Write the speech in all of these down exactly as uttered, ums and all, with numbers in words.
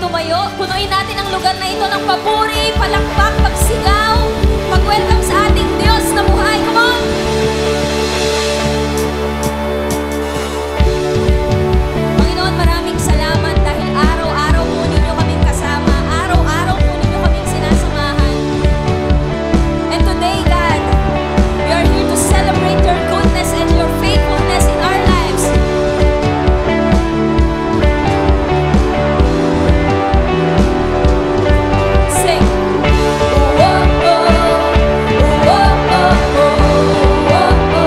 tumayo. Punuin natin ang lugar na ito ng papuri, palakpak, pagsigaw, pag-welcome sa ating Diyos na buhay. Come on! Panginoon, maraming salamat dahil araw-araw po ninyo kaming kasama. Araw-araw po ninyo kaming sinasamahan. And today, God, we are here to celebrate your goodness and your faithfulness in our lives. Sing. Whoa, oh, whoa, oh, oh, whoa, oh.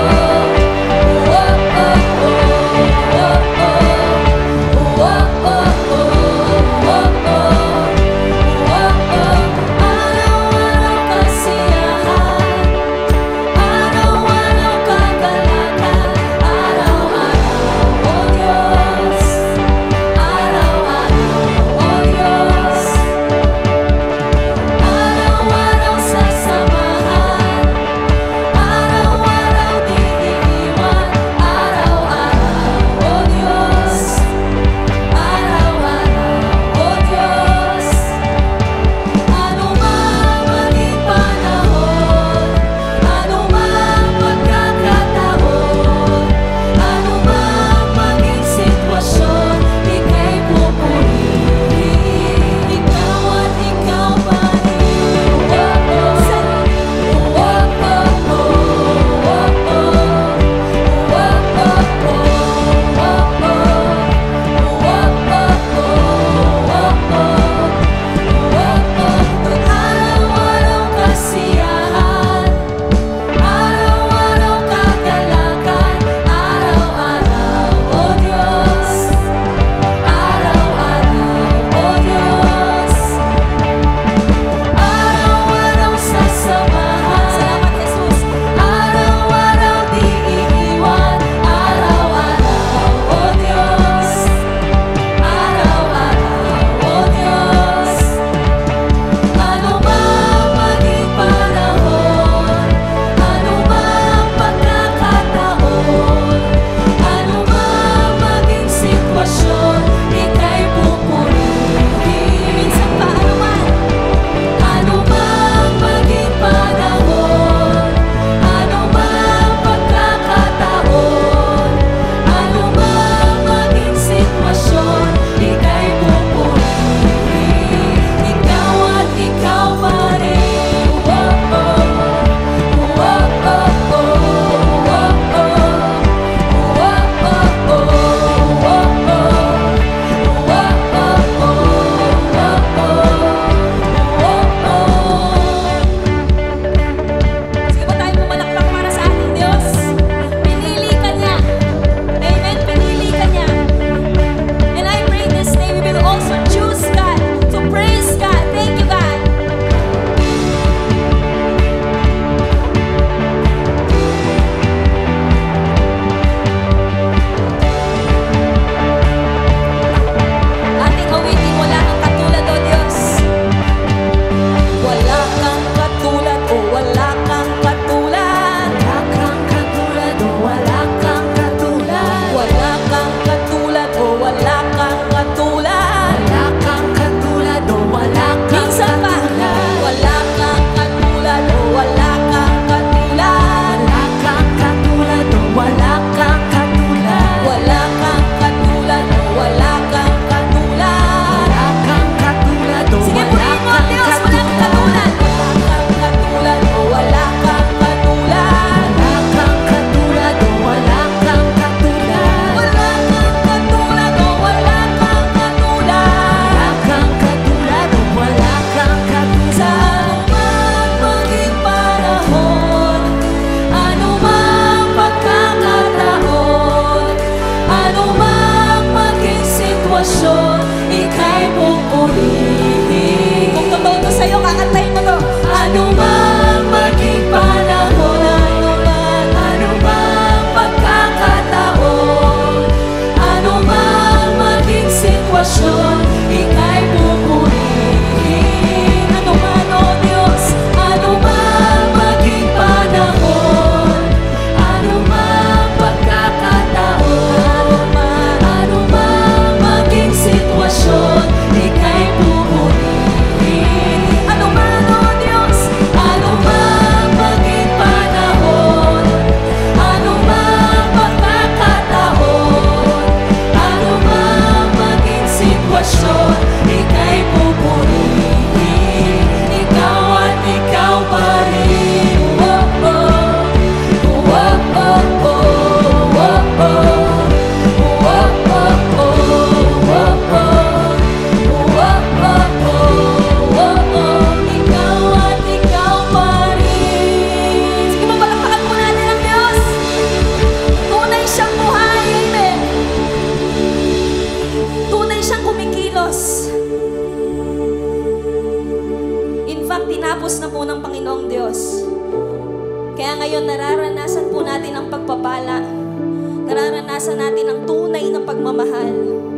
fact, tinapos na po ng Panginoong Diyos. Kaya ngayon, nararanasan po natin ang pagpapala. Nararanasan natin ang tunay na pagmamahal.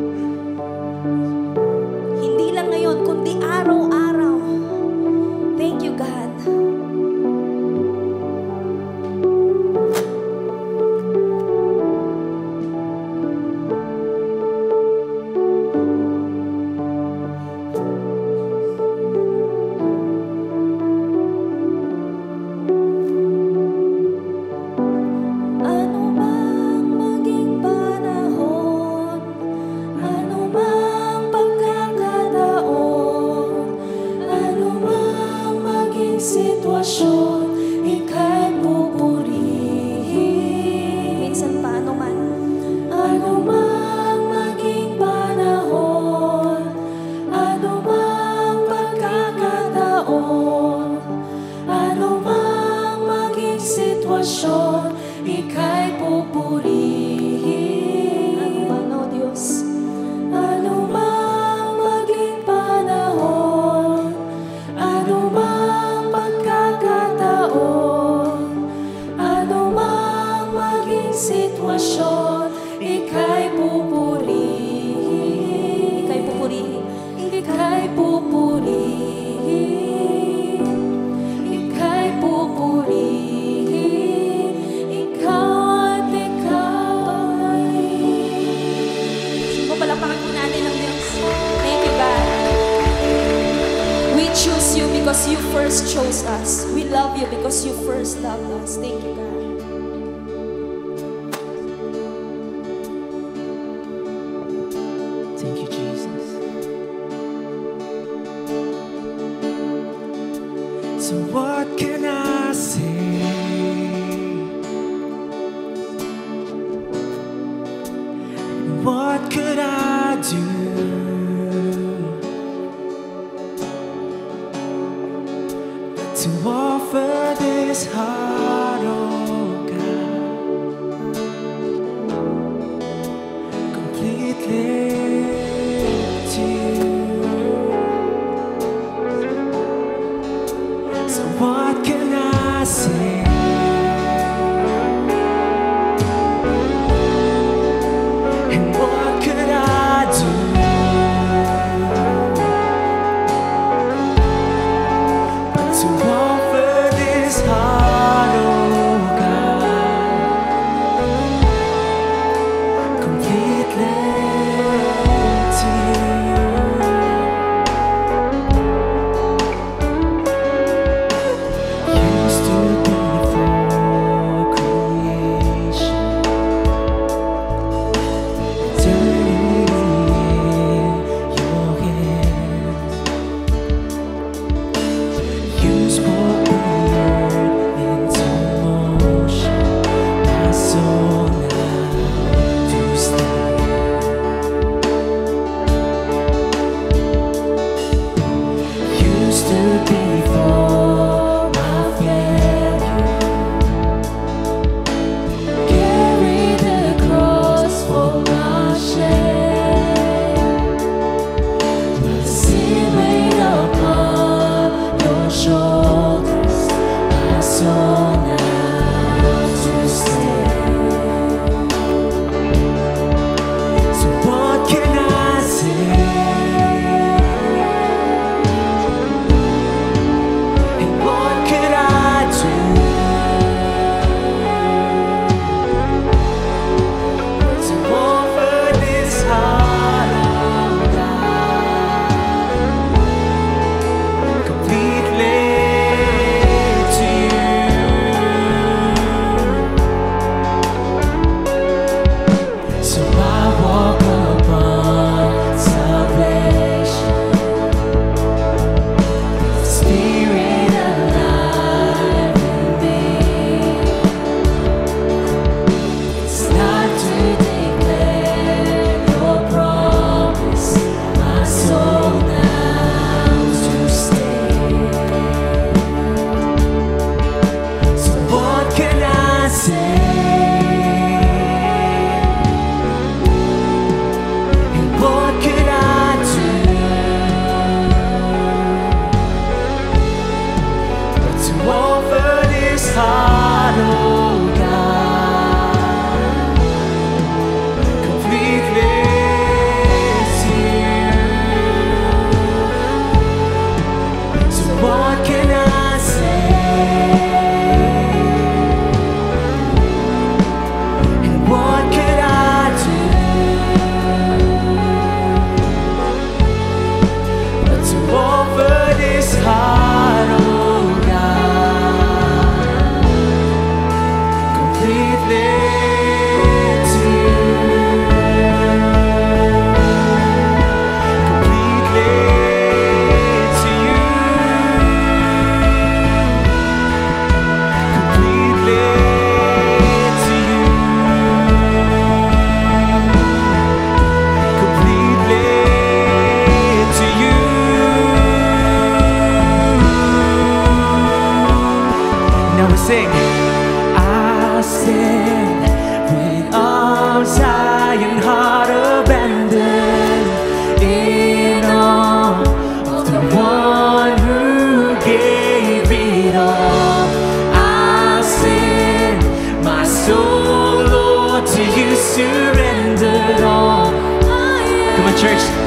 Hindi lang ngayon, kundi araw-araw. Thank you, God. Ika'y pupurihin. Ano man, O Diyos? Ano mang maging panahon, ano mang pagkakataon, ano mang maging sitwasyon, ika'y pupurihin. Ika'y pupurihin. Ika'y pupurihin. Ika'y pupurihin. Palakpakan po natin ang Diyos. Thank you, God. We choose you because you first chose us. We love you because you first loved us. Thank you, God. Thank you, Jesus. So what can I say? What could I do but to offer this heart, oh God, completely to you? So what can I say? To offer this heart, oh God.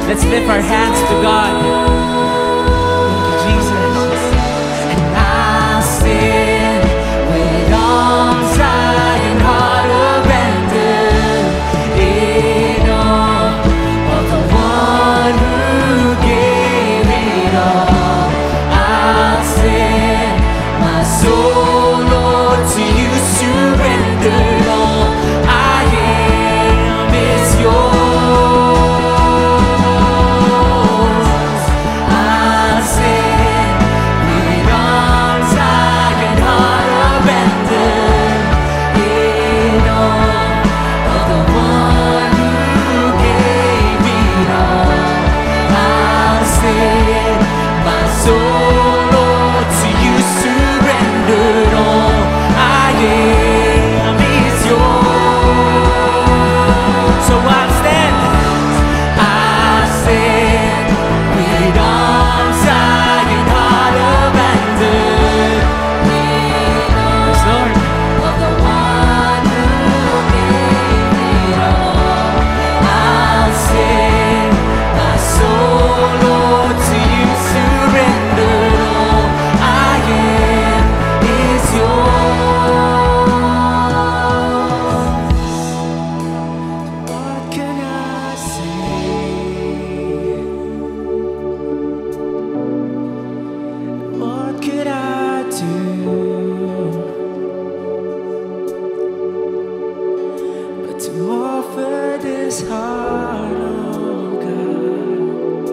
Let's lift our hands to God. Thank you, Jesus. And I'll stand with arms wide and heart abandoned in awe of the one who gave it all. I'll stand, my soul, Lord, to you surrendered all I am is yours. I'll stand with arms wide and heart abandoned in awe of the one who gave it all. I'll stand, my soul, Lord, to you surrendered all I am is yours. So I'll stand, I'll stand with arms wide and heart abandoned in awe of the one who gave it all. I'll stand, my soul, Lord, to you surrendered all I am is yours. What can I say? What could I do but to offer this heart, oh God,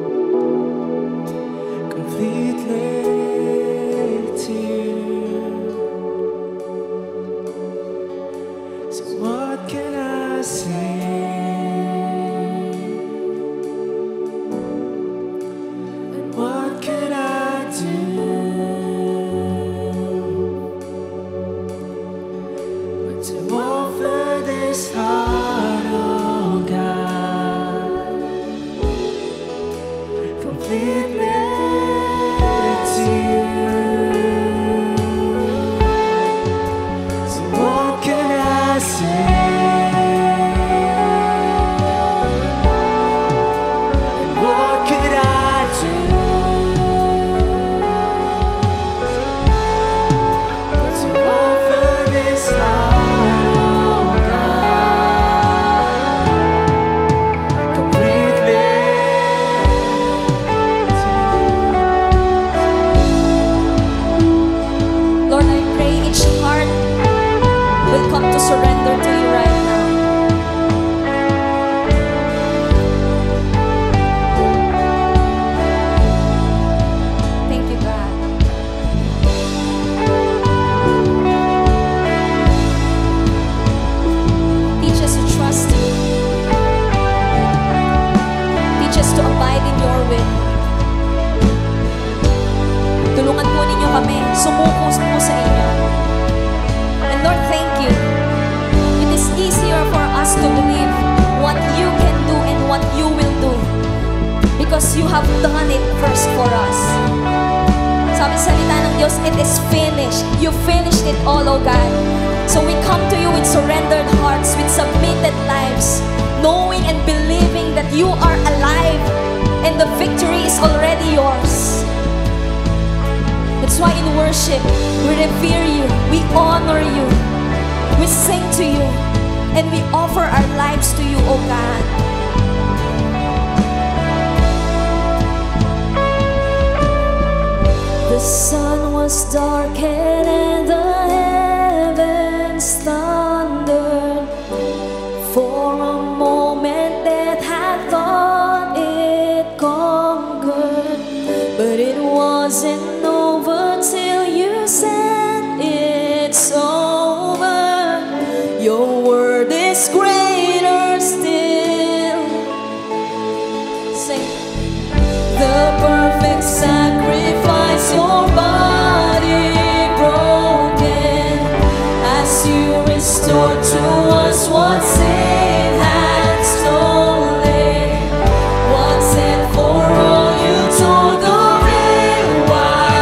completely to you? So what can I say? And what could I do but to offer this heart, oh God, completely to you? So what can I say? And what could I do but to offer this heart, oh God, completely to you? Lord, I pray each heart will come to surrender to you right now. Thank you, God. Teach us to trust you. Teach us to abide in your will. Tulungan po ninyo kami, sumuko po sa inyo. And Lord, thank you. It is easier for us to believe what you can do and what you will do because you have done it first for us. Sabi sa salita ng Diyos, it is finished. You finished it all, oh God. So we come to you with surrendered hearts, with submitted lives, knowing and believing that you are alive and the victory is already yours. That's why in worship, we revere you, we honor you, we sing to you, and we offer our lives to you, O God. The sun was darkened and the heavens thundered. For a moment that I thought it conquered, but it wasn't over till you said it's over. Your word is greater still. Say, the perfect sacrifice, your body broken, as you restore to us what sin had stolen. Once and for all, you tore the veil wide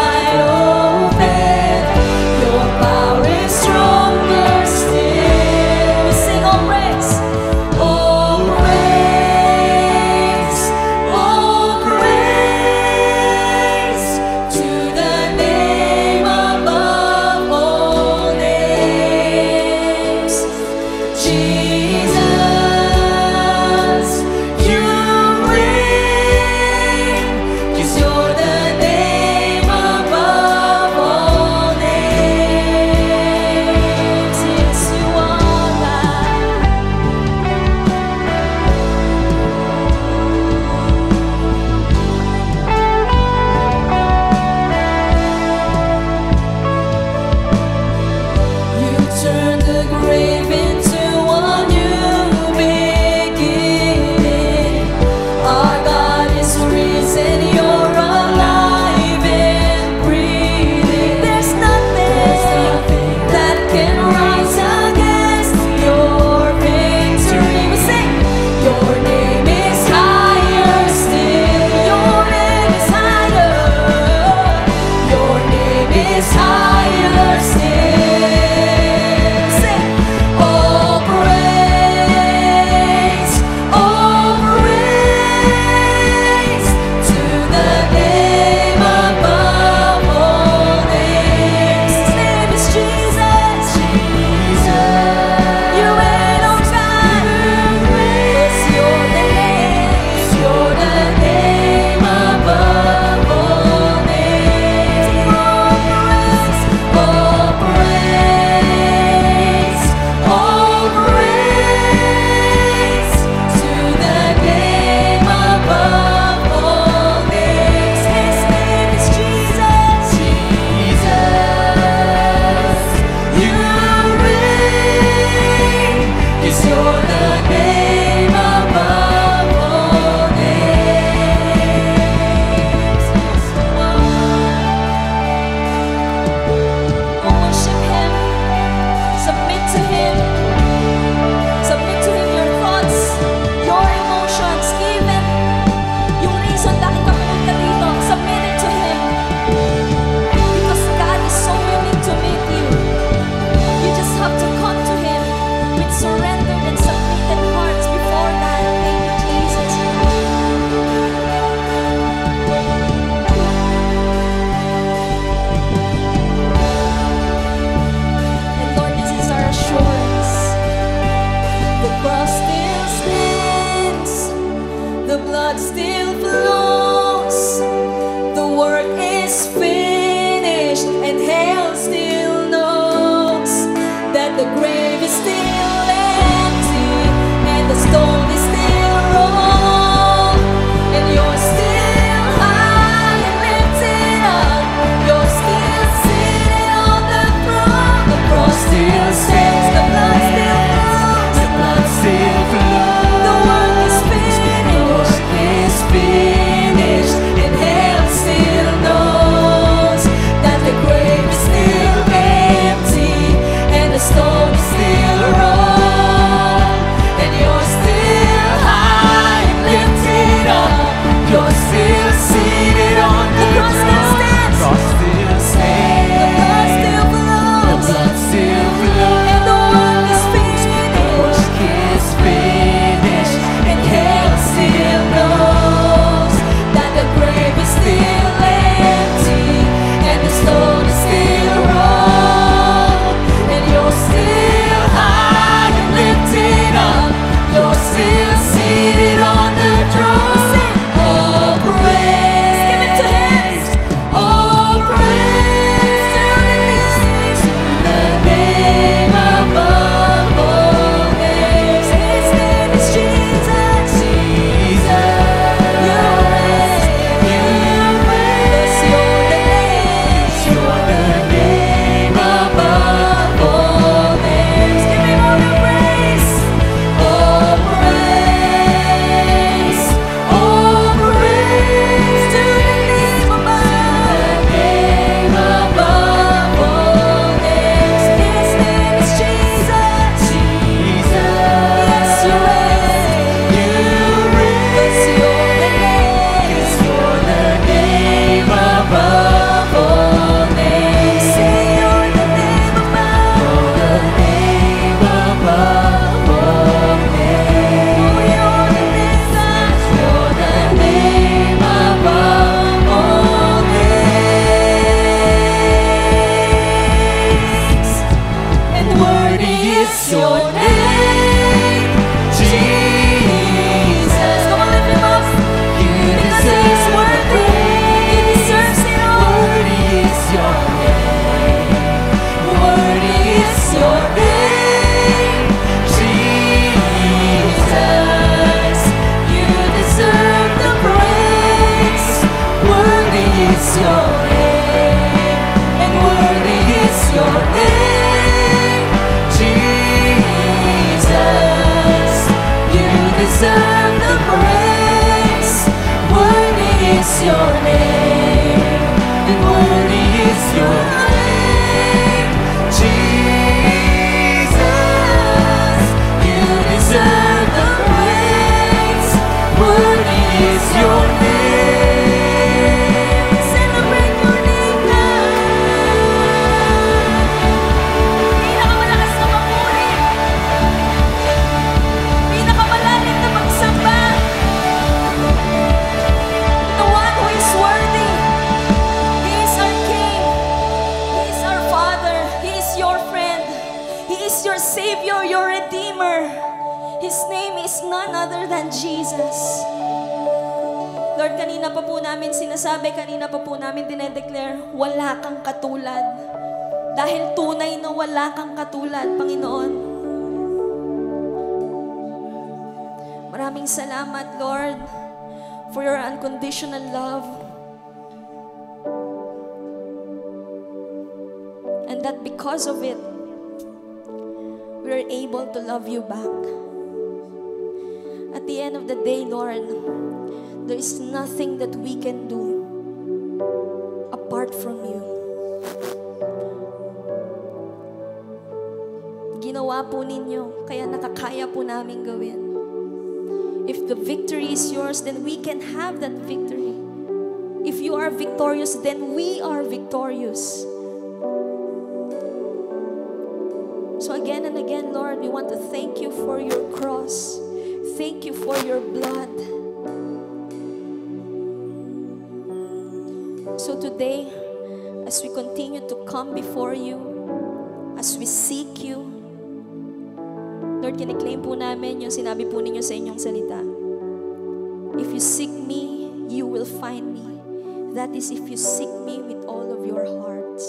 your name, and worthy is your name, Jesus. You deserve the praise. Worthy is your name, and worthy is your name, Jesus. You deserve the praise. Worthy is your name. Celebrate your name, God. Pinakamalakas na papuri. Pinakamalalim na pagsamba. The one who is worthy. He is our King. He is our Father. He is your friend. He is your Savior, your Redeemer. His name is none other than Jesus. Lord, kanina pa po namin sinasabi, kanina pa po namin dinedeclare, wala kang katulad. Dahil tunay na wala kang katulad, Panginoon. Maraming salamat, Lord, for your unconditional love. And that because of it, we are able to love you back. At the end of the day, Lord, there is nothing that we can do apart from you. Ginawa po ninyo, kaya nakakaya po namin gawin. If the victory is yours, then we can have that victory. If you are victorious, then we are victorious. So again and again, Lord, we want to thank you for your cross. Thank you for your blood. So today, as we continue to come before you, as we seek you, Lord, kiniklaim po namin yung sinabi po ninyo sa inyong salita. If you seek me, you will find me. That is if you seek me with all of your hearts.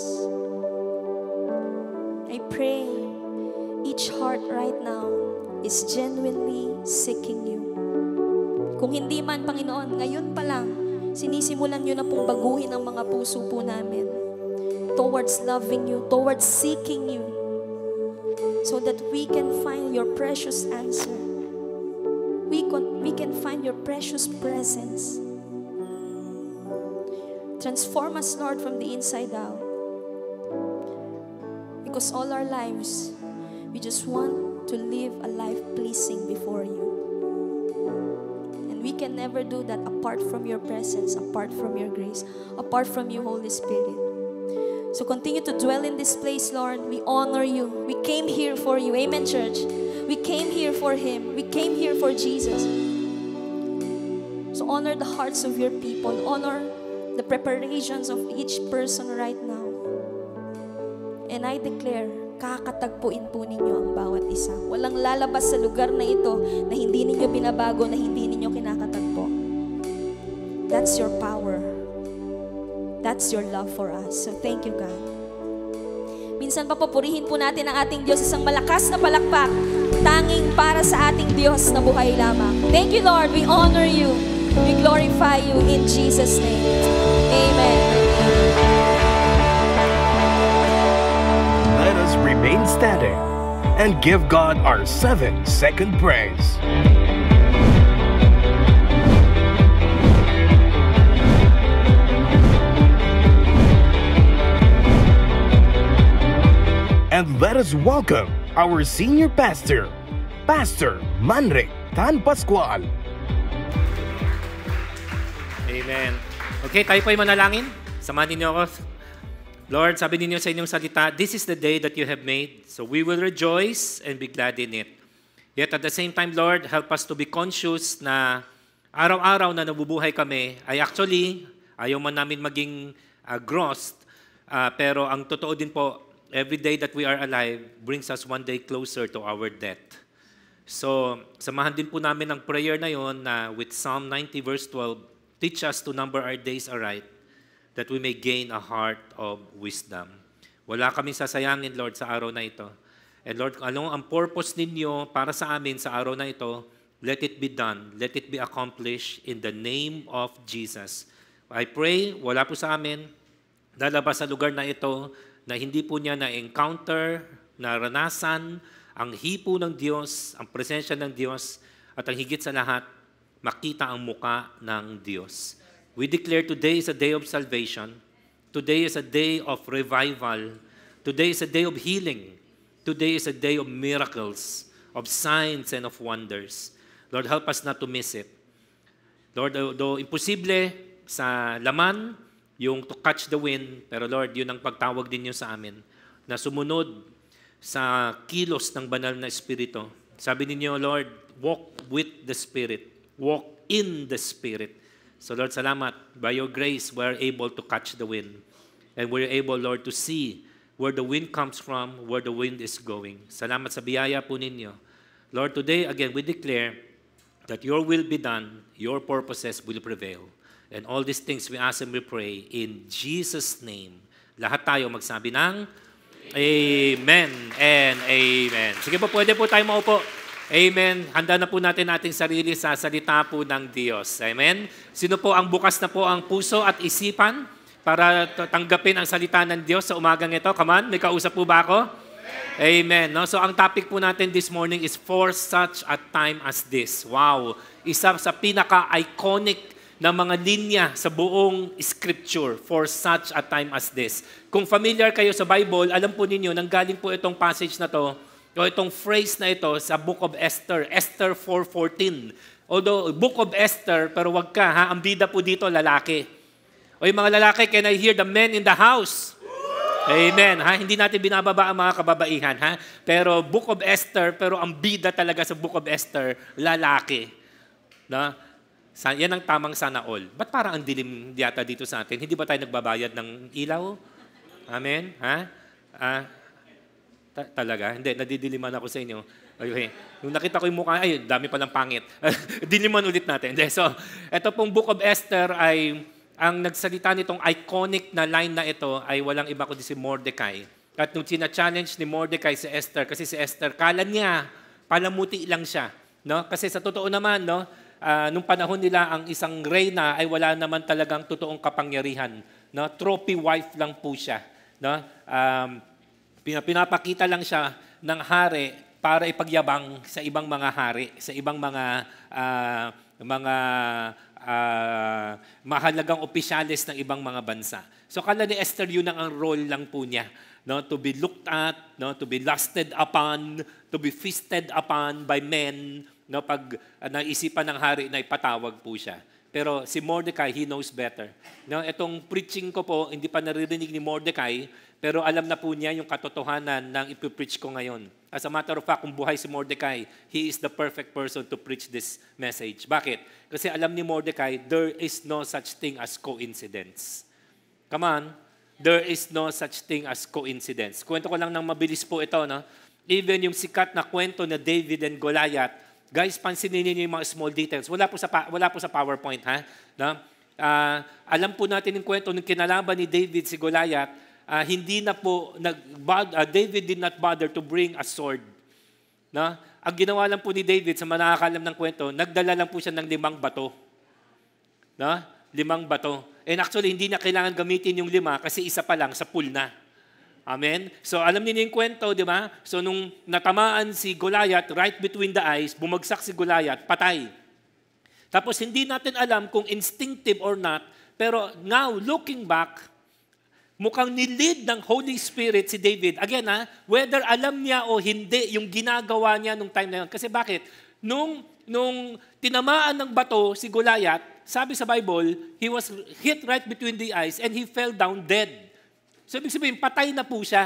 I pray each heart right now is genuinely seeking you. Kung hindi man, Panginoon, ngayon pa lang, sinisimulan nyo na pong baguhin ang mga puso po namin towards loving you, towards seeking you, so that we can find your precious answer. We can, we can find your precious presence. Transform us, Lord, from the inside out. Because all our lives, we just want to live a life pleasing before you. And we can never do that apart from your presence, apart from your grace, apart from you, Holy Spirit. So continue to dwell in this place, Lord. We honor you. We came here for you. Amen, church. We came here for Him. We came here for Jesus. So honor the hearts of your people. Honor the preparations of each person right now. And I declare, kakatagpuin po ninyo ang bawat isa. Walang lalabas sa lugar na ito na hindi ninyo binabago, na hindi ninyo kinakatagpo. That's your power. That's your love for us. So thank you, God. Minsan pa papurihin po natin ang ating Diyos, isang malakas na palakpak, tanging para sa ating Diyos na buhay lamang. Thank you, Lord. We honor you. We glorify you in Jesus' name. Amen. Let us remain standing and give God our seven second praise. And let us welcome our senior pastor, Pastor Manric Tan Pascual. Amen. Okay, tayo po ay manalangin. Samahan niyo ako. Lord, sabi ninyo sa inyong salita, this is the day that you have made, so we will rejoice and be glad in it. Yet at the same time, Lord, help us to be conscious na araw-araw na nabubuhay kami ay actually, ayaw man namin maging uh, grossed, uh, pero ang totoo din po, every day that we are alive brings us one day closer to our death. So, samahan din po namin ang prayer na yon na with Psalm ninety verse twelve, teach us to number our days aright, that we may gain a heart of wisdom. Wala kaming sasayangin, Lord, sa araw na ito. And Lord, ano ang purpose ninyo para sa amin sa araw na ito, let it be done, let it be accomplished in the name of Jesus. I pray, wala po sa amin, lalabas sa lugar na ito na hindi po niya na-encounter, naranasan ang hipo ng Diyos, ang presensya ng Diyos, at ang higit sa lahat, makita ang muka ng Diyos. We declare today is a day of salvation. Today is a day of revival. Today is a day of healing. Today is a day of miracles, of signs and of wonders. Lord, help us not to miss it. Lord, though imposible sa laman, yung to catch the wind, pero Lord, yun ang pagtawag din niyo sa amin, na sumunod sa kilos ng banal na Espiritu. Sabi ninyo, Lord, walk with the Spirit. Walk in the Spirit. So Lord, salamat. By your grace, we're able to catch the wind. And we're able, Lord, to see where the wind comes from, where the wind is going. Salamat sa biyaya po ninyo. Lord, today, again, we declare that your will be done, your purposes will prevail. And all these things we ask and we pray in Jesus' name. Lahat tayo magsabi ng Amen and Amen. Sige po, pwede po tayo maupo. Amen. Handa na po natin ating sarili sa salita po ng Diyos. Amen. Sino po ang bukas na po ang puso at isipan para tanggapin ang salita ng Diyos sa umagang ito? Come on, may kausap po ba ako? Amen. No? So ang topic po natin this morning is for such a time as this. Wow. Isa sa pinaka-iconic na mga linya sa buong scripture, for such a time as this. Kung familiar kayo sa Bible, alam po ninyo, nanggaling po itong passage na to, o itong phrase na ito sa Book of Esther, Esther four fourteen. Although, Book of Esther, pero wag ka, ha? Ang bida po dito, lalaki. O yung mga lalaki, can I hear the men in the house? Amen. Ha? Hindi natin binababa ang mga kababaihan. Ha? Pero Book of Esther, pero ang bida talaga sa Book of Esther, lalaki. No? Yan ang tamang sana all. Ba't parang ang dilim yata dito sa atin? Hindi ba tayo nagbabayad ng ilaw? Amen? Ha? Ah, Ta- talaga? Hindi, nadidiliman ako sa inyo. Okay. Nung nakita ko yung mukha, ay, dami palang pangit. Diliman ulit natin. Hindi. So, ito pong Book of Esther ay, ang nagsalita nitong iconic na line na ito ay walang iba kundi si Mordecai. At nung sina-challenge ni Mordecai si Esther, kasi si Esther, kala niya, palamuti lang siya. No? Kasi sa totoo naman, no, uh, nung panahon nila, ang isang reyna ay wala naman talagang totoong kapangyarihan. No? Trophy wife lang po siya. No? Um, Pinapakita lang siya ng hari para ipagyabang sa ibang mga hari, sa ibang mga uh, mga uh, mahalagang opisyalis ng ibang mga bansa. So kala ni Esther yun ang role lang po niya, no, to be looked at, no, to be lusted upon, to be feasted upon by men, no, pag uh, naisipan ng hari na ipatawag po siya. Pero si Mordecai, he knows better. No, itong preaching ko po, hindi pa naririnig ni Mordecai, pero alam na po niya yung katotohanan ng ipipreach ko ngayon. As a matter of fact, kung buhay si Mordecai, he is the perfect person to preach this message. Bakit? Kasi alam ni Mordecai, there is no such thing as coincidence. Come on. There is no such thing as coincidence. Kwento ko lang ng mabilis po ito. No? Even yung sikat na kwento na David and Goliath, guys, pansinin niyo yung mga small details. Wala po sa, wala po sa PowerPoint. Ha? No? Uh, alam po natin yung kwento ng kinalaban ni David si Goliath. Uh, hindi na po, nag, uh, David did not bother to bring a sword. No? Ang ginawa lang po ni David, sa mga nakakalam ng kwento, nagdala lang po siya ng limang bato. No? Limang bato. And actually, hindi niya kailangan gamitin yung lima kasi isa pa lang sa pool na. Amen? So, alam niyo yung kwento, di ba? So, nung natamaan si Goliath right between the eyes, bumagsak si Goliath, patay. Tapos, hindi natin alam kung instinctive or not, pero now, looking back, mukhang nilid ng Holy Spirit si David. Again, ha, whether alam niya o hindi yung ginagawa niya nung time na yun. Kasi bakit? Nung, nung tinamaan ng bato si Goliath, sabi sa Bible, he was hit right between the eyes and he fell down dead. So, ibig sabihin, patay na po siya.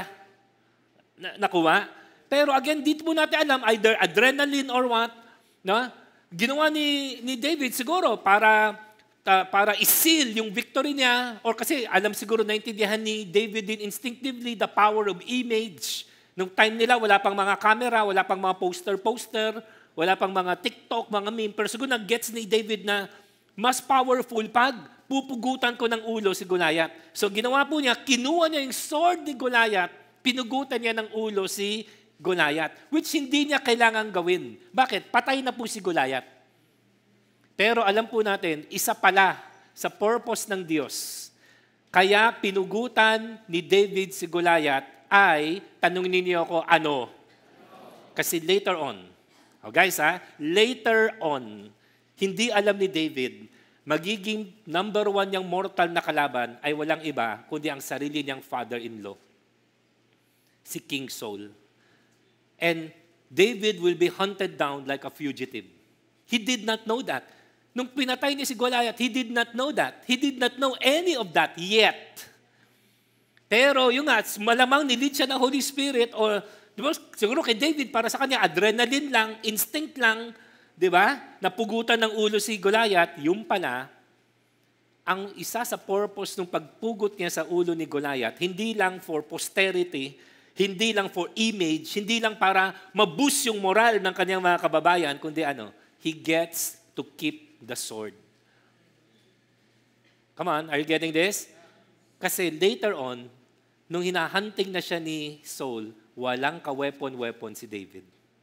Na, nakuha. Pero again, dito po natin alam, either adrenaline or what, no? Ginawa ni, ni David siguro para... Uh, para isil yung victory niya, or kasi alam siguro naintindihan ni David din instinctively the power of image. Nung time nila, wala pang mga camera, wala pang mga poster-poster, wala pang mga TikTok, mga meme, pero siguro nag-gets ni David na mas powerful pag pupugutan ko ng ulo si Goliath. So ginawa po niya, kinuha niya yung sword ni Goliath, pinugutan niya ng ulo si Goliath, which hindi niya kailangan gawin. Bakit? Patay na po si Goliath. Pero alam po natin, isa pala sa purpose ng Diyos. Kaya pinugutan ni David si Goliath ay, tanungin niyo ako, ano? Kasi later on, oh guys ha, later on, hindi alam ni David, magiging number one niyang mortal na kalaban ay walang iba, kundi ang sarili niyang father-in-law, si King Saul. And David will be hunted down like a fugitive. He did not know that. Nung pinatay niya si Goliath, he did not know that. He did not know any of that yet. Pero yung nga, malamang nilid siya ng Holy Spirit o di ba, siguro kay David, para sa kanya, adrenaline lang, instinct lang, di ba? Napugutan ng ulo si Goliath, yung pala, ang isa sa purpose ng pagpugot niya sa ulo ni Goliath, hindi lang for posterity, hindi lang for image, hindi lang para maboost yung moral ng kanyang mga kababayan, kundi ano, he gets to keep the sword. Come on, are you getting this? Kasi later on, nung hinahunting na siya ni Saul, walang ka-weapon-weapon si David.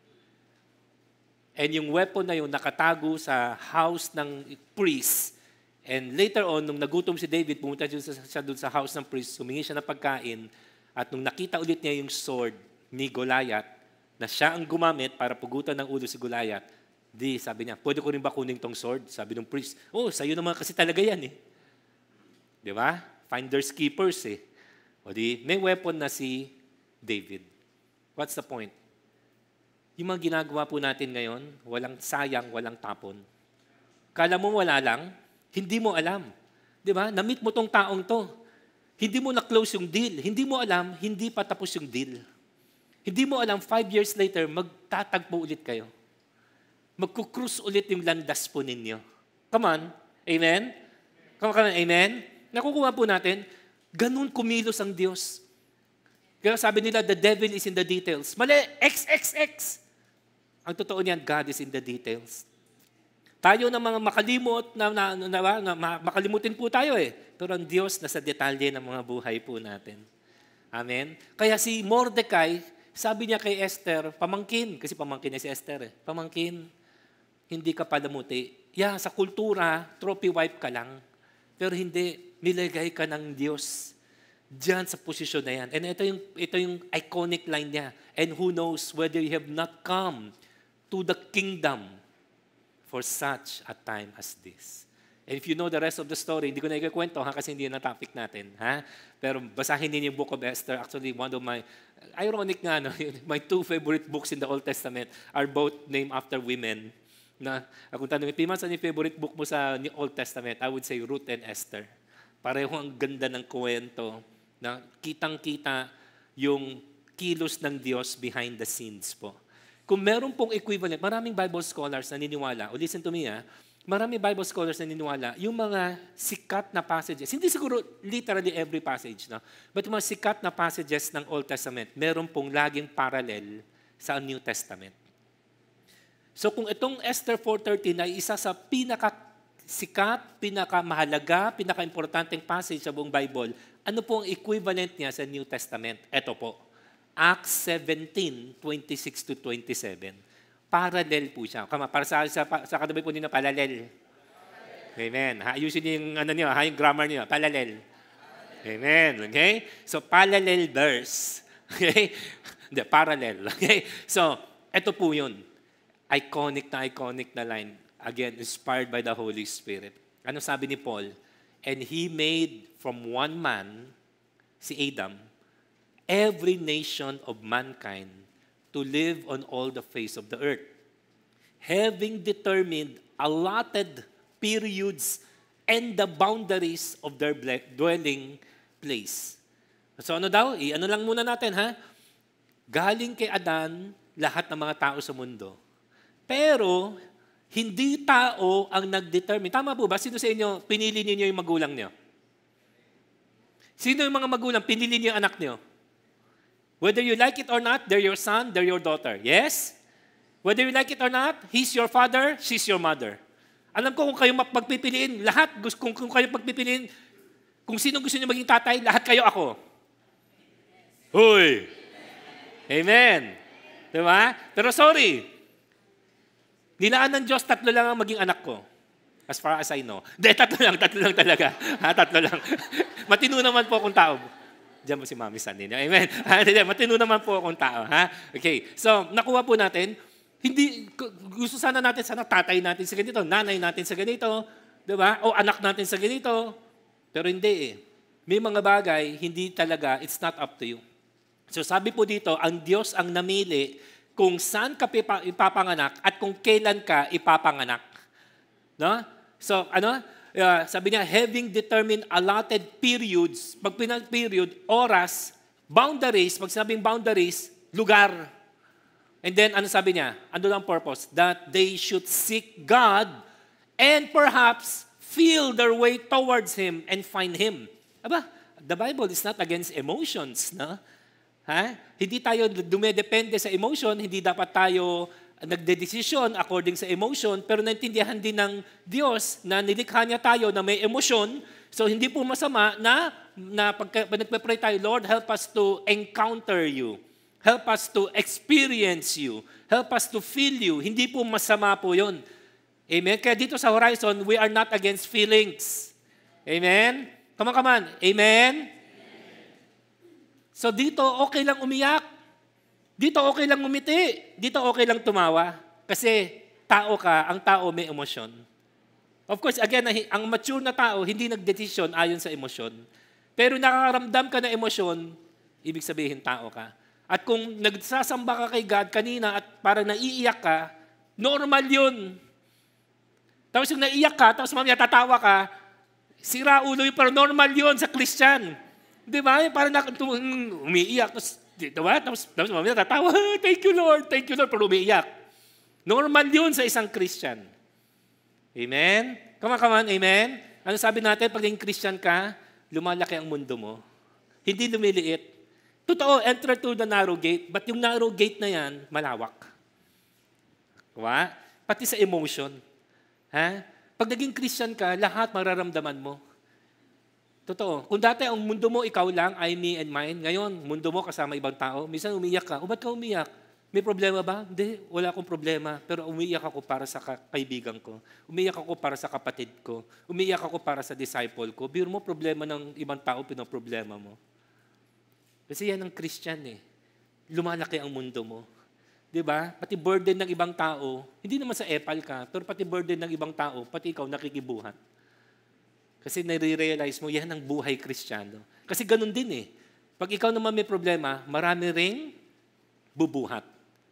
And yung weapon na yun nakatago sa house ng priest. And later on, nung nagutom si David, pumunta siya doon sa house ng priest, humingi siya ng pagkain, at nung nakita ulit niya yung sword ni Goliath, na siya ang gumamit para pugutan ng ulo si Goliath, di, sabi niya, pwede ko rin ba kunin tong sword? Sabi ng priest, oh, sa'yo naman kasi talaga yan eh. Di ba? Finders keepers eh. O di, may weapon na si David. What's the point? Yung mga ginagawa po natin ngayon, walang sayang, walang tapon. Kala mo wala lang, hindi mo alam. Di ba? Na-meet mo tong taong to. Hindi mo na-close yung deal. Hindi mo alam, hindi pa tapos yung deal. Hindi mo alam, five years later, magtatagpo ulit kayo. Magkukrus ulit yung landas po ninyo. Come on. Amen? Come on, amen? Nakukuha po natin, ganun kumilos ang Diyos. Kaya sabi nila, the devil is in the details. Mali, X X X. Ang totoo niyan, God is in the details. Tayo na mga makalimot, na, na, na, na, na makalimutin po tayo eh. Pero ang Diyos nasa detalye ng mga buhay po natin. Amen? Kaya si Mordecai, sabi niya kay Esther, pamangkin, kasi pamangkin niya si Esther eh, pamangkin, hindi ka palamuti. Yeah, sa kultura, trophy wife ka lang. Pero hindi, nilagay ka ng Diyos diyan sa posisyon na yan. And ito yung, ito yung iconic line niya. And who knows whether you have not come to the kingdom for such a time as this. And if you know the rest of the story, hindi ko na ikakwento ha, kasi hindi na topic natin. Ha? Pero basahin niyo yung Book of Esther. Actually, one of my, ironic nga, no? My two favorite books in the Old Testament are both named after women. Na, kung tanongin, Pima, saan yung favorite book mo sa Old Testament? I would say Ruth and Esther. Pareho ang ganda ng kwento na kitang-kita yung kilos ng Diyos behind the scenes po. Kung meron pong equivalent, maraming Bible scholars na niniwala, o listen to me ha, maraming Bible scholars na niniwala, yung mga sikat na passages, hindi siguro literally every passage, no? But yung mga sikat na passages ng Old Testament, meron pong laging parallel sa New Testament. So kung itong Esther four thirteen ay isa sa pinakasikat, pinakamahalaga, pinaka-importanteng passage sa buong Bible, ano po ang equivalent niya sa New Testament? Ito po, Acts seventeen, twenty-six to twenty-seven. Parallel po siya. Kama, para sa, sa, sa katabi po nyo, parallel. Amen. Ha, ayusin niyo yung, ano niyo, ha, yung grammar niyo, parallel. Amen. Okay? So, parallel verse. Okay? Hindi, parallel. Okay? So, ito po yun. Iconic na iconic na line. Again, inspired by the Holy Spirit. Ano sabi ni Paul? And he made from one man, si Adam, every nation of mankind to live on all the face of the earth, having determined allotted periods and the boundaries of their dwelling place. So ano daw? I ano lang muna natin, ha? Galing kay Adan, lahat ng mga tao sa mundo. Pero, hindi tao ang nag-determine. Tama po ba? Sino sa inyo, pinili niyo yung magulang niyo? Sino yung mga magulang, pinili niyo yung anak niyo? Whether you like it or not, they're your son, they're your daughter. Yes? Whether you like it or not, he's your father, she's your mother. Alam ko kung kayo magpipiliin, lahat, kung, kung kayo magpipiliin, kung sino gusto niyo maging tatay, lahat kayo ako. Huy! Amen. Diba? Pero sorry, nilaan ng Diyos, tatlo lang ang maging anak ko. As far as I know. Hindi, tatlo lang, tatlo lang talaga. Ha, tatlo lang. Matino naman po akong tao. Diyan mo si Mami San ninyo. Amen. Ha, matino naman po akong tao. Ha? Okay. So, nakuha po natin, hindi, gusto sana natin, sana tatay natin sa ganito, nanay natin sa ganito, di ba? O anak natin sa ganito. Pero hindi eh. May mga bagay, hindi talaga, it's not up to you. So sabi po dito, ang Diyos ang namili kung saan ka ipapanganak at kung kailan ka ipapanganak. No? So ano? Uh, sabi niya, having determined allotted periods, pag pinag period, oras, boundaries, pag sinabing boundaries, lugar. And then, ano sabi niya? Ano lang purpose? That they should seek God and perhaps feel their way towards Him and find Him. Aba, the Bible is not against emotions, no? Ha? Hindi tayo dumedepende sa emotion, hindi dapat tayo nagdedesisyon according sa emotion, pero naintindihan din ng Diyos na nilikha niya tayo na may emosyon, so hindi po masama na, na pag, pag nagpe-pray tayo, Lord, help us to encounter You. Help us to experience You. Help us to feel You. Hindi po masama po yun. Amen? Kaya dito sa Horizon, we are not against feelings. Amen? Come on, come on. Amen? So dito, okay lang umiyak. Dito, okay lang umiti. Dito, okay lang tumawa. Kasi tao ka, ang tao may emosyon. Of course, again, ang mature na tao, hindi nagdesisyon ayon sa emosyon. Pero nakakaramdam ka na emosyon, ibig sabihin tao ka. At kung nagsasamba ka kay God kanina at parang naiiyak ka, normal yun. Tapos yung naiiyak ka, tapos mamaya tatawa ka, sira ulo yun, pero normal yun sa Christian. Di ba? Parang umiiyak, tapos, di ba? Tapos, tapos mamaya tatawa, thank you Lord, thank you Lord, pero umiiyak. Normal yun sa isang Christian. Amen? Come on, come on, amen? Ano sabi natin, pag naging Christian ka, lumalaki ang mundo mo. Hindi lumiliit. Totoo, enter to the narrow gate, but yung narrow gate na yan, malawak. Diba? Pati sa emotion. Ha? Pag naging Christian ka, lahat mararamdaman mo. Totoo. Kung dati ang mundo mo, ikaw lang, I, me, and mine, ngayon, mundo mo kasama ibang tao, minsan umiyak ka. O ba't ka umiyak? May problema ba? Hindi, wala akong problema. Pero umiyak ako para sa kaibigan ko. Umiyak ako para sa kapatid ko. Umiyak ako para sa disciple ko. Biro mo, problema ng ibang tao, pinoproblema mo. Kasi yan ang Christian eh. Lumalaki ang mundo mo. Diba? Pati burden ng ibang tao, hindi naman sa epal ka, pero pati burden ng ibang tao, pati ikaw nakikibuhat. Kasi nare-realize mo, yan ang buhay Kristiyano. Kasi ganun din eh. Pag ikaw naman may problema, marami ring bubuhat.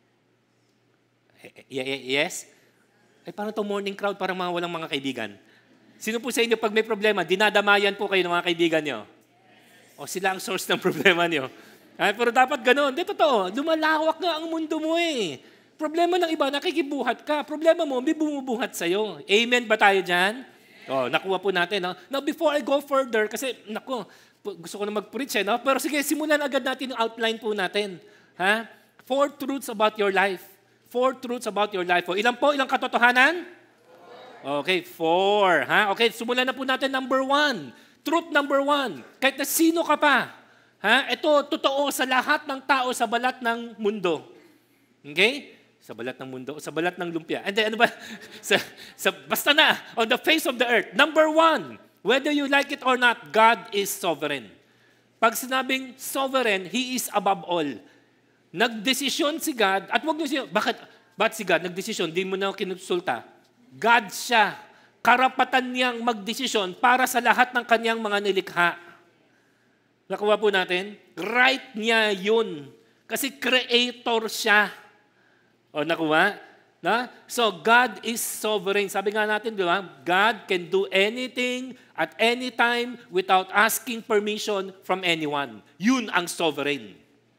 Yes? Ay parang itong morning crowd, parang mga walang mga kaibigan. Sino po sa inyo pag may problema, dinadamayan po kayo ng mga kaibigan nyo? O sila ang source ng problema niyo. Ay, pero dapat ganoon. Hindi, totoo. Lumalawak nga ang mundo mo eh. Problema ng iba, nakikibuhat ka. Problema mo, may bumubuhat sa'yo. Amen ba tayo dyan? O, nakuha po natin. No? Now, before I go further, kasi, naku, gusto ko na mag-preach eh. No? Pero sige, simulan agad natin yung outline po natin. Ha? Four truths about your life. Four truths about your life. O, ilan po? Ilang katotohanan? Okay, four. Ha? Okay, simulan na po natin number one. Truth number one, kahit na sino ka pa, ha? Ito, totoo sa lahat ng tao sa balat ng mundo. Okay? Sa balat ng mundo, sa balat ng lumpia. And then, ano ba? sa, sa, basta na, on the face of the earth. Number one, whether you like it or not, God is sovereign. Pag sinabing sovereign, He is above all. Nagdesisyon si God, at wag niyo siya, bakit, bakit si God nagdesisyon? Di mo na kinonsulta. God siya. Karapatan niyang magdesisyon para sa lahat ng kanyang mga nilikha. Nakuha po natin? Right niya yun. Kasi creator siya. O nakuha? Na? So, God is sovereign. Sabi nga natin, di ba? God can do anything at any time without asking permission from anyone. Yun ang sovereign.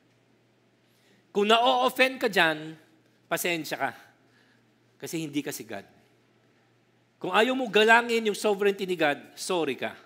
Kung na-offend ka dyan, pasensya ka. Kasi hindi ka si God. Kung ayaw mo galangin yung sovereignty ni God, sorry ka.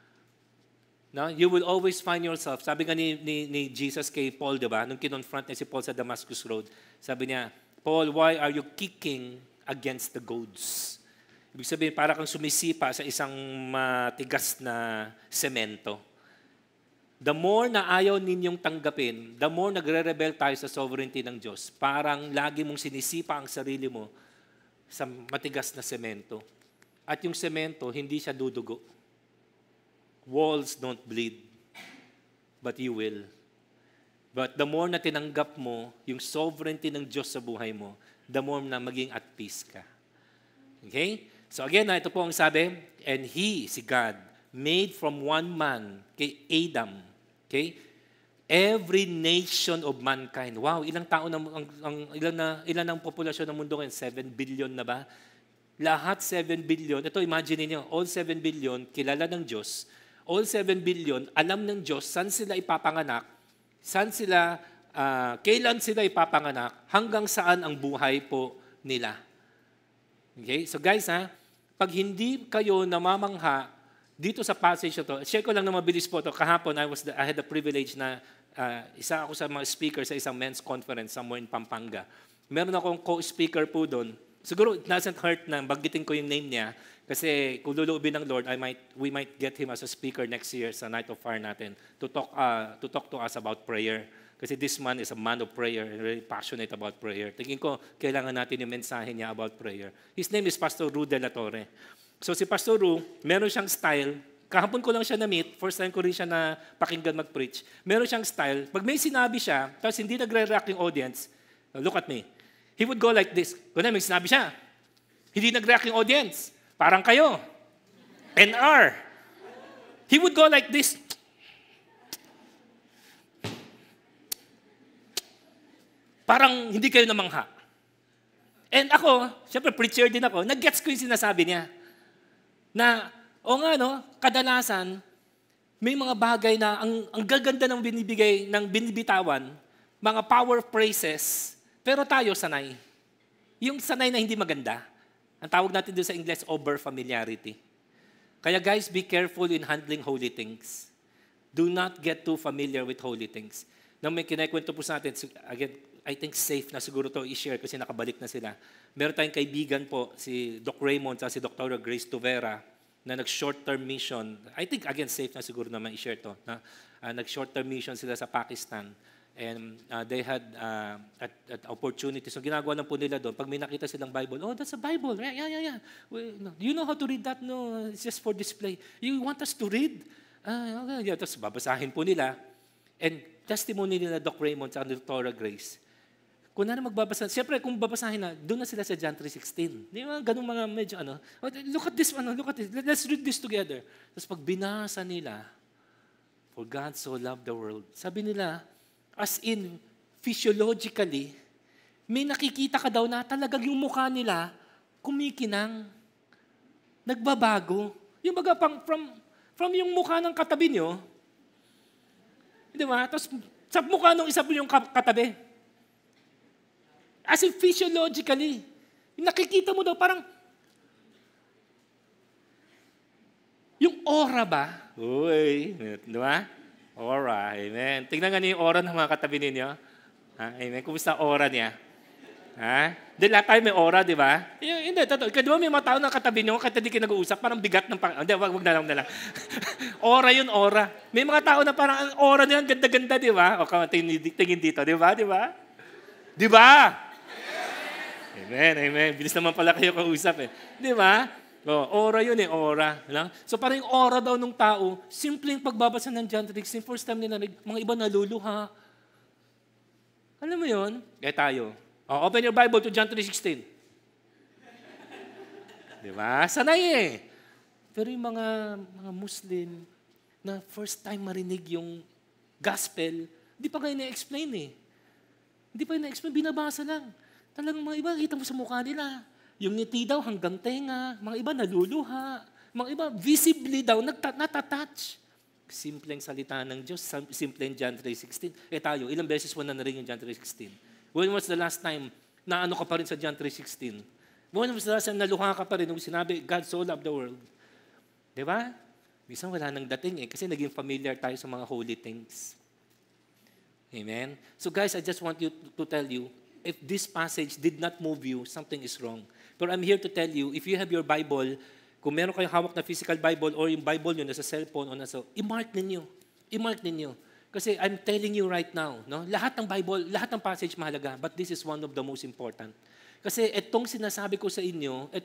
No? You will always find yourself. Sabi nga ni, ni, ni Jesus kay Paul, di ba? Nung kinonfront niya si Paul sa Damascus Road, sabi niya, Paul, why are you kicking against the goads? Ibig sabihin, para kang sumisipa sa isang matigas na semento. The more na ayaw ninyong tanggapin, the more nagre-rebel tayo sa sovereignty ng Diyos. Parang lagi mong sinisipa ang sarili mo sa matigas na semento. at yung semento, hindi siya dudugo. Walls don't bleed, but you will. But the more na tinanggap mo yung sovereignty ng Diyos sa buhay mo, the more na maging at peace ka. Okay? So again, ito po ang sabi, and He, si God, made from one man, kay Adam, okay? Every nation of mankind. Wow, ilang tao na, ang, ang, ilan, na, ilan ang populasyon ng mundo ngayon? seven billion na ba? Lahat seven billion. Ito, imagine niyo, all seven billion, kilala ng Diyos. All seven billion, alam ng Diyos saan sila ipapanganak, saan sila, uh, kailan sila ipapanganak, hanggang saan ang buhay po nila. Okay? So guys, ha, pag hindi kayo namamangha dito sa passage na to, share ko lang na mabilis po to. Kahapon, I, was the, I had the privilege na uh, isa ako sa mga speaker sa isang men's conference somewhere in Pampanga. Meron akong co-speaker po doon. Siguro it doesn't hurt na baggitin ko yung name niya kasi kung luluubin ng Lord, I might, we might get him as a speaker next year sa Night of Fire natin to talk, uh, to talk to us about prayer. Kasi this man is a man of prayer and very passionate about prayer. Tingin ko, kailangan natin yung mensahe niya about prayer. His name is Pastor Ru De La Torre. So si Pastor Ru, meron siyang style. Kahapon ko lang siya na-meet. First time ko rin siya na pakinggan mag-preach. Meron siyang style. Pag may sinabi siya, tapos hindi nagre-react yung audience, look at me. He would go like this. Kung may sinabi siya, hindi nag-react yung audience. Parang kayo. N R. He would go like this. Parang hindi kayo namangha. And ako, syempre preacher din ako, nag-gets ko yung sinasabi niya. Na, o nga no, kadalasan, may mga bagay na ang, ang gaganda ng binibigay, ng binibitawan, mga power phrases, pero tayo sanay. Yung sanay na hindi maganda. Ang tawag natin doon sa English, over-familiarity. Kaya guys, be careful in handling holy things. Do not get too familiar with holy things. Nang may kinakwento po sa atin, again, I think safe na siguro to i-share kasi nakabalik na sila. Meron tayong kaibigan po, si Doc Raymond at si Doctor Grace Tuvera, na nag-short-term mission. I think, again, safe na siguro naman i-share to. Na, uh, nag-short-term mission sila sa Pakistan. And uh, they had uh, at, at opportunities. So ginagawa lang po nila doon. Pag may nakita silang Bible, oh, that's a Bible. Yeah, yeah, yeah. yeah. Well, no. You know how to read that? No, it's just for display. You want us to read? Uh, okay. Yeah, tapos babasahin po nila. And testimony nila Doc Raymond sa Doctora Grace. Kung na magbabasa, siyempre kung babasahin na, doon na sila sa John three sixteen. Di ba? Ganun mga medyo ano. Oh, look at this one, look at this. Let's read this together. Tapos pag binasa nila, for God so loved the world. Sabi nila, as in, physiologically, may nakikita ka daw na talagang yung mukha nila, kumikinang, nagbabago. Yung baga, pang, from, from yung mukha ng katabi nyo, di ba? Tapos sa mukha ng isa po yung katabi. As in, physiologically, nakikita mo daw parang, yung aura ba? Uy, di ba? Aura, amen. Tingnan nga niyo yung aura ng mga katabi ninyo. Ha? Amen. Kumusta aura niya? Ha? Di lahat tayo may aura, di ba? Hindi, totoo. Di ba may mga tao na katabi niyo, kahit hindi ka nag-uusap, parang bigat ng pang... Hindi, wag, wag na lang na lang. Aura yun, aura. May mga tao na parang ang aura nila, ganda-ganda, di ba? O tingin, tingin dito, di ba? Di ba? Di ba? Amen, amen. Bilis naman pala kayo kausap eh. Di ba? Oh, aura yun eh, aura. So parang yung aura daw ng tao, simpleng pagbabasa ng John three sixteen, first time nila, mga iba naluluha. Alam mo yun? Kaya tayo. Oh, open your Bible to John three sixteen. Di ba? Sanay eh. Pero yung mga, mga Muslim na first time marinig yung gospel, hindi pa kayo na-explain eh. Hindi pa kayo na-explain, binabasa lang. Talagang mga iba, kita mo sa mukha nila. Yung ngiti daw hanggang tenga, mga iba naluluha, mga iba visibly daw natatouch. Simpleng salita ng Diyos, simpleng John three sixteen. Eh tayo, ilang beses mo na narinig yung John three sixteen? When was the last time na ano ka pa rin sa John three sixteen? When was the last time naluha ka pa rin nung sinabi, God so loved the world? Di ba? Minsan wala nang dating eh, kasi naging familiar tayo sa mga holy things. Amen? So guys, I just want you to tell you, if this passage did not move you, something is wrong. But I'm here to tell you, if you have your Bible, kung meron kayong hawak na physical Bible or yung Bible nyo nasa cellphone o nasa, i-mark ninyo. I-mark ninyo. Kasi I'm telling you right now, no? Lahat ng Bible, lahat ng passage mahalaga, but this is one of the most important. Kasi itong sinasabi ko sa inyo, itong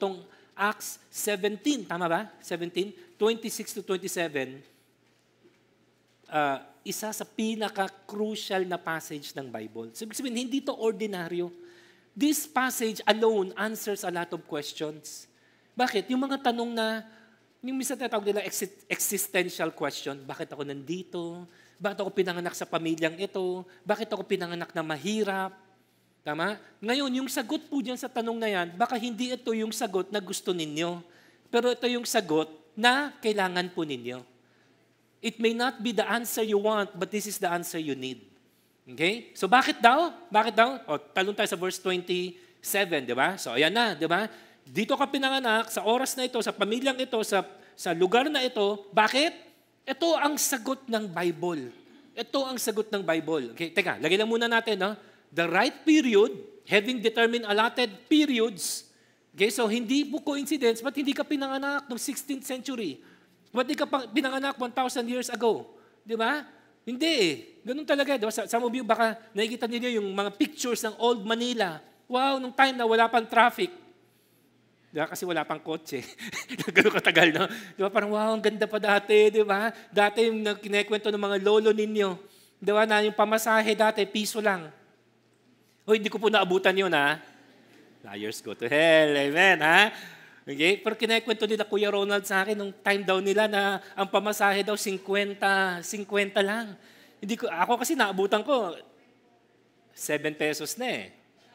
Acts seventeen, tama ba? seventeen, twenty-six to twenty-seven, uh, isa sa pinaka-crucial na passage ng Bible. So, ibig sabihin, hindi to ordinaryo. This passage alone answers a lot of questions. Bakit? Yung mga tanong na, yung minsan tatawag nila exi- existential question, bakit ako nandito? Bakit ako pinanganak sa pamilyang ito? Bakit ako pinanganak na mahirap? Tama? Ngayon, yung sagot po dyan sa tanong na yan, baka hindi ito yung sagot na gusto ninyo. Pero ito yung sagot na kailangan po ninyo. It may not be the answer you want, but this is the answer you need. Okay? So bakit daw? Bakit daw? O, talon tayo sa verse twenty-seven, di ba? So ayan na, di ba? Dito ka pinanganak, sa oras na ito, sa pamilyang ito, sa, sa lugar na ito. Bakit? Ito ang sagot ng Bible. Ito ang sagot ng Bible. Okay, teka, lagay lang muna natin, no? The right period, having determined allotted periods. Okay, so hindi po coincidence, ba't hindi ka pinanganak noong sixteenth century? Ba't hindi ka pinanganak one thousand years ago? Di ba? Hindi eh. Ganun talaga. Diba? Some of you baka nakikita niyo yung mga pictures ng old Manila. Wow, nung time na wala pang traffic. Diba? Kasi wala pang kotse. Ganun katagal, no? Diba? Parang wow, ang ganda pa dati, di ba? Dati yung kinekwento ng mga lolo ninyo. Di ba? Na yung pamasahe dati, piso lang. O, hindi ko po naabutan yun, ha? Liars go to hell. Amen, ha? Okay? Pero kinekwento nila Kuya Ronald sa akin nung time daw nila na ang pamasahe daw fifty, fifty lang. Hindi ko, ako kasi naabutan ko, seven pesos na eh.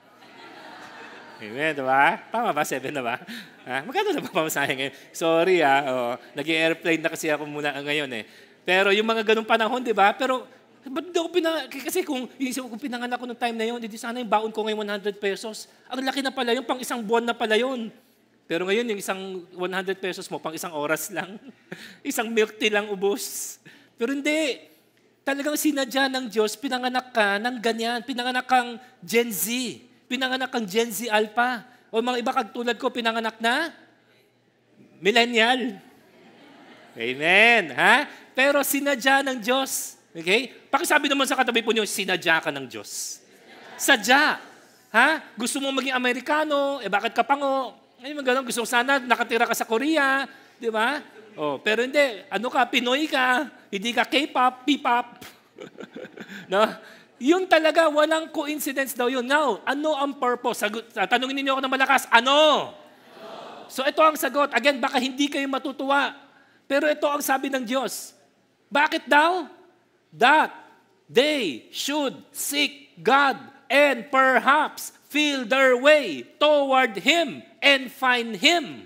Amen, diba? Tama ba? seven na ba? Ha? Magkano na ba pamasahe ngayon? Sorry ah, oh, nag-airplane na kasi ako muna ngayon eh. Pero yung mga ganung panahon, di ba? Pero, ba't di ako pinang... Kasi kung, kung pinanganak ko ng time na yun, hindi sana yung baon ko ngayon one hundred pesos. Ang laki na pala yun, pang isang buwan na pala yun. Pero ngayon, yung isang one hundred pesos mo, pang isang oras lang. Isang milk tea lang ubos. Pero hindi. Talagang sinadya ng Diyos, pinanganak ka ng ganyan. Pinanganak kang Gen Z. Pinanganak kang Gen Z Alpha. O mga iba kagtulad ko, pinanganak na millennial. Amen. Ha? Pero sinadya ng Diyos. Okay? Pakisabi naman sa katabi po niyo, sinadya ka ng Diyos. Sadya. Ha? Gusto mo maging Amerikano, eh bakit ka pango? Ay, magandang gusto ko sana nakatira ka sa Korea, di ba? Oh, pero hindi, ano ka, Pinoy ka, hindi ka K-pop, P-pop. No? Yun talaga, walang coincidence daw yun. Now, ano ang purpose? Sagot, tanungin niyo ako ng malakas, ano? So ito ang sagot. Again, baka hindi kayo matutuwa. Pero ito ang sabi ng Diyos. Bakit daw? That they should seek God and perhaps feel their way toward Him and find Him.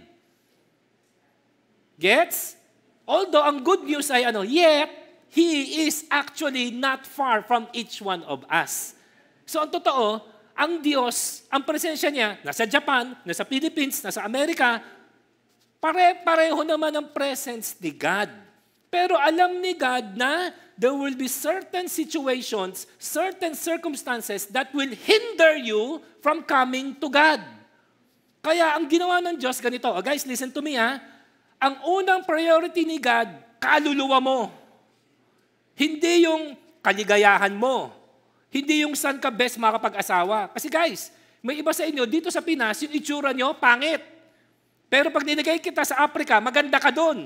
Gets? Although ang good news ay ano, yet, He is actually not far from each one of us. So ang totoo, ang Diyos, ang presensya niya, nasa Japan, nasa Philippines, nasa Amerika, pare-pareho naman ang presence ni God. Pero alam ni God na there will be certain situations, certain circumstances that will hinder you from coming to God. Kaya ang ginawa ng Diyos ganito, oh, guys, listen to me ha. Ang unang priority ni God, kaluluwa mo. Hindi yung kaligayahan mo. Hindi yung saan ka best makapag-asawa. Kasi guys, may iba sa inyo, dito sa Pinas, yung itsura nyo, pangit. Pero pag nilagay kita sa Africa, maganda ka doon.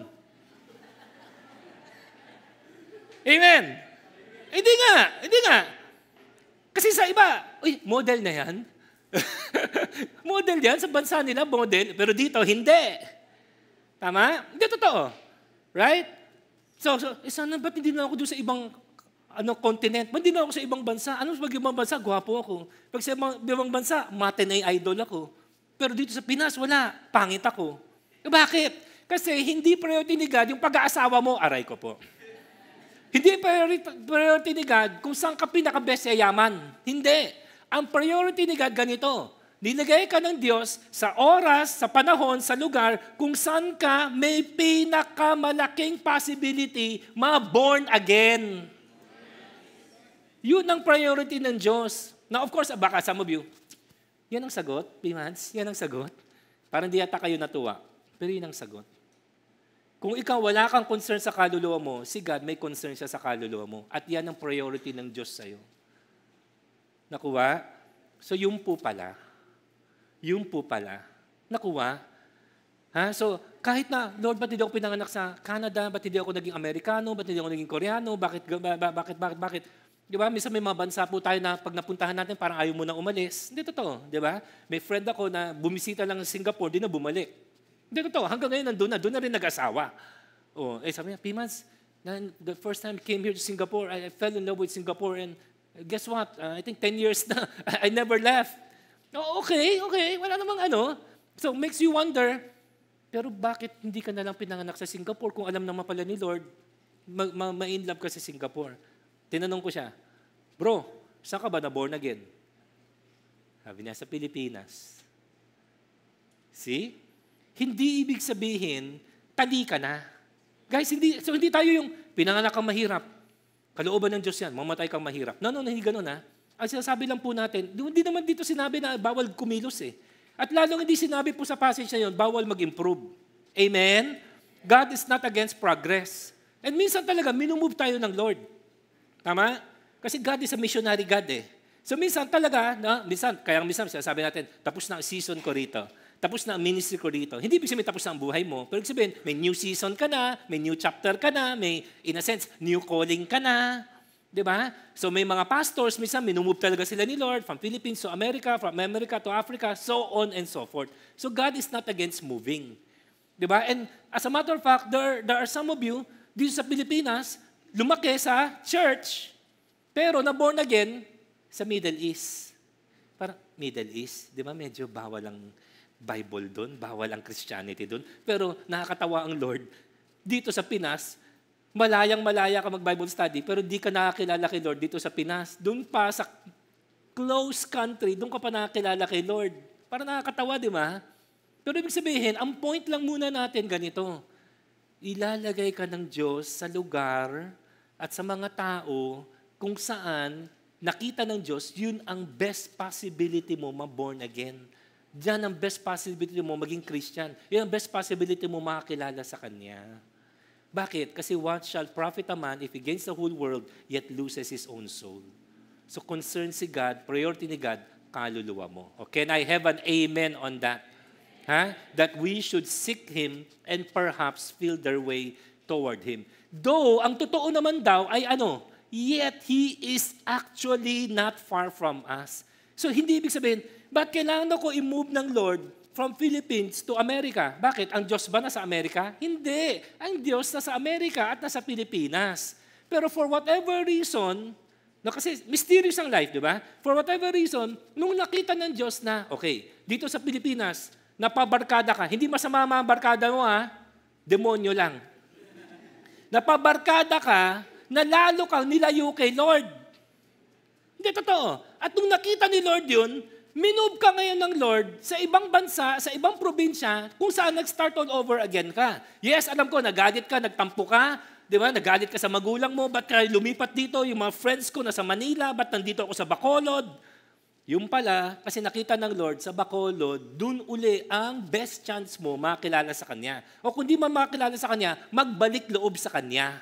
Amen? Hindi nga, hindi nga. Kasi sa iba, uy, model na yan. Model yan, sa bansa nila, model. Pero dito, hindi. Tama? Hindi totoo. Right? So, so eh, sana ba't hindi na ako doon sa ibang ano, continent? Ba't hindi na ako sa ibang bansa? Ano pag ibang bansa? Gwapo ako. Pag sa ibang, ibang bansa, matinee idol ako. Pero dito sa Pinas, wala. Pangit ako. E bakit? Kasi hindi priority ni God yung pag-aasawa mo. Aray ko po. Hindi priority, priority ni God kung saan ka pinaka-best yaman. Hindi. Ang priority ni God ganito. Nilagay ka ng Diyos sa oras, sa panahon, sa lugar kung saan ka may pinakamalaking possibility ma-born again. Yun ang priority ng Diyos. Now, of course, baka some of you, yan ang sagot, P-Mans, yan ang sagot. Parang di yata kayo natuwa. Pero yun ang sagot. Kung ikaw wala kang concern sa kaluluwa mo, si God may concern siya sa kaluluwa mo. At yan ang priority ng Diyos sa'yo. Nakuha? So yung po pala, yung po pala, nakuha, Ha? So, kahit na, Lord, ba't hindi ako pinanganak sa Canada? Ba't hindi ako naging Amerikano? Ba't hindi ako naging Koreano? Bakit, ba, ba, bakit, bakit, bakit? Di ba? Minsan may mga bansa po tayo na pag napuntahan natin, parang ayaw mo na umalis. Hindi totoo. Di ba? May friend ako na bumisita lang sa Singapore, di na bumalik. Hindi totoo. Hanggang ngayon, nandun na. Doon na rin nag-asawa. Oh, eh, sabi niya, Pimans, the first time I came here to Singapore, I fell in love with Singapore and guess what? Uh, I think ten years na. I never left. Oh, okay, okay. Wala namang ano. So, makes you wonder, pero bakit hindi ka na lang pinanganak sa Singapore kung alam naman pala ni Lord, ma- ma-in love ka sa Singapore? Tinanong ko siya, bro, saan ka ba na born again? Sabi niya, sa Pilipinas. See? Hindi ibig sabihin, tali ka na. Guys, hindi, so hindi tayo yung pinanganak kang mahirap. Kalooban ng Diyos yan, mamatay kang mahirap. No, no, hindi ganun ha. Ang sinasabi lang po natin, hindi naman dito sinabi na bawal kumilos eh. At lalong hindi sinabi po sa passage na yun, bawal mag-improve. Amen? God is not against progress. And minsan talaga, minumove tayo ng Lord. Tama? Kasi God is a missionary God eh. So minsan talaga, na, minsan, kaya minsan sinasabi natin, tapos na ang season ko rito. Tapos na ang ministry ko rito. Hindi ibig sabihin tapos na ang buhay mo. Pero ibig sabihin, may new season ka na, may new chapter ka na, may, in a sense, new calling ka na. Diba? So may mga pastors, minsan minumove talaga sila ni Lord from Philippines to America, from America to Africa, so on and so forth. So God is not against moving. Diba? And as a matter of fact, there, there are some of you, dito sa Pilipinas, lumaki sa church, pero na-born again sa Middle East. Parang Middle East, di ba medyo bawal ang Bible doon, bawal ang Christianity doon, pero nakakatawa ang Lord. Dito sa Pinas, malayang-malaya ka mag-Bible study, pero di ka nakakilala kay Lord dito sa Pinas. Doon pa sa close country, doon ka pa nakakilala kay Lord. Para nakakatawa, di ba? Pero ibig sabihin, ang point lang muna natin ganito. Ilalagay ka ng Diyos sa lugar at sa mga tao kung saan nakita ng Diyos, yun ang best possibility mo ma-born again. Diyan ang best possibility mo maging Christian. Yan ang best possibility mo makakilala sa Kanya. Bakit? Kasi what shall profit a man if he gains the whole world yet loses his own soul? So concern si God, priority ni God, kaluluwa mo. Okay, can I have an amen on that? Ha? That we should seek Him and perhaps feel their way toward Him. Though, ang totoo naman daw ay ano, yet He is actually not far from us. So hindi ibig sabihin, ba't kailangan ako i-move ng Lord from Philippines to America? Bakit? Ang Diyos ba nasa Amerika? Hindi. Ang Diyos nasa Amerika at nasa Pilipinas. Pero for whatever reason, no, kasi mysterious ang life, di ba? For whatever reason, nung nakita ng Diyos na, okay, dito sa Pilipinas, napabarkada ka. Hindi masama mga barkada mo ha, demonyo lang. Napabarkada ka, na lalo kang nilayo kay Lord. Hindi totoo. At nung nakita ni Lord yun, minove ka ngayon ng Lord sa ibang bansa, sa ibang probinsya, kung saan nag-start all over again ka. Yes, alam ko, nagalit ka, nagtampo ka, di ba? Nagalit ka sa magulang mo, ba't ka lumipat dito? Yung mga friends ko nasa Manila, ba't nandito ako sa Bacolod? Yung pala, kasi nakita ng Lord sa Bacolod, dun uli ang best chance mo makilala sa Kanya. O kung di man makilala sa Kanya, magbalik loob sa Kanya.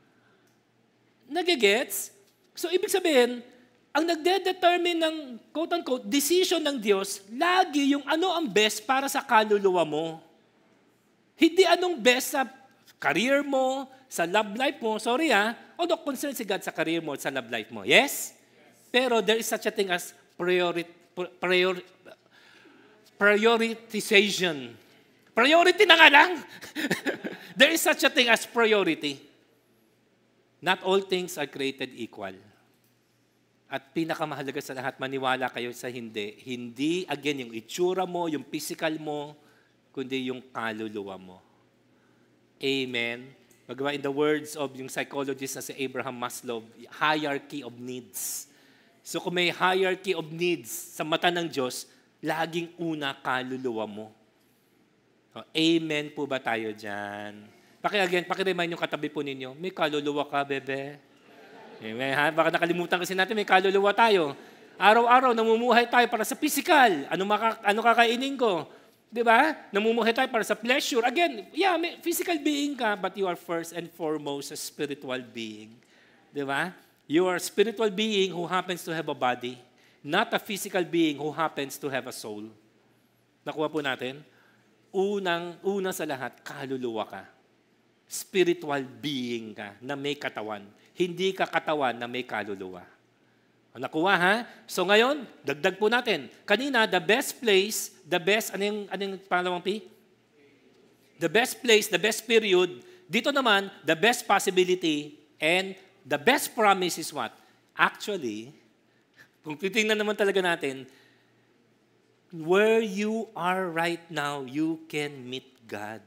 Nagigets? So, ibig sabihin, ang nagde-determine ng quote-unquote decision ng Diyos, lagi yung ano ang best para sa kaluluwa mo. Hindi anong best sa career mo, sa love life mo. Sorry ha, although concerned si God sa career mo at sa love life mo. Yes? Pero there is such a thing as priori, priori, prioritization. Priority na nga lang. There is such a thing as priority. Not all things are created equal. At pinakamahalaga sa lahat, maniwala kayo sa hindi. Hindi, again, yung itsura mo, yung physical mo, kundi yung kaluluwa mo. Amen. Magawa in the words of yung psychologist na si Abraham Maslow, hierarchy of needs. So kung may hierarchy of needs sa mata ng Diyos, laging una kaluluwa mo. So, amen po ba tayo dyan? Paki again, paki-remind yung katabi po ninyo, may kaluluwa ka, bebe. Amen, ha? Baka nakalimutan kasi natin, may kaluluwa tayo. Araw-araw, namumuhay tayo para sa physical. Ano, maka, ano kakainin ko? Diba? Namumuhay tayo para sa pleasure. Again, yeah, may physical being ka, but you are first and foremost a spiritual being. Diba? You are a spiritual being who happens to have a body, not a physical being who happens to have a soul. Nakuha po natin? unang, una sa lahat, kaluluwa ka. Spiritual being ka na may katawan. Hindi ka katawan na may kaluluwa. Nakuha ha? So ngayon, dagdag po natin. Kanina, the best place, the best, ano yung, ano yung pangalawang P? The best place, the best period. Dito naman, the best possibility and the best promise is what? Actually, kung titingnan naman talaga natin, where you are right now, you can meet God.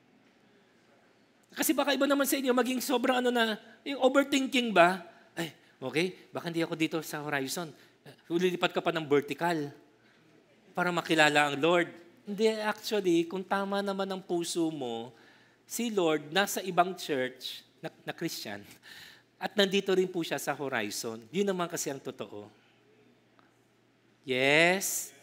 Kasi baka iba naman sa inyo, maging sobrang ano na, yung overthinking ba? Ay, okay, baka hindi ako dito sa horizon. Ulilipat ka pa ng vertical para makilala ang Lord. Hindi, actually, kung tama naman ang puso mo, si Lord nasa ibang church na, na Christian at nandito rin po siya sa horizon. Yun naman kasi ang totoo. Yes?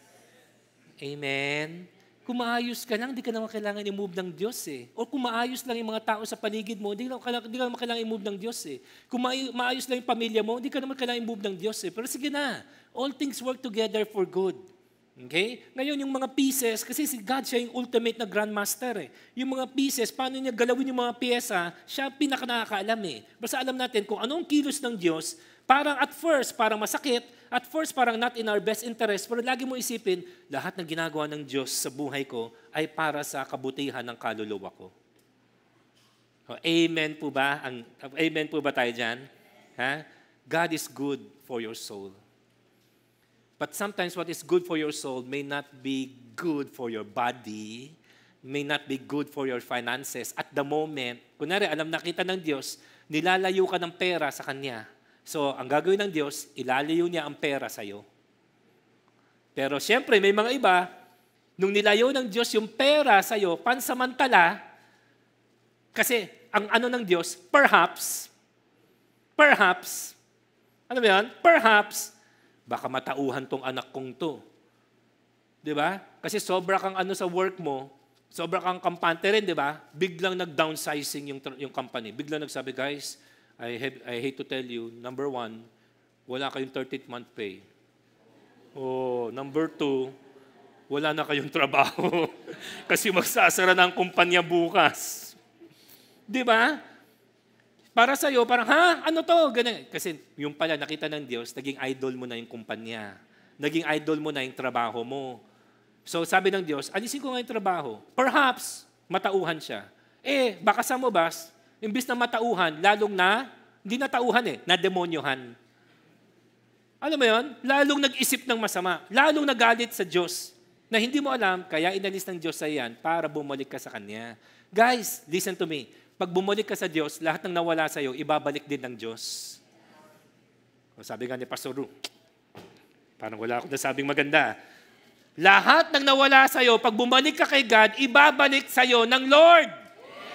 Amen? Kung maayos ka lang, di ka naman kailangan i-move ng Diyos eh. O kung maayos lang yung mga tao sa paligid mo, di ka naman, di ka naman kailangan i-move ng Diyos eh. Kung maayos lang yung pamilya mo, di ka naman kailangan i-move ng Diyos eh. Pero sige na, all things work together for good. Okay? Ngayon, yung mga pieces, kasi si God siya yung ultimate na grandmaster eh. Yung mga pieces, paano niya galawin yung mga piyesa, siya pinaka-nakakaalam eh. Basta alam natin kung anong kilos ng Diyos, parang at first, parang masakit, at first, parang not in our best interest, pero lagi mo isipin, lahat ng ginagawa ng Diyos sa buhay ko ay para sa kabutihan ng kaluluwa ko. Oh, amen po ba? Ang, amen po ba tayo dyan? Ha? God is good for your soul. But sometimes what is good for your soul may not be good for your body, may not be good for your finances. At the moment, kunwari, alam nakita ng Diyos, nilalayo ka ng pera sa Kanya. So, ang gagawin ng Diyos, ilalayo niya ang pera sa iyo. Pero siyempre, may mga iba, nung nilayo ng Diyos yung pera sa iyo, pansamantala, kasi ang ano ng Diyos, perhaps, perhaps, ano ba yan? Perhaps, baka matauhan tong anak kong to. Di ba? Kasi sobra kang ano sa work mo, sobra kang kampante rin, di ba? Biglang nag-downsizing yung, yung company. Biglang nagsabi, guys, I, have, I hate to tell you, number one, wala kayong thirteenth month pay. Oh, number two, wala na kayong trabaho. Kasi magsasara na ang kumpanya bukas. Di ba? Para sa'yo, parang, ha? Ano to? Ganun. Kasi yung pala, nakita ng Diyos, naging idol mo na yung kumpanya. Naging idol mo na yung trabaho mo. So sabi ng Diyos, alisin ko nga yung trabaho. Perhaps, matauhan siya. Eh, baka sa mo ba, imbis na matauhan, lalong na, hindi na tauhan eh, na demonyohan. Alam mo yun? Lalong nag-isip ng masama. Lalong nagalit sa Diyos na hindi mo alam, kaya inalis ng Diyos sa iyan para bumalik ka sa Kanya. Guys, listen to me. Pag bumalik ka sa Diyos, lahat ng nawala sa iyo, ibabalik din ng Diyos. O sabi nga ni Pastor Ru, parang wala akong nasabing maganda. Lahat ng nawala sa iyo, pag bumalik ka kay God, ibabalik sa iyo ng Lord.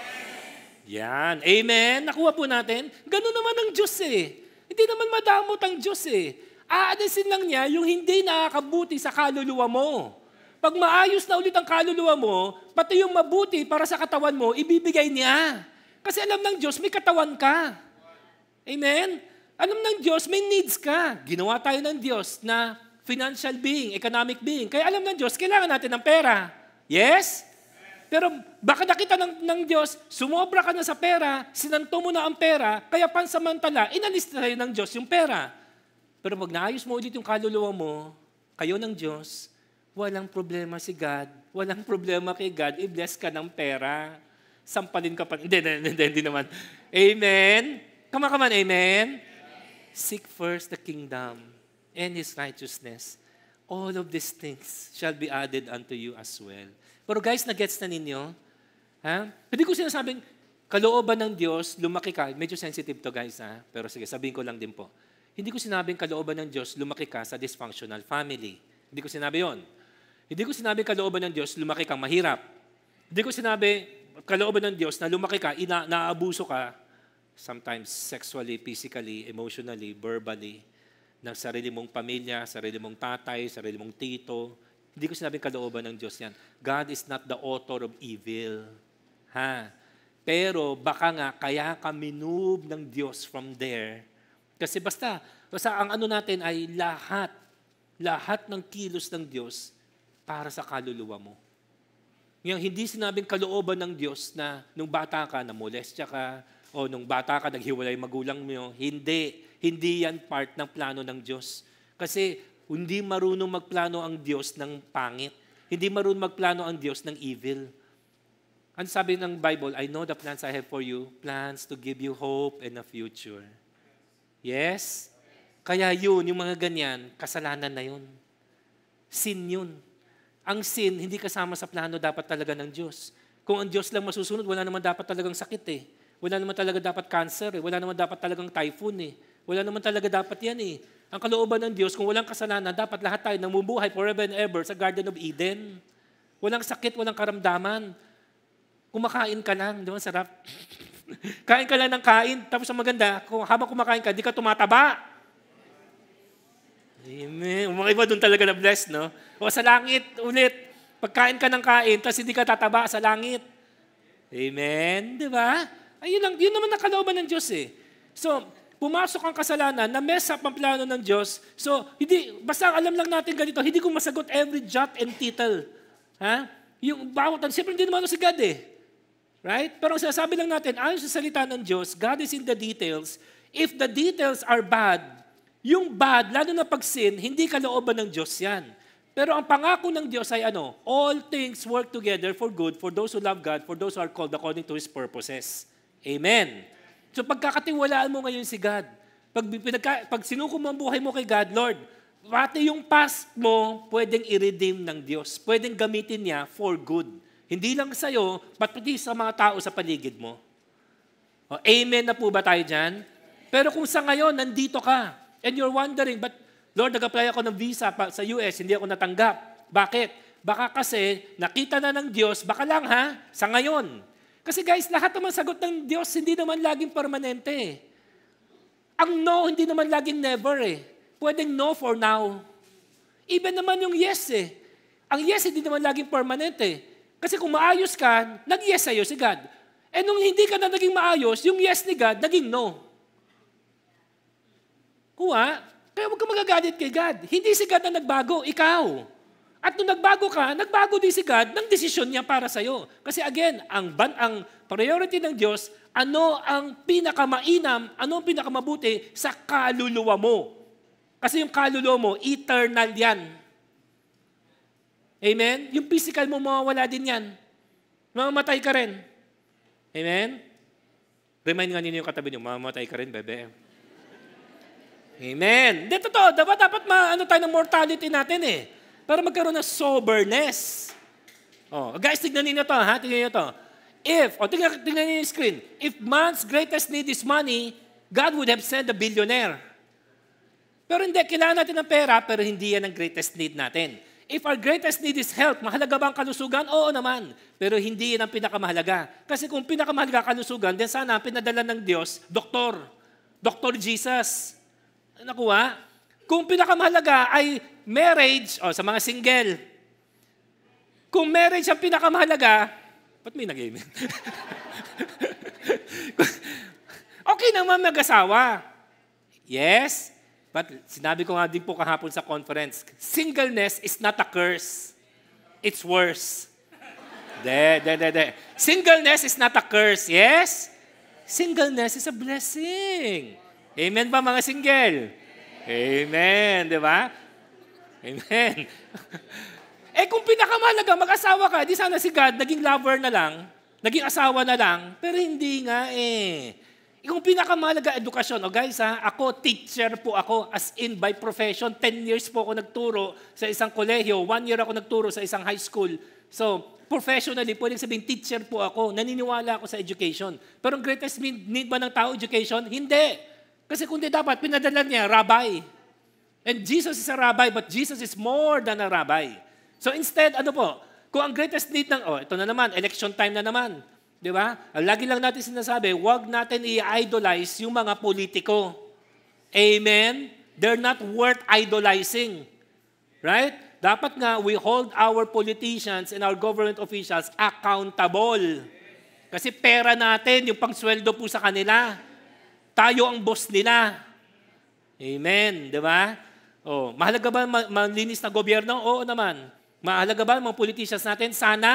Yan. Amen. Nakuha po natin. Ganun naman ang Diyos eh. Hindi naman madamot ang Diyos eh. Aalisin lang niya yung hindi nakakabuti sa kaluluwa mo. Pag maayos na ulit ang kaluluwa mo, pati yung mabuti para sa katawan mo, ibibigay niya. Kasi alam ng Diyos, may katawan ka. Amen? Alam ng Diyos, may needs ka. Ginawa tayo ng Diyos na financial being, economic being. Kaya alam ng Diyos, kailangan natin ng pera. Yes? Pero baka nakita ng, ng Diyos, sumobra ka na sa pera, sinanto mo na ang pera, kaya pansamantala, inalis na ng Diyos yung pera. Pero pag naayos mo ulit yung kaluluwa mo, kayo ng Diyos, walang problema si God, walang problema kay God, i-bless ka ng pera. Sampalin ka pa. Hindi, hindi, hindi, hindi naman. Amen? Come on, come on, amen? Seek first the kingdom and His righteousness. All of these things shall be added unto you as well. Pero guys, na-gets na ninyo? Ha? Hindi ko sinasabing, kalooban ng Diyos, lumaki ka. Medyo sensitive to guys, ha? Pero sige, sabihin ko lang din po. Hindi ko sinabing kalooban ng Diyos, lumaki ka sa dysfunctional family. Hindi ko sinabi yon. Hindi ko sinabi kalooban ng Diyos, lumaki kang mahirap. Hindi ko sinabi kalooban ng Diyos na lumaki ka, ina, naaabuso ka, sometimes sexually, physically, emotionally, verbally, ng sarili mong pamilya, sarili mong tatay, sarili mong tito. Hindi ko sinabing kalooban ng Diyos yan. God is not the author of evil. Ha? Pero baka nga, kaya ka minove ng Diyos from there. Kasi basta, basta ang ano natin ay lahat, lahat ng kilos ng Diyos para sa kaluluwa mo. Yung hindi sinabing kalooban ng Diyos na nung bata ka, namolestya ka, o nung bata ka, naghiwalay magulang mo. Hindi. Hindi yan part ng plano ng Diyos. Kasi hindi marunong magplano ang Diyos ng pangit. Hindi marunong magplano ang Diyos ng evil. Ano sabi ng Bible? I know the plans I have for you, plans to give you hope and a future. Yes? Kaya yun, yung mga ganyan, kasalanan na yun. Sin yun. Ang sin, hindi kasama sa plano dapat talaga ng Diyos. Kung ang Diyos lang masusunod, wala naman dapat talagang sakit eh. Wala naman talaga dapat cancer eh. Wala naman dapat talagang typhoon eh. Wala naman talaga dapat yan eh. Ang kalooban ng Diyos, kung walang kasalanan, dapat lahat tayo namumuhay forever and ever sa Garden of Eden. Walang sakit, walang karamdaman. Kumakain ka lang, di ba? Sarap. Kain ka lang ng kain, tapos ang maganda, kung habang kumakain ka, di ka tumataba. Amen. Mga iba doon talaga na blessed, no? O sa langit, ulit, pagkain ka ng kain, tapos hindi ka tataba sa langit. Amen. Di ba? Ayun lang, yun naman ang kalooban ng Diyos eh. So, pumasok ang kasalanan, na-mess up ang plano ng Diyos. So, hindi, basta alam lang natin ganito, hindi ko masagot every jot and tittle. Ha? Yung bawat, siyempre hindi naman si God eh. Right? Pero ang sinasabi lang natin, ayon sa salita ng Diyos, God is in the details. If the details are bad, yung bad, lalo na pag sin, hindi kalooban ng Diyos yan. Pero ang pangako ng Diyos ay ano? All things work together for good for those who love God, for those who are called according to His purposes. Amen. So pagkakatiwalaan mo ngayon si God, pag, pinagka, pag sinuko mo ang buhay mo kay God, Lord, pati yung past mo, pwedeng i-redeem ng Diyos. Pwedeng gamitin niya for good. Hindi lang sa'yo, pati sa mga tao sa paligid mo. O, amen na po ba tayo dyan? Pero kung sa ngayon, nandito ka, and you're wondering, but Lord, nag-apply ako ng visa pa sa U S, hindi ako natanggap. Bakit? Baka kasi nakita na ng Diyos, baka lang ha, sa ngayon. Kasi guys, lahat naman sagot ng Diyos, hindi naman laging permanente. Ang no, hindi naman laging never eh. Pwedeng no for now. Even naman yung yes eh. Ang yes, hindi naman laging permanente. Kasi kung maayos ka, nag-yes sa'yo si God. Eh nung hindi ka na naging maayos, yung yes ni God, naging no. Kuha, kaya huwag ka magagalit kay God. Hindi si God na nagbago, ikaw. At nung nagbago ka, nagbago din si God ng desisyon niya para sa'yo. Kasi again, ang, ban, ang priority ng Diyos, ano ang pinakamainam, ano ang pinakamabuti sa kaluluwa mo. Kasi yung kaluluwa mo, eternal yan. Amen? Yung physical mo, mawawala din yan. Mamamatay ka rin. Amen? Remind nga ninyo yung katabi niyo, mamamatay ka rin, bebe. Amen. Hindi, totoo. Dapat, dapat ma, ano tayo ng mortality natin eh. Para magkaroon ng soberness. Oh, guys, tignan niyo to, ha? Tignan niyo to. If, o oh, tignan, tignan niyo yung screen. If man's greatest need is money, God would have sent a billionaire. Pero hindi, kailangan natin ng pera, pero hindi yan ang greatest need natin. If our greatest need is health, mahalaga ba ang kalusugan? Oo naman. Pero hindi yan ang pinakamahalaga. Kasi kung pinakamahalaga kalusugan, then sana pinadala ng Diyos, doktor. Doktor Jesus. Nakuha? Kung pinakamahalaga ay marriage, o oh, sa mga single. Kung marriage ang pinakamahalaga, ba't may nag-amen? Okay naman mag-asawa. Yes. But sinabi ko nga din po kahapon sa conference, singleness is not a curse. It's worse. De, de, de, de. Singleness is not a curse. Yes? Singleness is a blessing. Amen ba mga single? Amen. Di ba? Amen. Eh kung pinakamahalaga, mag-asawa ka, di sana si God, naging lover na lang, naging asawa na lang, pero hindi nga eh. Kung pinakamahalaga edukasyon, o oh guys ha, ako teacher po ako, as in by profession, ten years po ako nagturo sa isang kolehiyo, one year ako nagturo sa isang high school. So, professionally, pwedeng sabihin teacher po ako, naniniwala ako sa education. Pero ang greatest need ba ng tao, education? Hindi. Kasi kung di dapat, pinadala niya, rabbi. And Jesus is a rabbi, but Jesus is more than a rabbi. So instead, ano po, kung ang greatest need ng, oh, ito na naman, election time na naman. Di ba? Lagi lang natin sinasabi, huwag natin i-idolize yung mga politiko. Amen? They're not worth idolizing. Right? Dapat nga, we hold our politicians and our government officials accountable. Kasi pera natin, yung pangsweldo po sa kanila. Tayo ang boss nila. Amen? Di ba? Oh, mahalaga ba malinis na gobyerno? Oo naman. Mahalaga ba mga politicians natin? Sana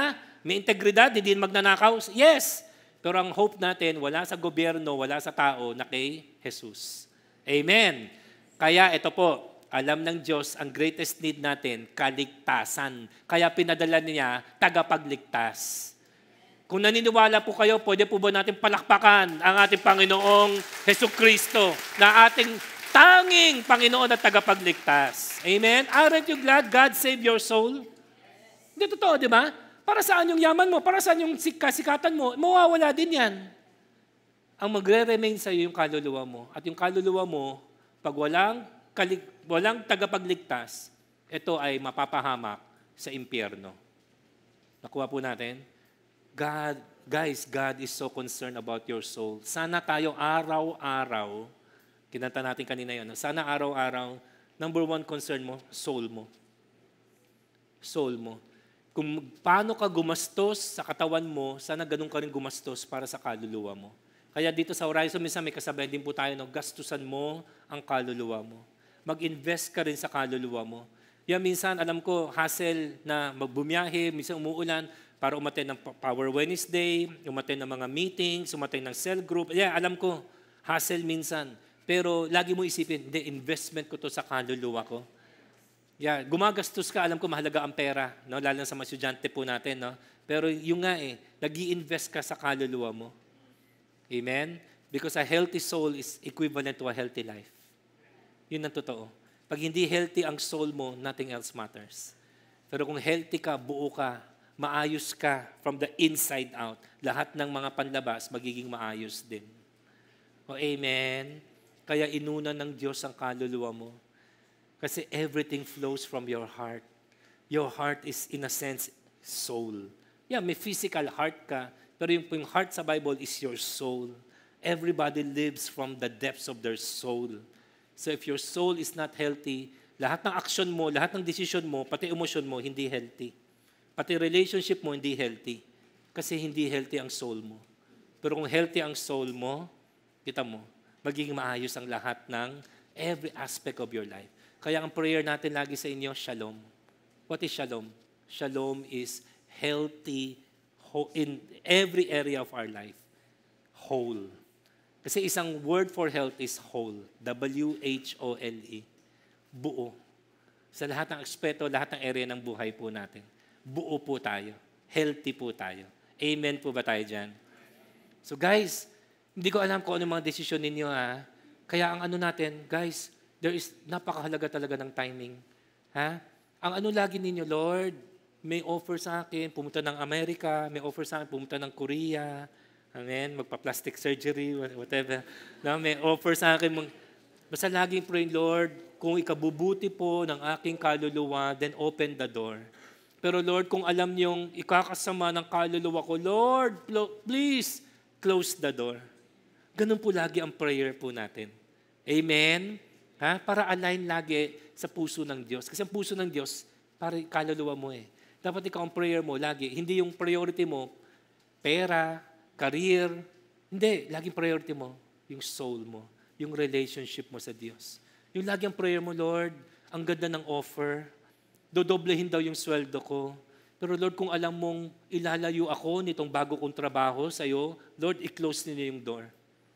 May integridad, hindi magnanakaw? Yes. Pero ang hope natin, wala sa gobyerno, wala sa tao, na kay Jesus. Amen. Kaya ito po, alam ng Diyos, ang greatest need natin, kaligtasan. Kaya pinadala niya, tagapagligtas. Kung naniniwala po kayo, pwede po ba natin palakpakan ang ating Panginoong Jesucristo na ating tanging Panginoon at tagapagligtas. Amen? Aren't you glad God saved your soul? Hindi totoo, di ba? Para saan yung yaman mo? Para saan yung kasikatan mo? Mawawala din yan. Ang magre-remain sa iyo yung kaluluwa mo. At yung kaluluwa mo, pag walang, kalig- walang tagapagligtas, ito ay mapapahamak sa impyerno. Nakuha po natin? God, guys, God is so concerned about your soul. Sana tayo araw-araw, kinanta natin kanina yun, sana araw-araw, number one concern mo, soul mo. Soul mo. Kung paano ka gumastos sa katawan mo, sana ganun ka rin gumastos para sa kaluluwa mo. Kaya dito sa Horizon, minsan may kasabay din po tayo, no, gastusan mo ang kaluluwa mo. Mag-invest ka rin sa kaluluwa mo. Yan minsan, alam ko, hassle na magbumiyahe, minsan umuulan, para umaten ng Power Wednesday, umaten ng mga meetings, umaten ng cell group. Yeah, alam ko, hassle minsan. Pero lagi mo isipin, hindi, investment ko to sa kaluluwa ko. Yeah, gumagastos ka, alam ko mahalaga ang pera, no? Lalo na sa mga estudyante po natin. No? Pero yung nga eh, nag-i-invest ka sa kaluluwa mo. Amen? Because a healthy soul is equivalent to a healthy life. Yun ang totoo. Pag hindi healthy ang soul mo, nothing else matters. Pero kung healthy ka, buo ka, maayos ka from the inside out, lahat ng mga panlabas magiging maayos din. O amen? Kaya inuna ng Diyos ang kaluluwa mo. Kasi everything flows from your heart. Your heart is, in a sense, soul. Yeah, may physical heart ka, pero yung, yung heart sa Bible is your soul. Everybody lives from the depths of their soul. So if your soul is not healthy, lahat ng action mo, lahat ng decision mo, pati emotion mo, hindi healthy. Pati relationship mo, hindi healthy. Kasi hindi healthy ang soul mo. Pero kung healthy ang soul mo, kita mo, magiging maayos ang lahat ng every aspect of your life. Kaya ang prayer natin lagi sa inyo, shalom. What is shalom? Shalom is healthy in every area of our life. Whole. Kasi isang word for health is whole. W H O L E. Buo. Sa lahat ng aspeto, lahat ng area ng buhay po natin. Buo po tayo. Healthy po tayo. Amen po ba tayo dyan? So guys, hindi ko alam kung ano mga desisyon ninyo ha. Kaya ang ano natin, guys, there is napakahalaga talaga ng timing. Ha? Ang ano lagi ninyo, Lord, may offer sa akin, pumunta ng Amerika, may offer sa akin, pumunta ng Korea, amen, magpa-plastic surgery, whatever. No, may offer sa akin. Mag... Basta laging pray, Lord, kung ikabubuti po ng aking kaluluwa, then open the door. Pero Lord, kung alam niyong ikakasama ng kaluluwa ko, Lord, please, close the door. Ganun po lagi ang prayer po natin. Amen? Ha? Para align lagi sa puso ng Diyos. Kasi ang puso ng Diyos, para kaluluwa mo eh. Dapat ikaw ang prayer mo lagi. Hindi yung priority mo, pera, career. Hindi, laging priority mo, yung soul mo, yung relationship mo sa Diyos. Yung lagi ang prayer mo, Lord, ang ganda ng offer, dodoblehin daw yung sweldo ko. Pero Lord, kung alam mong ilalayo ako nitong bago kong trabaho sa'yo, Lord, i-close niyo yung door.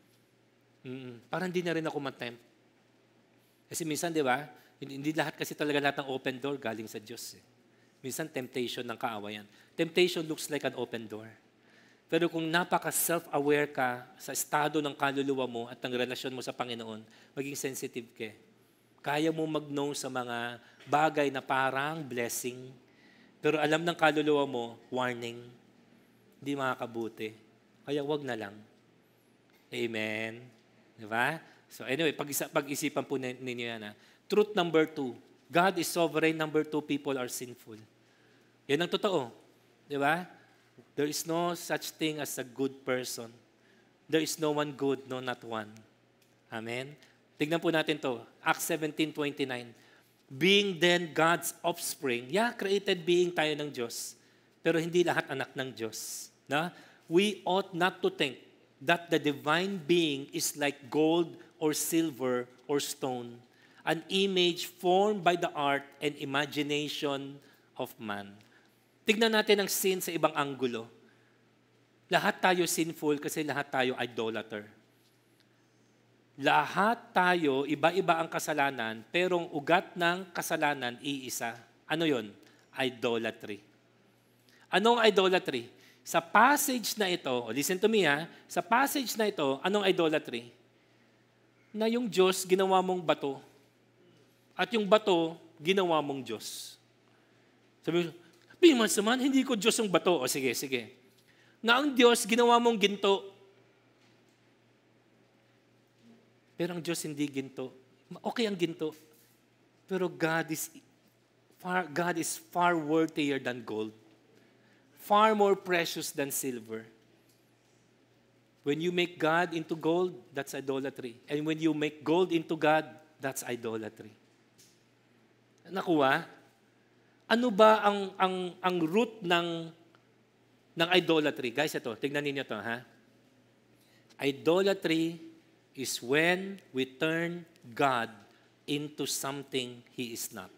Mm-mm. Parang hindi na rin ako matempt. Kasi minsan, di ba, hindi, hindi lahat kasi talaga lahat ng open door galing sa Diyos. Eh. Minsan, temptation ng kaawayan. Temptation looks like an open door. Pero kung napaka-self-aware ka sa estado ng kaluluwa mo at ng relasyon mo sa Panginoon, maging sensitive ka. Kaya mo mag-no sa mga bagay na parang blessing. Pero alam ng kaluluwa mo, warning, hindi makakabuti. Kaya wag na lang. Amen. Di ba? So anyway, pag-isa, pag-isipan po ninyo yan. Ha? Truth number two, God is sovereign. Number two, people are sinful. Yan ang totoo. Di ba? There is no such thing as a good person. There is no one good, no not one. Amen? Tignan po natin to. Acts seventeen twenty-nine. Being then God's offspring, yeah, created being tayo ng Diyos, pero hindi lahat anak ng Diyos. Na? We ought not to think that the divine being is like gold or silver or stone, an image formed by the art and imagination of man. Tignan natin ang sin sa ibang anggulo. Lahat tayo sinful kasi lahat tayo idolater. Lahat tayo, iba-iba ang kasalanan, pero ang ugat ng kasalanan, iisa. Ano yon? Idolatry. Anong idolatry? Sa passage na ito, oh, listen to me ha, sa passage na ito, anong idolatry? Na yung Diyos, ginawa mong bato. At yung bato, ginawa mong Diyos. Sabi mo, Pimas naman, hindi ko Diyos ang bato. O sige, sige. Na ang Diyos, ginawa mong ginto. Pero ang Diyos hindi ginto. Okay ang ginto. Pero God is far, God is far worthier than gold. Far more precious than silver. When you make God into gold, that's idolatry. And when you make gold into God, that's idolatry. Nakuha? Ano ba ang ang ang root ng ng idolatry? Guys, ito, tingnan niyo 'to, ha? Idolatry is when we turn God into something He is not.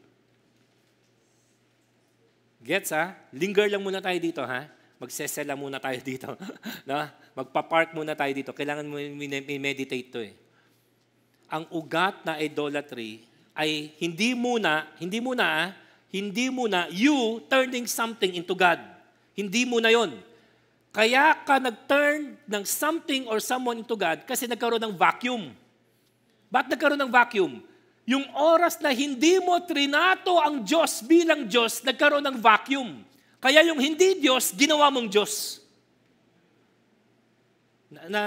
Gets, ha? Linger lang muna tayo dito, ha? Magsesela muna tayo dito. No? Magpa-park muna tayo dito. Kailangan mo i-meditate to eh. Ang ugat na idolatry ay hindi muna, hindi muna, ah, hindi muna you turning something into God. Hindi muna yon. Kaya ka nag-turn ng something or someone into God kasi nagkaroon ng vacuum. Ba't nagkaroon ng vacuum? Yung oras na hindi mo trinato ang Diyos bilang Diyos, nagkaroon ng vacuum. Kaya yung hindi Diyos, ginawa mong Diyos. Na, na,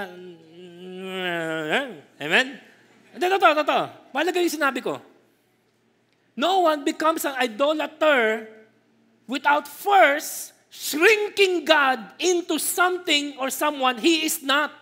amen? Ito, ito, ito, ito. Malaga yung sinabi ko. No one becomes an idolater without first shrinking God into something or someone He is not.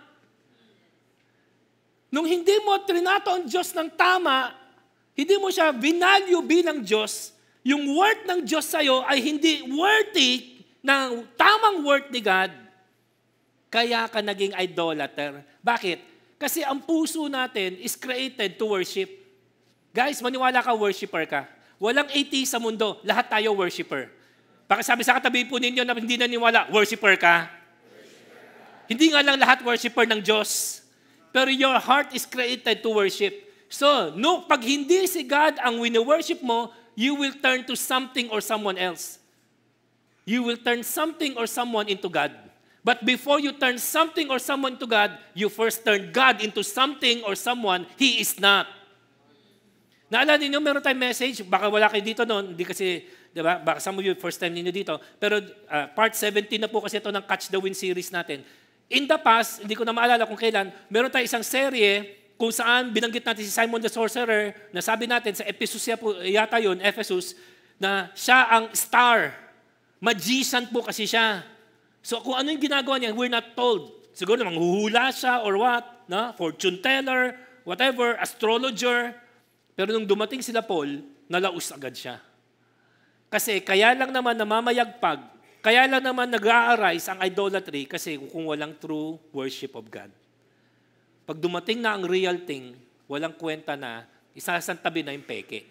Nung hindi mo trinato ang Diyos ng tama, hindi mo siya vinalue bilang Diyos, yung worth ng Diyos sa'yo ay hindi worthy ng tamang worth ni God, kaya ka naging idolater. Bakit? Kasi ang puso natin is created to worship. Guys, maniwala ka, worshiper ka. Walang atheist sa mundo. Lahat tayo worshiper. Pakisabi sa katabi po ninyo na hindi naniwala, worshiper ka. Worshiper ka. Hindi nga lang lahat worshiper ng Diyos. Pero your heart is created to worship. So, no, pag hindi si God ang wini-worship mo, you will turn to something or someone else. You will turn something or someone into God. But before you turn something or someone to God, you first turn God into something or someone He is not. Naalala ninyo, meron tayong message, baka wala kayo dito noon, hindi kasi, di ba, baka some of you, first time ninyo dito, pero uh, part seventeen na po kasi ito ng Catch the Wind series natin. In the past, hindi ko na maalala kung kailan, meron tayong isang serye kung saan binanggit natin si Simon the Sorcerer, na sabi natin sa Ephesus yata yun, Ephesus, na siya ang star. Magician po kasi siya. So kung ano yung ginagawa niya, we're not told. Siguro manghuhula siya or what, no? Fortune teller, whatever, astrologer. Pero nung dumating sila Paul, nalaus agad siya. Kasi kaya lang naman namamayagpag, kaya lang naman nag-a-arise ang idolatry kasi kung walang true worship of God. Pag dumating na ang real thing, walang kwenta na, isasantabi na yung peke.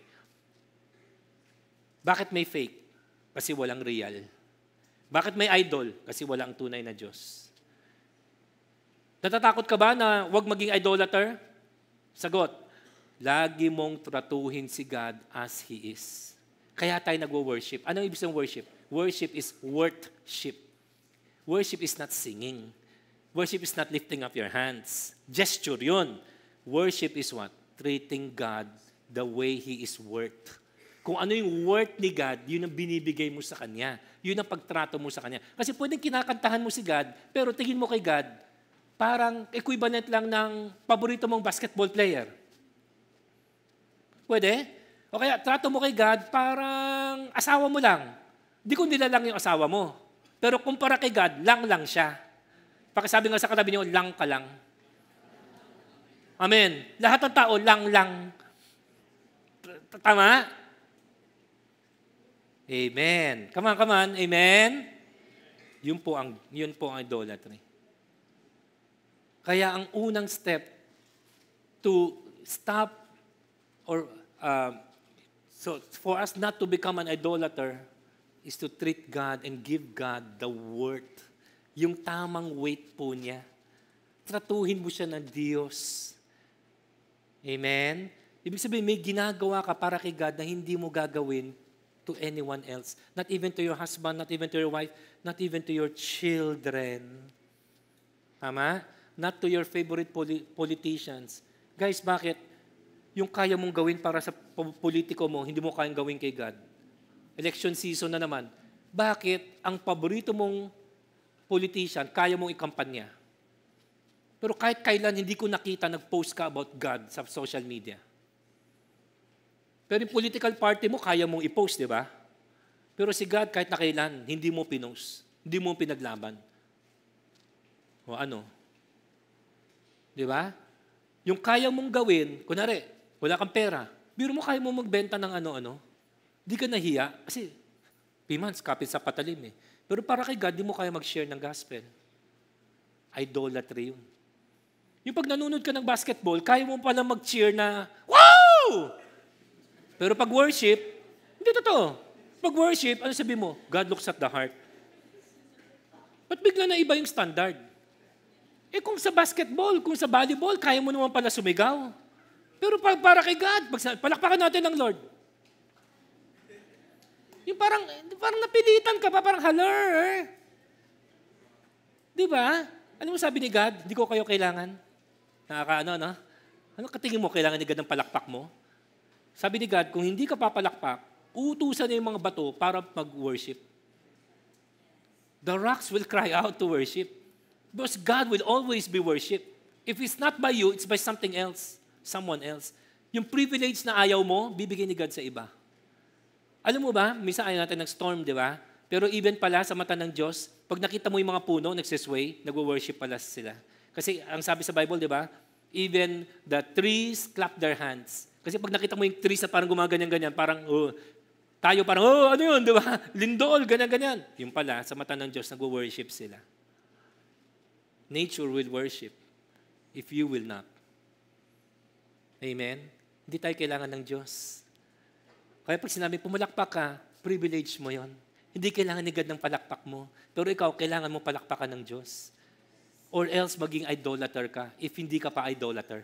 Bakit may fake? Kasi walang real. Bakit may idol? Kasi walang tunay na Diyos. Natatakot ka ba na huwag maging idolater? Sagot, lagi mong tratuhin si God as He is. Kaya tayo nagwo-worship. Anong ibig sabihin worship? Worship is worship. Worship is not singing. Worship is not lifting up your hands. Gesture yun. Worship is what? Treating God the way He is worth. Kung ano yung worth ni God, yun ang binibigay mo sa Kanya. Yun ang pagtrato mo sa Kanya. Kasi pwedeng kinakantahan mo si God, pero tingin mo kay God, parang equivalent lang ng paborito mong basketball player. Pwede? O kaya trato mo kay God, parang asawa mo lang. Di ko nila lang yung asawa mo. Pero kumpara kay God, lang lang siya. Pakisabi nga sa katabi niyo, lang ka lang. Amen. Lahat ng tao, lang lang. Tama? Amen. Come on, come on. Amen. Yun po ang, yun po ang idolatry. Kaya ang unang step to stop or uh, so for us not to become an idolater, is to treat God and give God the worth. Yung tamang weight po niya. Tratuhin mo siya ng Diyos. Amen? Ibig sabihin, may ginagawa ka para kay God na hindi mo gagawin to anyone else. Not even to your husband, not even to your wife, not even to your children. Tama? Not to your favorite poli- politicians. Guys, bakit? Yung kaya mong gawin para sa politiko mo, hindi mo kayang gawin kay God. Election season na naman. Bakit ang paborito mong politician, kaya mong ikampanya? Pero kahit kailan hindi ko nakita nag-post ka about God sa social media. Pero yung political party mo, kaya mong i-post, di ba? Pero si God, kahit na kailan, hindi mo pinost. Hindi mo pinaglaban. O ano? Di ba? Yung kaya mong gawin, kunwari, wala kang pera, biro mo kaya mo magbenta ng ano-ano, di ka nahiya, kasi pimans, kapit sa patalim eh. Pero para kay God, di mo kaya mag-share ng gospel. Idolatry yun. Yung pag nanonood ka ng basketball, kaya mo pala mag-cheer na, wow! Pero pag worship, hindi totoo. Pag worship, ano sabi mo? God looks at the heart. Ba't bigla na iba yung standard? Eh kung sa basketball, kung sa volleyball, kaya mo naman pala sumigaw. Pero pag para kay God, pag, palakpakan natin ng Lord. Yung parang, parang napilitan ka pa, parang haler. Di ba? Ano mo sabi ni God? Di ko kayo kailangan. Nakakaano, no? Ano katingin mo kailangan ni God ng palakpak mo? Sabi ni God, kung hindi ka papalakpak, utusan na yung mga bato para mag-worship. The rocks will cry out to worship. Because God will always be worshipped. If it's not by you, it's by something else, someone else. Yung privilege na ayaw mo, bibigay ni God sa iba. Alam mo ba, minsan ayaw natin ng storm, di ba? Pero even pala sa mata ng Diyos, pag nakita mo yung mga puno, nagsisway, nagwo-worship pala sila. Kasi ang sabi sa Bible, di ba? Even the trees clap their hands. Kasi pag nakita mo yung trees na parang gumaganyan-ganyan, parang, oh, tayo parang, oh, ano yun, di ba? Lindol, ganyan-ganyan. Yung pala, sa mata ng Diyos, nagwo-worship sila. Nature will worship if you will not. Amen? Hindi tayo kailangan ng Diyos. Kaya pag sinabi, pumalakpak ka, privilege mo yon. Hindi kailangan ni God ng palakpak mo. Pero ikaw, kailangan mo palakpakan ng Diyos. Or else maging idolater ka if hindi ka pa idolater.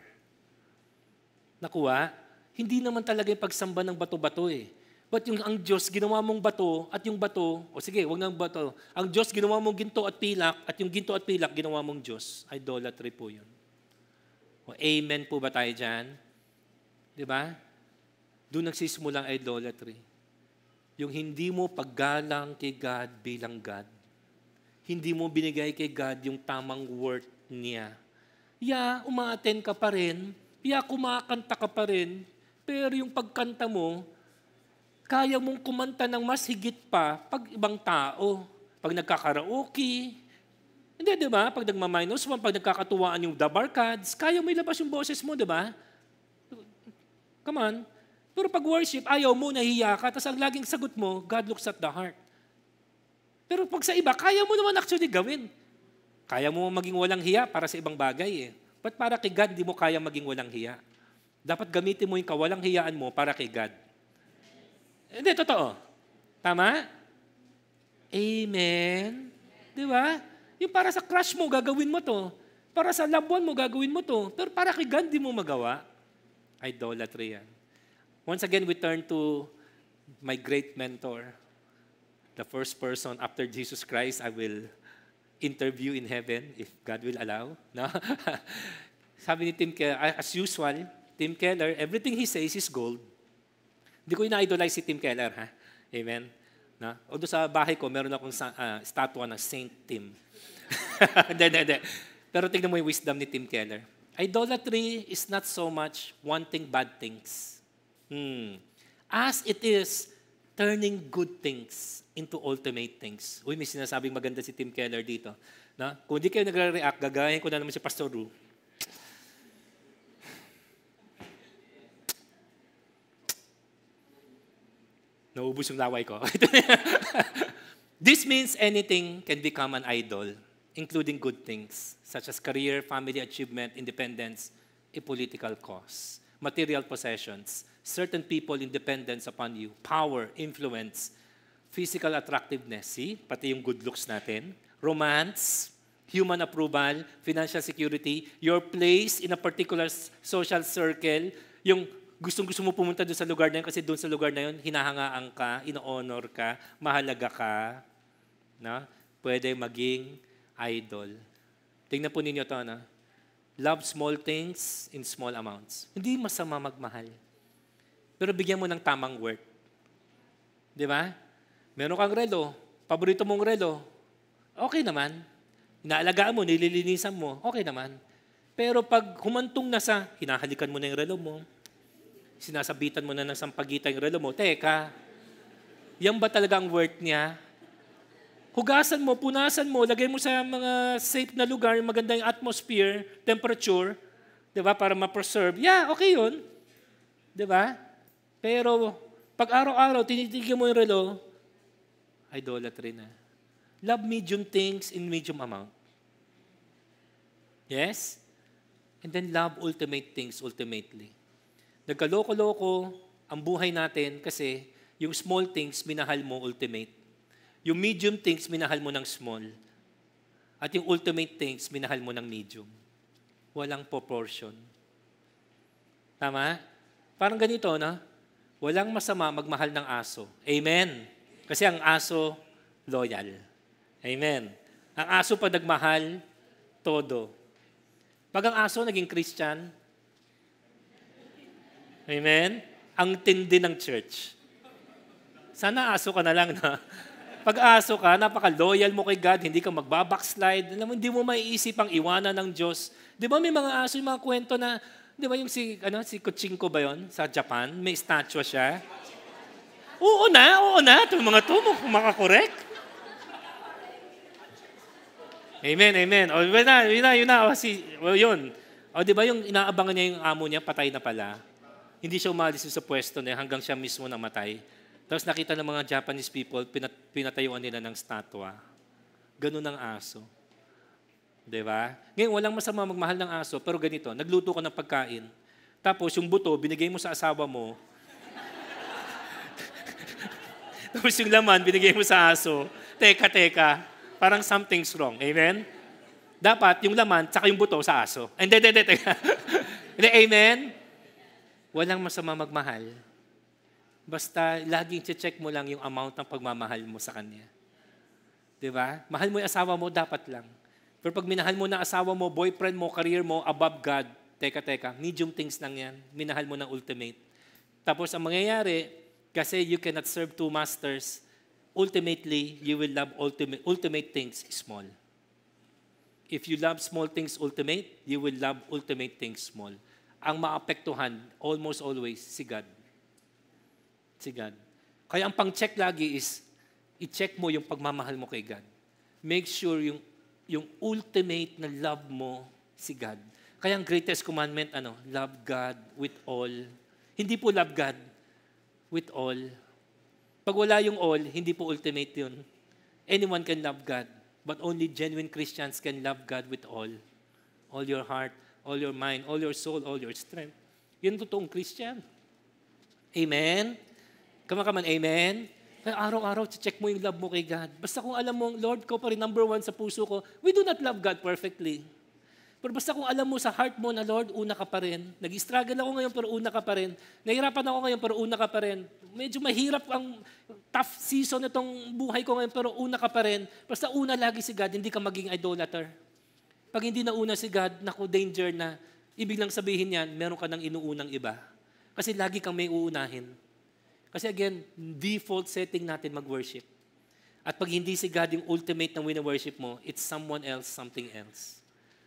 Nakuha? Hindi naman talaga yung pagsamba ng bato-bato eh. But yung ang Diyos, ginawa mong bato at yung bato, o sige, wag nang bato. Ang Diyos, ginawa mong ginto at pilak at yung ginto at pilak, ginawa mong Diyos. Idolatry po yun. O amen po ba tayo dyan? Di ba? Doon nagsisimulang idolatry. Yung hindi mo paggalang kay God bilang God. Hindi mo binigay kay God yung tamang worth niya. Yeah, umaattend ka pa rin. Yeah, kumakanta ka pa rin. Pero yung pagkanta mo, kaya mong kumanta ng mas higit pa pag ibang tao. Pag nagkakaraoke. Hindi, di ba? Pag nagma-minus one, pag nagkakatuwaan yung the bar cards, kaya mo ilabas yung boses mo, di ba? Come on. Pero pag worship, ayaw mo, nahiya ka, tapos ang laging sagot mo, God looks at the heart. Pero pag sa iba, kaya mo naman actually gawin. Kaya mo maging walang hiya para sa ibang bagay eh. But para kay God, di mo kaya maging walang hiya. Dapat gamitin mo yung kawalang hiyaan mo para kay God. Hindi, totoo. Tama? Amen? Di ba? Yung para sa crush mo, gagawin mo to. Para sa loved one mo, gagawin mo to. Pero para kay God, di mo magawa. Idolatry yan. Once again, we turn to my great mentor. The first person after Jesus Christ I will interview in heaven, if God will allow. No? Sabi ni Tim Keller, as usual, Tim Keller, everything he says is gold. Hindi ko ina-idolize si Tim Keller, ha? Amen? No? O doon sa bahay ko, meron akong uh, statwa ng Saint Tim. Hindi, hindi, hindi. Pero tingnan mo yung wisdom ni Tim Keller. Idolatry is not so much wanting bad things. Hmm. As it is turning good things into ultimate things. Uy, may sinasabing maganda si Tim Keller dito. Na? Kung hindi kayo nagre-react, gagahin ko na naman si Pastor Ru. Naubos yung laway ko. This means anything can become an idol, including good things, such as career, family achievement, independence, a political cause, material possessions, certain people independence upon you, power, influence, physical attractiveness, see? Pati yung good looks natin. Romance, human approval, financial security, your place in a particular s- social circle, yung gustong-gusto mo pumunta doon sa lugar na yun kasi doon sa lugar na yun, hinahangaan ka, ino-honor ka, mahalaga ka, na pwede maging idol. Tingnan po ninyo ito, na love small things in small amounts. Hindi masama magmahal. Pero bigyan mo ng tamang worth. Di ba? Meron kang relo, paborito mong relo, okay naman. Inaalagaan mo, nililinisan mo, okay naman. Pero pag humantong na sa, hinahalikan mo na yung relo mo, sinasabitan mo na ng sampagitan yung relo mo, teka, yan ba talaga ang worth niya? Hugasan mo, punasan mo, lagay mo sa mga safe na lugar, maganda yung atmosphere, temperature, di ba, para ma-preserve. Yeah, okay yun. Di ba? Pero pag araw-araw, tinitigyan mo yung relo, idolatry na. Love medium things in medium amount. Yes? And then love ultimate things ultimately. Nagkaloko-loko ang buhay natin kasi yung small things, minahal mo ultimate. Yung medium things, minahal mo ng small. At yung ultimate things, minahal mo ng medium. Walang proportion. Tama? Parang ganito, na? Walang masama magmahal ng aso. Amen? Kasi ang aso, loyal. Amen? Ang aso pa nagmahal, todo. Pag ang aso naging Christian, amen? Ang tindi ng church. Sana aso ka na lang, na? Pag aso ka, napaka-loyal mo kay God, hindi ka magbabackslide, alam mo, hindi mo maiisip ang iwanan ng Diyos. Di ba may mga aso, yung mga kwento na, di ba yung si, ano, si Kuchinko ba yun, sa Japan, may statue siya? Oo na, oo na, itong mga to, makakorek. Amen, amen. O, yun na, yun na, yun na, o, si, o, yun. O, di ba yung inaabangan niya yung amo niya, patay na pala. Hindi siya umalis sa pwesto niya hanggang siya mismo namatay. Tapos nakita ng mga Japanese people, pinat, pinatayuan nila ng statwa. Ganun ang aso. Diba? Ngayon, walang masama magmahal ng aso, pero ganito, nagluto ka ng pagkain. Tapos yung buto, binigay mo sa asawa mo. Tapos yung laman, binigay mo sa aso. Teka, teka, parang something's wrong. Amen? Dapat yung laman, tsaka yung buto sa aso. Hindi, hindi, hindi, teka. Hindi, amen? Walang masama magmahal. Basta laging check mo lang yung amount ng pagmamahal mo sa kanya. Di ba? Mahal mo yung asawa mo, dapat lang. Pero pag minahal mo na asawa mo, boyfriend mo, career mo, above God, teka, teka, medium things lang yan. Minahal mo ng ultimate. Tapos ang mangyayari, kasi you cannot serve two masters, ultimately, you will love ultimate, ultimate things small. If you love small things ultimate, you will love ultimate things small. Ang maapektuhan, almost always, si God. Si God. Kaya ang pang-check lagi is, i-check mo yung pagmamahal mo kay God. Make sure yung, yung ultimate na love mo si God. Kaya ang greatest commandment, ano, love God with all. Hindi po love God with all. Pag wala yung all, hindi po ultimate yun. Anyone can love God, but only genuine Christians can love God with all. All your heart, all your mind, all your soul, all your strength. Yun totoong Christian. Amen? Come on, come on, amen? Kaya araw-araw, check mo yung love mo kay God. Basta kung alam mo, Lord ko pa rin number one sa puso ko, we do not love God perfectly. Pero basta kung alam mo sa heart mo na, Lord, una ka pa rin. Nag-struggle ako ngayon, pero una ka pa rin. Nahihirapan ako ngayon, pero una ka pa rin. Medyo mahirap ang tough season itong buhay ko ngayon, pero una ka pa rin. Basta una lagi si God, hindi ka maging idolater. Pag hindi na una si God, naku, danger na. Ibig lang sabihin yan, meron ka ng inuunang iba. Kasi lagi kang may uunahin. Kasi again, default setting natin mag-worship. At pag hindi si God yung ultimate ng wina-worship mo, it's someone else, something else.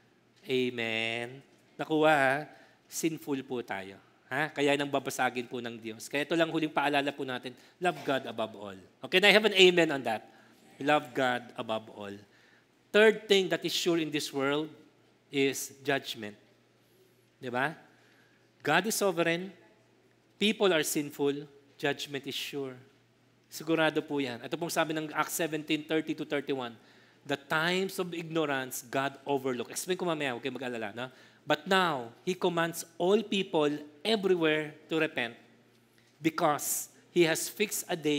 Amen. Nakuha ha? Sinful po tayo. Ha? Kaya nang babasagin po ng Diyos. Kaya ito lang huling paalala po natin, love God above all. Okay, na I have an amen on that. Love God above all. Third thing that is sure in this world is judgment. Di ba? God is sovereign. People are sinful. Judgment is sure. Sigurado po yan. Ito pong sabi ng Acts seventeen, thirty to thirty-one. The times of ignorance, God overlooked. Explain ko mamaya, huwag kayo mag-alala. No? But now, He commands all people everywhere to repent because He has fixed a day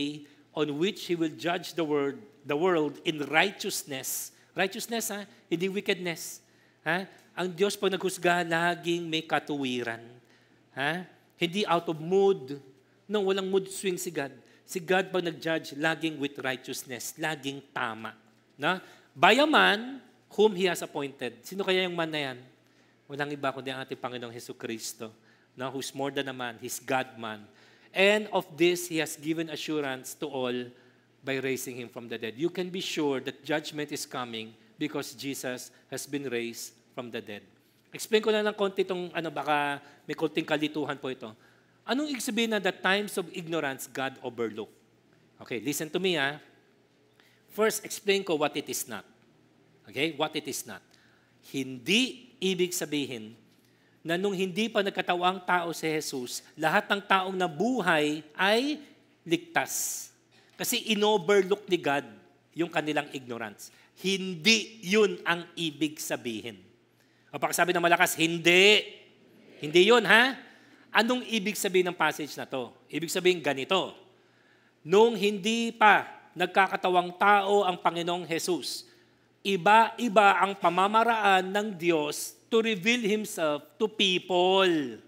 on which He will judge the world, the world in righteousness. Righteousness, ha? Hindi wickedness. Ha? Ang Diyos pag naghusga, laging may katuwiran. Ha? Hindi out of mood. No, walang mood swing si God. Si God pag nag-judge, laging with righteousness, laging tama. Na? By a man whom He has appointed. Sino kaya yung man na yan? Walang iba kundi ang ating Panginoong Jesucristo, no? Who's more than a man, He's God-man. And of this, He has given assurance to all by raising Him from the dead. You can be sure that judgment is coming because Jesus has been raised from the dead. Explain ko na ng konti itong, ano, baka may konting kalituhan po ito. Anong ibig sabihin na the times of ignorance God overlooked? Okay, listen to me, ha. First, explain ko what it is not. Okay, what it is not. Hindi ibig sabihin na nung hindi pa nagkatawang tao si Jesus, lahat ng taong nabuhay ay ligtas. Kasi inoverlook ni God yung kanilang ignorance. Hindi yun ang ibig sabihin. O pakisabi ng malakas, hindi. Hindi yun, ha? Anong ibig sabihin ng passage na to? Ibig sabihin ganito. Nung hindi pa nagkakatawang tao ang Panginoong Jesus, iba-iba ang pamamaraan ng Diyos to reveal Himself to people.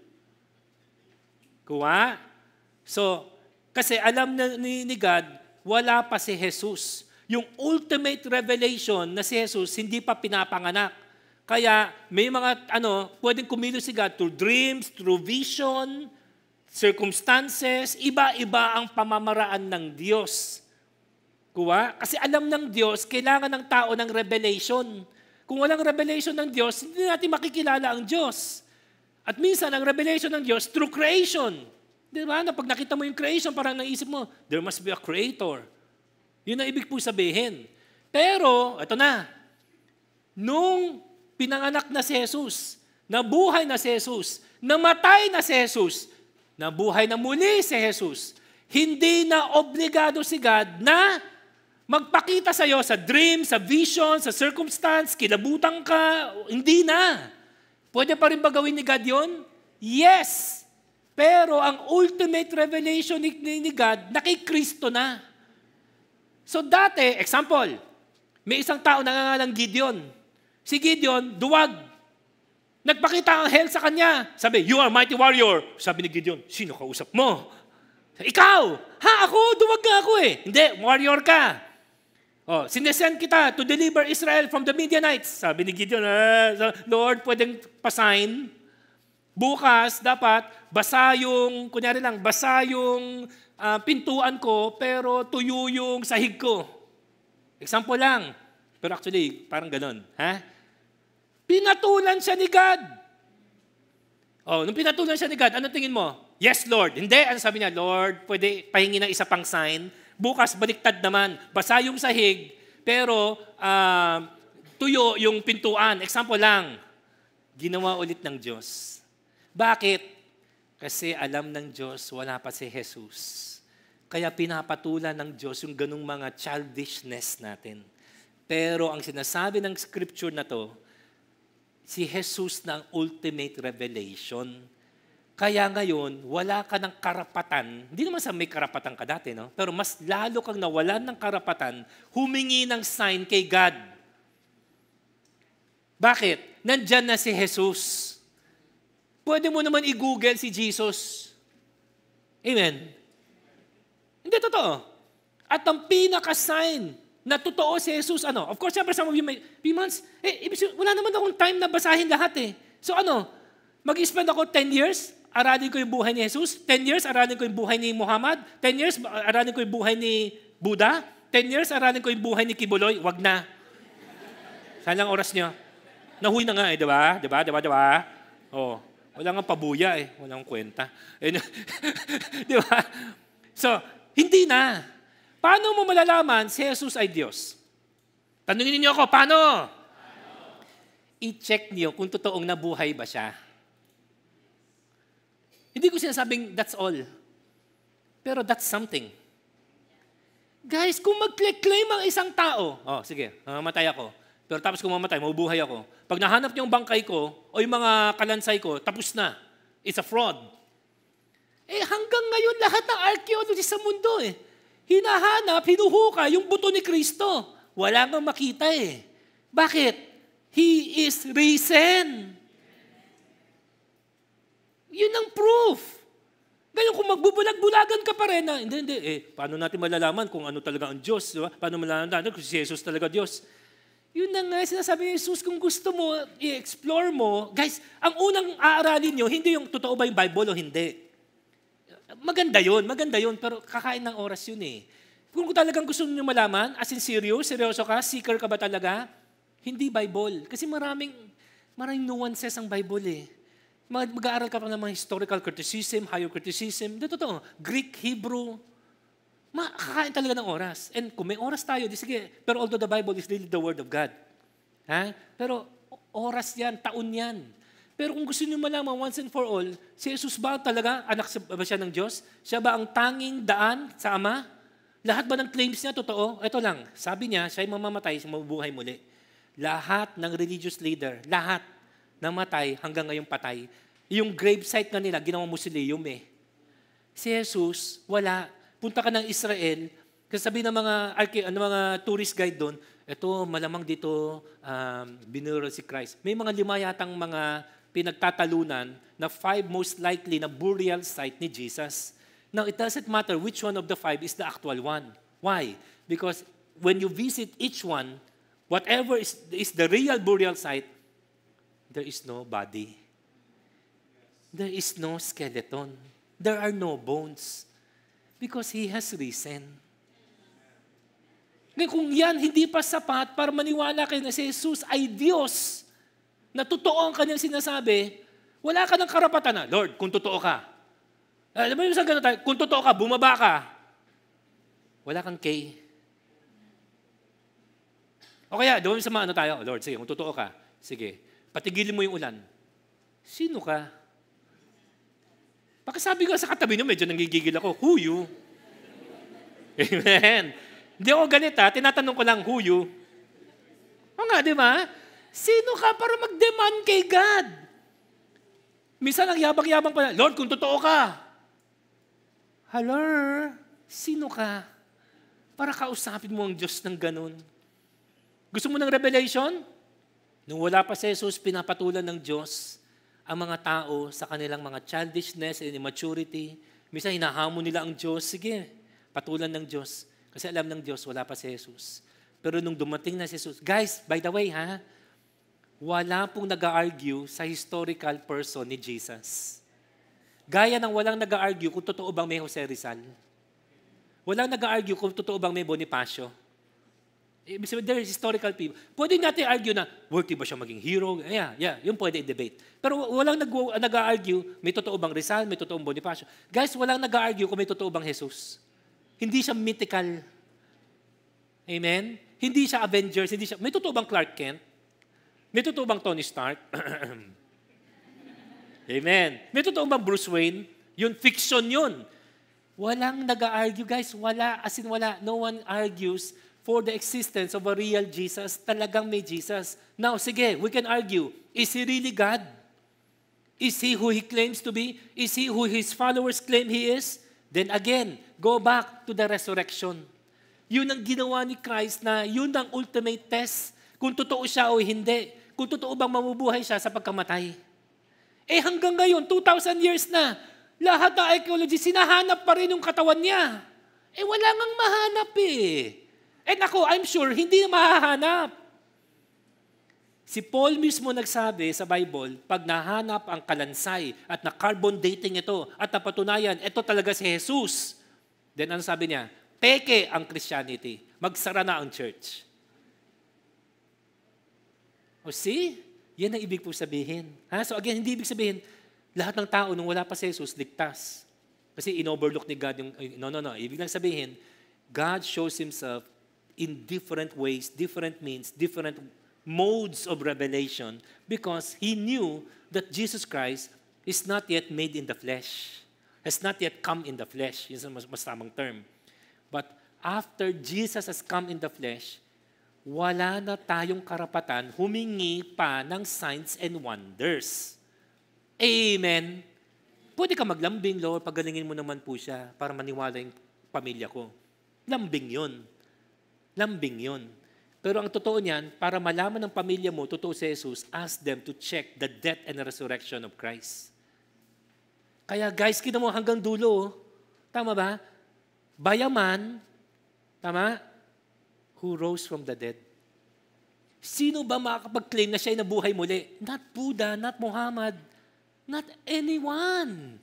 Kuha? So, kasi alam na ni, ni God, wala pa si Jesus. Yung ultimate revelation na si Jesus, hindi pa pinapanganak. Kaya may mga, ano, pwedeng kumilos si God through dreams, through vision, circumstances, iba-iba ang pamamaraan ng Diyos. Kuha? Kasi alam ng Diyos, kailangan ng tao ng revelation. Kung walang revelation ng Diyos, hindi natin makikilala ang Diyos. At minsan, ang revelation ng Diyos through creation. Di ba? Na pag nakita mo yung creation, parang naisip mo, there must be a creator. Yun ang ibig po sabihin. Pero, ito na, nung pinanganak na si Jesus, nabuhay na si Jesus, namatay na si Jesus, nabuhay na muli si Jesus, hindi na obligado si God na magpakita sa iyo sa dream, sa vision, sa circumstance, kilabutan ka, hindi na. Pwede pa rin ba gawin ni God yun? Yes. Pero ang ultimate revelation ni, ni God, nakikristo na. So dati, example, may isang tao nangangalang Gideon. Si Gideon, duwag. Nagpakita ang hell sa kanya. Sabi, you are mighty warrior. Sabi ni Gideon, sino kausap mo? Ikaw. Ha, ako, duwag nga ako eh. Hindi, warrior ka. Oh, sinesend kita to deliver Israel from the Midianites. Sabi ni Gideon, ah, Lord, pwedeng pasign. Bukas, dapat, basa yung, kunyari lang, basa yung uh, pintuan ko, pero tuyo yung sahig ko. Example lang. Pero actually, parang ganon. Ha? Pinatulan siya ni God. Oh, nung pinatulan siya ni God, ano tingin mo? Yes, Lord. Hindi. Ano sabi niya? Lord, pwede pahingi ng isa pang sign. Bukas, baliktad naman. Basa yung sahig, pero uh, tuyo yung pintuan. Example lang. Ginawa ulit ng Diyos. Bakit? Kasi alam ng Diyos, wala pa si Jesus. Kaya pinapatulan ng Diyos yung ganung mga childishness natin. Pero ang sinasabi ng scripture na to, si Jesus na ang ultimate revelation. Kaya ngayon, wala ka ng karapatan, hindi naman sa may karapatan ka dati, no? Pero mas lalo kang nawalan ng karapatan, humingi ng sign kay God. Bakit? Nandyan na si Jesus. Pwede mo naman i-google si Jesus. Amen? Hindi, totoo. At ang pinaka-sign na totoo si Jesus, ano? Of course, siyempre some of you may, few months, eh, wala naman akong time na basahin lahat eh. So ano, mag-spend ako ten years, aralin ko yung buhay ni Jesus, ten years, aralin ko yung buhay ni Muhammad, ten years, aralin ko yung buhay ni Buddha, ten years, aralin ko yung buhay ni Kibuloy, wag na. Saan lang oras nyo? Nahuy na nga eh, di ba? Di ba? Di ba? Di ba? Oh, wala nga pabuya eh, walang kwenta. Di ba? So, hindi na. Paano mo malalaman si Jesus ay Diyos? Tanungin niyo ako, paano? Paano? I-check niyo kung totoong nabuhay ba siya. Hindi ko sinasabing that's all. Pero that's something. Guys, kung mag-claim ang isang tao, oh, sige, mamatay ako. Pero tapos kung mamatay, mabubuhay ako. Pag nahanap niyo yung bangkay ko o yung mga kalansay ko, tapos na. It's a fraud. Eh hanggang ngayon, lahat ng archaeologists sa mundo eh, hinahanap, hinuhuka yung buto ni Kristo. Wala kang makita eh. Bakit? He is risen. Yun ang proof. Ngayon kung magbubulag-bulagan ka pa rin na, hindi, hindi, eh, paano natin malalaman kung ano talaga ang Diyos? Diba? Paano malalaman natin kung si Jesus talaga Diyos? Yun na nga, sinasabi ni Jesus, kung gusto mo, i-explore mo, guys, ang unang aaralin nyo, hindi yung totoo ba yung Bible o hindi. Maganda yun, maganda yun, pero kakain ng oras yun eh. Kung talagang gusto nyo malaman, as in serious, seryoso ka, seeker ka ba talaga? Hindi Bible. Kasi maraming, maraming nuances ang Bible eh. Mag- mag-aaral ka pa ng mga historical criticism, higher criticism, hindi totoo, Greek, Hebrew, makakain talaga ng oras. And kung may oras tayo, di sige. Pero although the Bible is really the Word of God. Ha? Pero oras yan, taon yan. Pero kung gusto niyo malaman once and for all, si Jesus ba talaga, anak ba siya ng Diyos? Siya ba ang tanging daan sa Ama? Lahat ba ng claims niya totoo? Ito lang, sabi niya, siya ay mamamatay, siya mabubuhay muli. Lahat ng religious leader, lahat namatay hanggang ngayong patay. Yung gravesite nga nila, ginawa museum eh. Si Jesus, wala. Punta ka ng Israel, kasi sabi ng mga, ng mga tourist guide doon, ito, malamang dito, um, binuro si Christ. May mga lima yatang mga pinagtatalunan na five most likely na burial site ni Jesus. Now, it doesn't matter which one of the five is the actual one. Why? Because when you visit each one, whatever is, is the real burial site, there is no body. There is no skeleton. There are no bones. Because He has risen. Ngayon, kung yan hindi pa sapat para maniwala kayo na si Jesus ay Diyos, na totoo ang kanyang sinasabi, wala ka ng karapatan na, Lord, kung totoo ka. Alam mo yung isang ganun tayo, kung totoo ka, bumaba ka. Wala kang K. O kaya, doon sa mga ano tayo, Lord, sige, kung totoo ka, sige, patigilin mo yung ulan. Sino ka? Pagkasabi ko sa katabi niyo, medyo nanggigigil ako, who you? Amen. Hindi ako galit ha, tinatanong ko lang, who you? O nga, di ba? Sino ka para mag-demand kay God? Minsan ang yabang-yabang pa, Lord, kung totoo ka. Hello? Sino ka? Para kausapin mo ang Diyos ng ganun. Gusto mo ng revelation? Nung wala pa si Jesus, pinapatulan ng Diyos ang mga tao sa kanilang mga childishness and immaturity. Minsan hinahamon nila ang Diyos. Sige, patulan ng Diyos. Kasi alam ng Diyos, wala pa si Jesus. Pero nung dumating na si Jesus, guys, by the way ha, wala pong nag-argue sa historical person ni Jesus. Gaya ng walang nag-argue kung totoo bang may Jose Rizal. Walang nag-argue kung totoo bang may Bonifacio. There are historical people. Pwede natin argue na, worthy ba siya maging hero? Yeah, yeah, yun pwede i-debate. Pero walang nag- nag-argue, may totoo bang Rizal, may totoong Bonifacio. Guys, walang nag-argue kung may totoo bang Jesus. Hindi siya mythical. Amen? Hindi siya Avengers, hindi siya, may totoo bang Clark Kent? May totoo bang Tony Stark? Amen. May totoo bang Bruce Wayne? Yun, fiction yun. Walang nag-argue, guys. Wala, as in wala. No one argues for the existence of a real Jesus. Talagang may Jesus. Now, sige, we can argue. Is He really God? Is He who He claims to be? Is He who His followers claim He is? Then again, go back to the resurrection. Yun ang ginawa ni Christ na yun ang ultimate test. Kung totoo siya o hindi. Kung totoo bang mamubuhay siya sa pagkamatay. Eh hanggang ngayon, two thousand years na, lahat ng archaeology, sinahanap pa rin yung katawan niya. Eh wala ngang mahanap eh. And ako, I'm sure, hindi mahahanap. Si Paul mismo nagsabi sa Bible, pag nahanap ang kalansay at na-carbon dating ito at napatunayan, ito talaga si Jesus. Then ano sabi niya? Peke ang Christianity. Magsara na ang church. O see? Yan ang ibig po sabihin. Ha? So again, hindi ibig sabihin, lahat ng tao nung wala pa si Jesus, ligtas. Kasi in-overlook ni God yung, no, no, no. Ibig lang sabihin, God shows Himself in different ways, different means, different modes of revelation because He knew that Jesus Christ is not yet made in the flesh. Has not yet come in the flesh. Yun ang mas, mas tamang term. But after Jesus has come in the flesh, wala na tayong karapatan humingi pa ng signs and wonders. Amen. Pwede ka maglambing, Lord, pagalingin mo naman po siya para maniwala yung pamilya ko. Lambing yun. Lambing yun. Pero ang totoo niyan, para malaman ng pamilya mo, totoo si Jesus, ask them to check the death and the resurrection of Christ. Kaya guys, kita mo hanggang dulo, oh. Tama ba? Bayaman, tama? Who rose from the dead. Sino ba makakapag-claim na siya'y nabuhay muli? Not Buddha, not Muhammad, not anyone.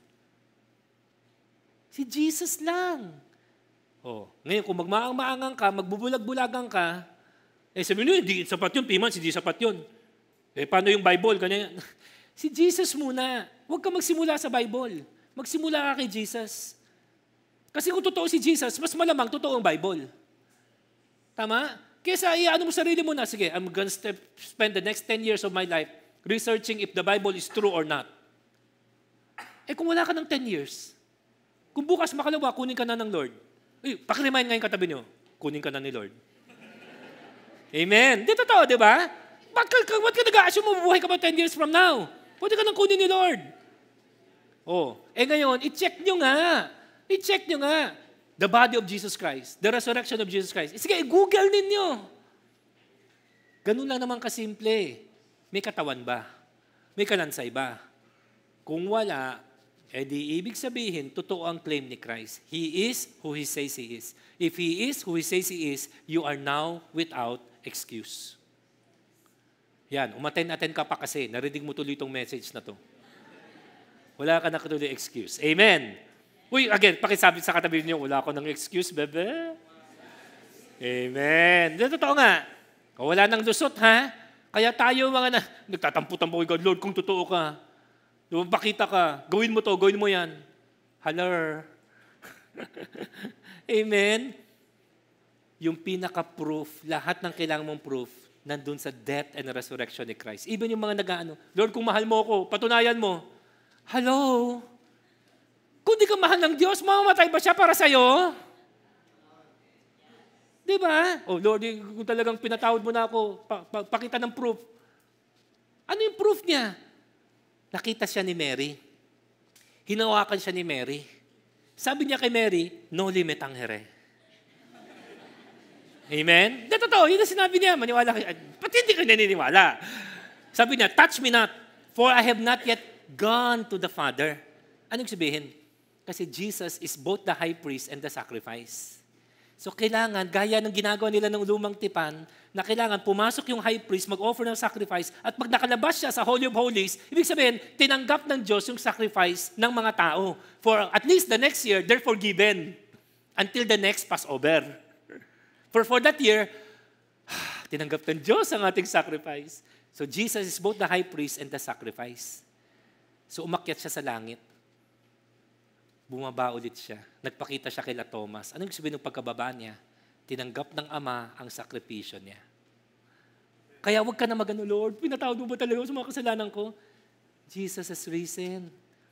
Si Jesus lang. Oh, ngayon, kung magmaang-maangang ka, magbubulag-bulagang ka, eh sabi nyo, hindi sapat yun, Piman, hindi sapat yun. Eh, paano yung Bible? Ganyan. Si Jesus muna. Huwag ka magsimula sa Bible. Magsimula ka kay Jesus. Kasi kung totoo si Jesus, mas malamang totoo ang Bible. Tama? Kesa iano mo sarili mo na, sige, I'm gonna spend the next ten years of my life researching if the Bible is true or not. Eh kung wala ka ng ten years, kung bukas makalawa, kunin ka na ng Lord. Uy, pakiremind ngayon katabi nyo, kunin ka na ni Lord. Amen. Di totoo, di ba? Ba't ka, ba't ka nag-a-assume mo bubuhay ka pa ten years from now? Pwede ka nang kunin ni Lord. Oh, eh ngayon, i-check nyo nga. I-check nyo nga. The body of Jesus Christ. The resurrection of Jesus Christ. Sige, i-google ninyo. Ganun lang naman kasimple. May katawan ba? May kalansay ba? Kung wala, eh di ibig sabihin, totoo ang claim ni Christ. He is who He says He is. If He is who He says He is, you are now without excuse. Yan, umaten-aten ka pa kasi. Narinig mo tuloy itong message na to. Wala ka na tuloy excuse. Amen. Uy, again, pakisabi sa katabi niyo, wala ako ng excuse, bebe. Amen. Di, totoo nga. Wala nang lusot, ha? Kaya tayo mga na, nagtatampo-tampo kay God, Lord, kung totoo ka, pakita ka, gawin mo to, gawin mo yan. Haller. Amen. Yung pinaka-proof, lahat ng kailangan mong proof, nandun sa death and resurrection ni Christ. Even yung mga nag-ano, Lord, kung mahal mo ako, patunayan mo. Hello? Kung di ka mahal ng Diyos, mamamatay ba siya para sa'yo? Di ba? Oh Lord, kung talagang pinatawad mo na ako, pa, pa, pakita ng proof. Ano yung proof niya? Nakita siya ni Mary. Hinawakan siya ni Mary. Sabi niya kay Mary, no limit ang here. Amen? Di, totoo, yun ang sinabi niya. Maniwala kayo. Pati hindi ka naniniwala. Sabi niya, touch me not, for I have not yet gone to the Father. Anong sabihin? Kasi Jesus is both the high priest and the sacrifice. So kailangan, gaya ng ginagawa nila ng lumang tipan, na kailangan pumasok yung high priest, mag-offer ng sacrifice, at pag nakalabas siya sa Holy of Holies, ibig sabihin, tinanggap ng Diyos yung sacrifice ng mga tao. For at least the next year, they're forgiven until the next Passover. For for that year, tinanggap ng Diyos ang ating sacrifice. So Jesus is both the high priest and the sacrifice. So umakyat siya sa langit. Bumaba ulit siya. Nagpakita siya kila Thomas. Anong sabihin ng pagkababa niya? Tinanggap ng Ama ang sakripisyo niya. Kaya huwag ka na magano, Lord, pinatawad mo ba talaga sa mga kasalanan ko? Jesus has risen.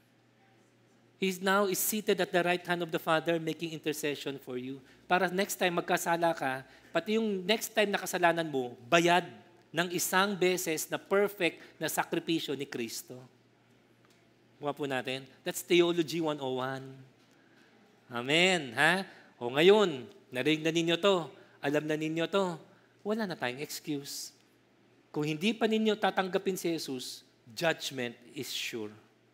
He's now is seated at the right hand of the Father making intercession for you. Para next time magkasala ka, pati yung next time na kasalanan mo, bayad ng isang beses na perfect na sakripisyo ni Kristo. Buka po natin. That's Theology one oh one. Amen. Ha? O ngayon, narinig na ninyo to. Alam na ninyo to. Wala na tayong excuse. Kung hindi pa ninyo tatanggapin si Jesus, judgment is sure.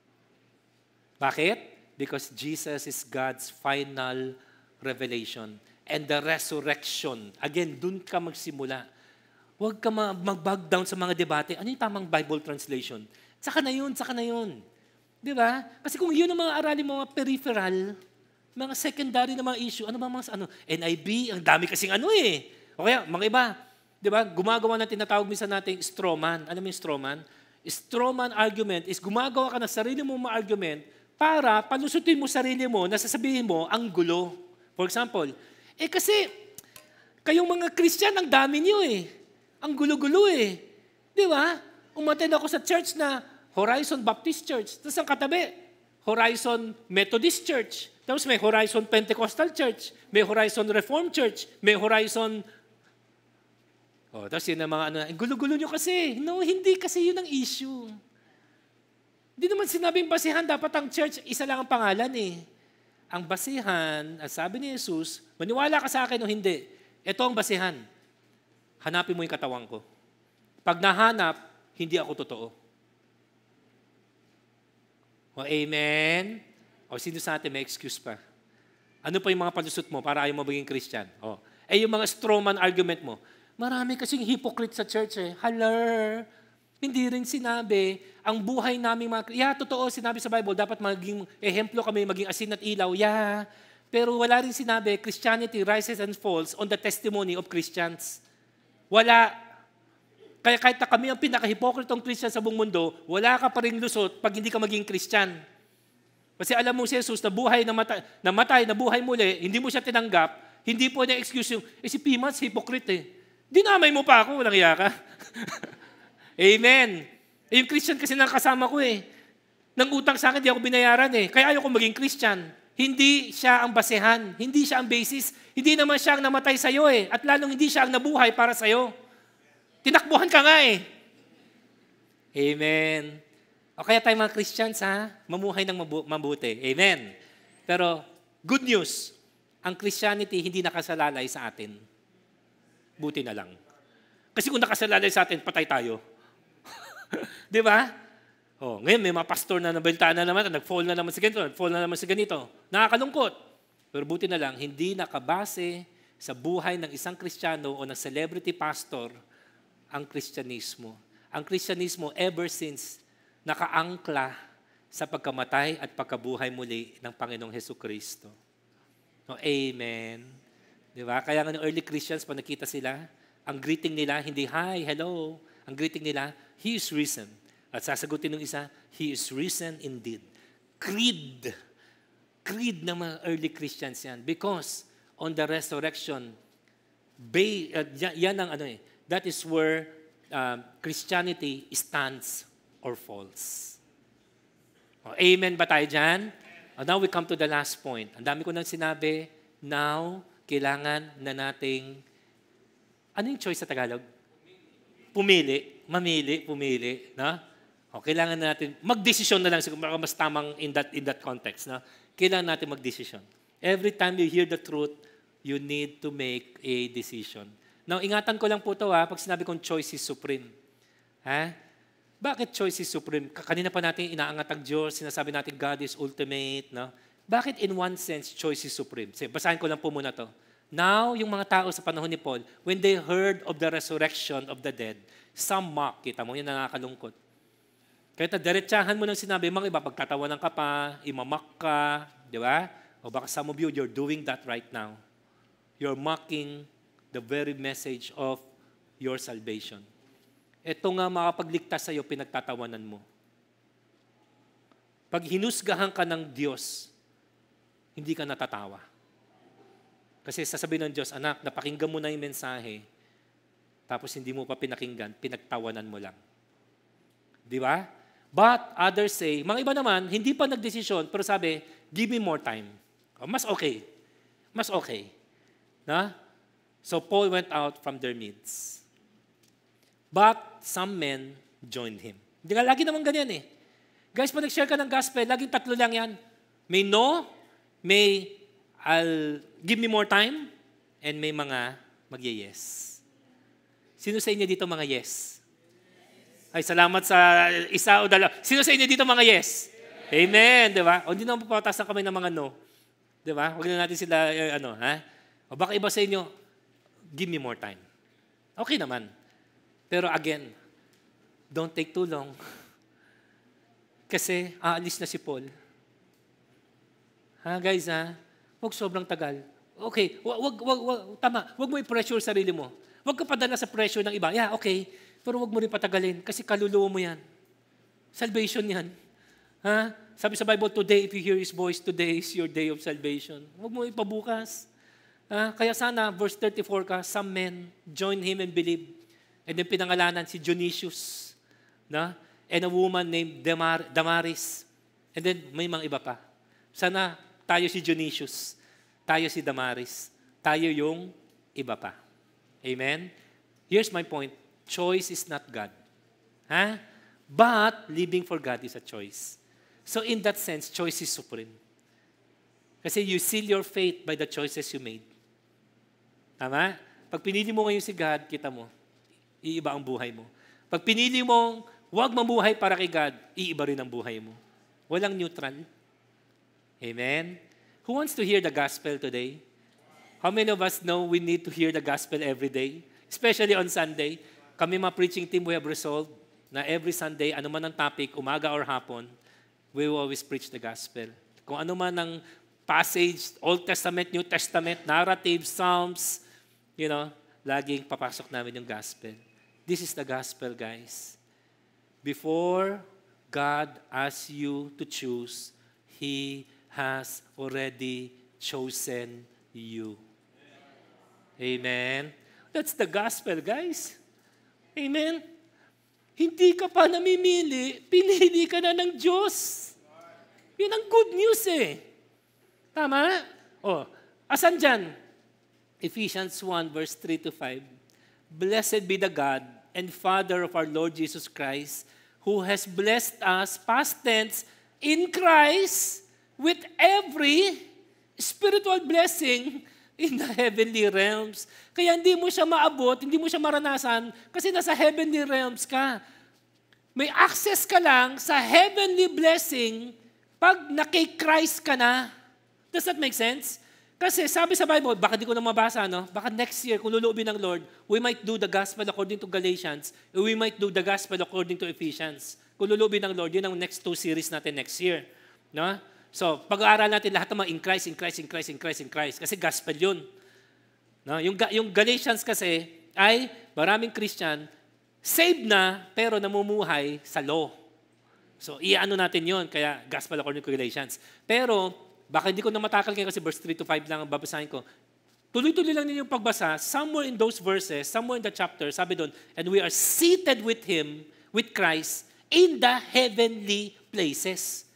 Bakit? Because Jesus is God's final revelation. And the resurrection. Again, dun ka magsimula. Huwag ka mag-bug down sa mga debate. Ano yung tamang Bible translation? Saka na yun, saka na yun. Di ba? Kasi kung yun ang mga aralin, mga peripheral, mga secondary na mga issue, ano ba mga, ano, N I V, ang dami kasing ano eh. O kaya, mga iba, di ba, gumagawa na tinatawag minsan natin straw man. Ano yung straw man? Straw man argument is gumagawa ka ng sarili mong mga argument para palusutin mo sarili mo na sasabihin mo ang gulo. For example, eh kasi, kayong mga Christian, ang dami niyo eh. Ang gulo-gulo eh. Di ba? Umattend ako sa church na Horizon Baptist Church. Tapos ang katabi, Horizon Methodist Church. Tapos may Horizon Pentecostal Church. May Horizon Reformed Church. May Horizon... Oh, tapos yun ang mga ano, gulo-gulo nyo kasi. No, hindi kasi yun ang issue. Hindi naman sinabing basihan, dapat ang church, isa lang ang pangalan eh. Ang basihan, ang sabi ni Jesus, maniwala ka sa akin o hindi, ito ang basihan. Hanapin mo yung katawan ko. Pag nahanap, hindi ako totoo. O amen? O sino sa atin may excuse pa? Ano pa yung mga palusot mo para ayaw mo maging Christian? O, eh yung mga strawman argument mo, marami kasing hypocrite sa church eh. Halar, hindi rin sinabi, ang buhay namin mga, yeah, totoo, sinabi sa Bible, dapat maging ehemplo kami, maging asin at ilaw, yeah. Pero wala rin sinabi, Christianity rises and falls on the testimony of Christians. Wala. Kaya kahit na kami ang pinaka-hypocritong Christian sa buong mundo, wala ka pa rin lusot pag hindi ka maging Christian. Kasi alam mo si Jesus, na buhay, namatay, namatay, nabuhay muli, hindi mo siya tinanggap, hindi po na excuse yung, eh si Pimas, hypocrite eh. Dinamay mo pa ako, walang iya ka. Amen. Eh, yung Christian kasi nakasama ko eh. Nang utang sa akin, di ako binayaran eh. Kaya ayaw ko maging Christian. Hindi siya ang basehan, hindi siya ang basis, hindi naman siya ang namatay sa'yo eh. At lalong hindi siya ang nabuhay para sa'yo. Tinakbuhan ka nga eh. Amen. O kaya tayo mga Christians ha, mamuhay ng mabu- mabuti. Amen. Pero good news, ang Christianity hindi nakasalalay sa atin. Buti na lang. Kasi kung nakasalalay sa atin, patay tayo. Di ba? Oh, ngayon may mga pastor na nabalitaan na naman, nag-fall na naman sa ganito, nag-fall na naman sa ganito. Nakakalungkot. Pero buti na lang, hindi nakabase sa buhay ng isang Kristiyano o ng celebrity pastor ang Kristyanismo. Ang Kristyanismo ever since nakaangkla sa pagkamatay at pagkabuhay muli ng Panginoong Hesukristo. No, amen. Di ba? Kaya nga ng early Christians, pag nakita sila, ang greeting nila, hindi, hi, hello. Ang greeting nila, He is risen. At sasagutin ng isa, He is risen indeed. Creed. Creed ng mga early Christians yan. Because on the resurrection, bay, uh, yan ang ano eh, that is where uh, Christianity stands or falls. Oh, amen ba tayo dyan? Oh, now we come to the last point. Ang dami ko nang sinabi, now, kailangan na nating, ano yung choice sa Tagalog? Pumili. Mamili, pumili. No? O, kailangan na natin, magdesisyon na lang, siguro mas tamang in that, in that context. No? Kailangan natin magdesisyon. Every time you hear the truth, you need to make a decision. Now, ingatan ko lang po ito ha, pag sinabi kong choice is supreme. Ha? Bakit choice is supreme? Kanina pa natin inaangat ang Diyos, sinasabi natin God is ultimate. No? Bakit in one sense choice is supreme? Sige, basahin ko lang po muna to. Now, yung mga tao sa panahon ni Paul, when they heard of the resurrection of the dead, some mock. Kita mo, yun nakakalungkot. Kaya na diretsahan mo ng sinabi, mga iba, pagtatawanan ka pa, imamak ka, di ba? O baka some of you, you're doing that right now. You're mocking the very message of your salvation. Ito nga makapagligtas sa'yo, pinagtatawanan mo. Pag hinusgahan ka ng Diyos, hindi ka natatawa. Kasi sasabihin ng Diyos, anak, napakinggan mo na yung mensahe, tapos hindi mo pa pinakinggan, pinagtawanan mo lang. Di ba? But others say, mga iba naman, hindi pa nagdesisyon, pero sabi, give me more time. Oh, mas okay. Mas okay. Na? So Paul went out from their midst. But some men joined him. Hindi ka, lagi naman ganyan eh. Guys, pag nag-share ka ng gospel, laging tatlo lang yan. May no, may I'll give me more time, and may mga mag-yes. Sino sa inyo dito mga yes? Ay, salamat sa isa o dalawa. Sino sa inyo dito mga yes? Amen, di ba? O hindi naman papataas ng kamay ng mga no. Di ba? Huwag na natin sila, eh, ano, ha? O baka iba sa inyo, give me more time. Okay naman. Pero again, don't take too long. Kasi aalis na si Paul. Ha, guys, ha? Huwag sobrang tagal. Okay, wag, wag, wag, wag, tama. Huwag mo i-pressure sarili mo. Huwag ka padala sa pressure ng iba. Yeah, okay. Pero huwag mo rin patagalin kasi kaluluwa mo yan. Salvation yan. Ha? Sabi sa Bible, today, if you hear His voice, today is your day of salvation. Huwag mo ipabukas. Ha? Kaya sana, verse thirty-four ka, some men join him and believe. And then pinangalanan si Dionysius. Na? And a woman named Damar- Damaris. And then may mga iba pa. Sana tayo si Dionysius. Tayo si Damaris. Tayo yung iba pa. Amen? Here's my point. Choice is not God. Ha? But living for God is a choice. So in that sense, choice is supreme. Kasi you seal your fate by the choices you made. Tama? Pag pinili mo ngayon si God, kita mo, iiba ang buhay mo. Pag pinili mong huwag mamuhay para kay God, iiba rin ang buhay mo. Walang neutral. Amen? Who wants to hear the gospel today? How many of us know we need to hear the gospel every day? Especially on Sunday. Kami mga preaching team, we have resolved na every Sunday, ano man ang topic, umaga or hapon, we will always preach the gospel. Kung ano man ang passage, Old Testament, New Testament, narrative, Psalms, you know, laging papasok namin yung gospel. This is the gospel, guys. Before God asks you to choose, He has already chosen you. Amen? That's the gospel, guys. Amen? Hindi ka pa namimili, pinili ka na ng Diyos. Yun ang good news eh. Tama? O, asan dyan? Ephesians one, verse three to five. Blessed be the God and Father of our Lord Jesus Christ, who has blessed us, past tense, in Christ, with every spiritual blessing in the heavenly realms. Kaya hindi mo siya maabot, hindi mo siya maranasan, kasi nasa heavenly realms ka. May access ka lang sa heavenly blessing pag naki-Christ ka na. Does that make sense? Kasi sabi sa Bible, baka di ko na mabasa, no? Baka next year, kung luluubin ng Lord, we might do the gospel according to Galatians, and we might do the gospel according to Ephesians. Kung luluubin ng Lord, yun ang next two series natin next year. No? So, pag-aaral natin lahat ng mga in Christ, in Christ, in Christ, in Christ, in Christ. Kasi gospel yun. No? Yung, yung Galatians kasi ay maraming Christian, saved na, pero namumuhay sa law. So, i-ano natin yun, kaya gospel according to Galatians. Pero, baka hindi ko na matakal ngayon kasi verse three to five lang ang babasahin ko. Tuloy-tuloy lang ninyo yung pagbasa. Somewhere in those verses, somewhere in the chapter, sabi doon, and we are seated with Him, with Christ, in the heavenly places.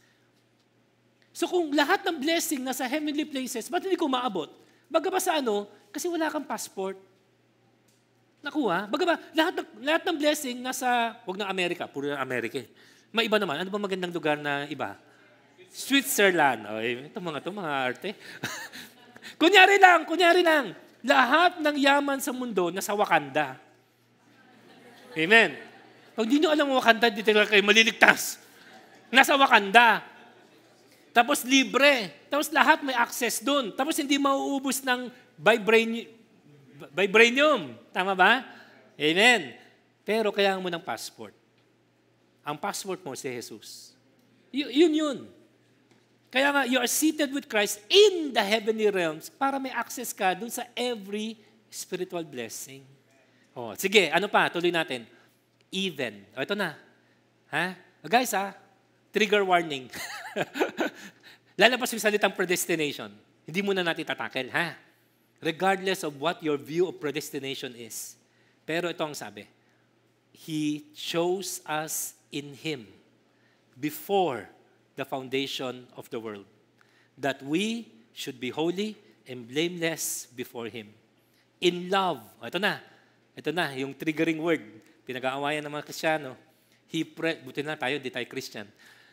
So kung lahat ng blessing nasa heavenly places, ba't hindi ko maabot? Baga ba sa ano? Kasi wala kang passport. Nakuha? Baga ba, lahat ng, lahat ng blessing nasa, wag na Amerika, puro na Amerika. May iba naman. Ano ba magandang lugar na iba? Switzerland. Oy, ito mga to mga arte. kunyari lang, kunyari lang. Lahat ng yaman sa mundo nasa Wakanda. Amen. Pag di nyo alam Wakanda, dito lang kayo maliligtas. Nasa Wakanda. Tapos libre. Tapos lahat may access doon. Tapos hindi mauubos ng vibranium. vibranium. Tama ba? Amen. Pero kailangan mo ng passport. Ang passport mo si Jesus. Y- yun yun. Kaya nga, you are seated with Christ in the heavenly realms para may access ka dun sa every spiritual blessing. Oh, sige, ano pa? Tuloy natin. Even. O, ito na. Ha? Guys, ha? Trigger warning. Lalabas yung salitang predestination. Hindi muna natin tatakel, ha? Regardless of what your view of predestination is. Pero ito ang sabi. He chose us in Him before the foundation of the world, that we should be holy and blameless before Him. In love, ito na, ito na, yung triggering word, pinag-aawayan ng mga Kristiyano. He pre- Buti na tayo, di tayo Christian.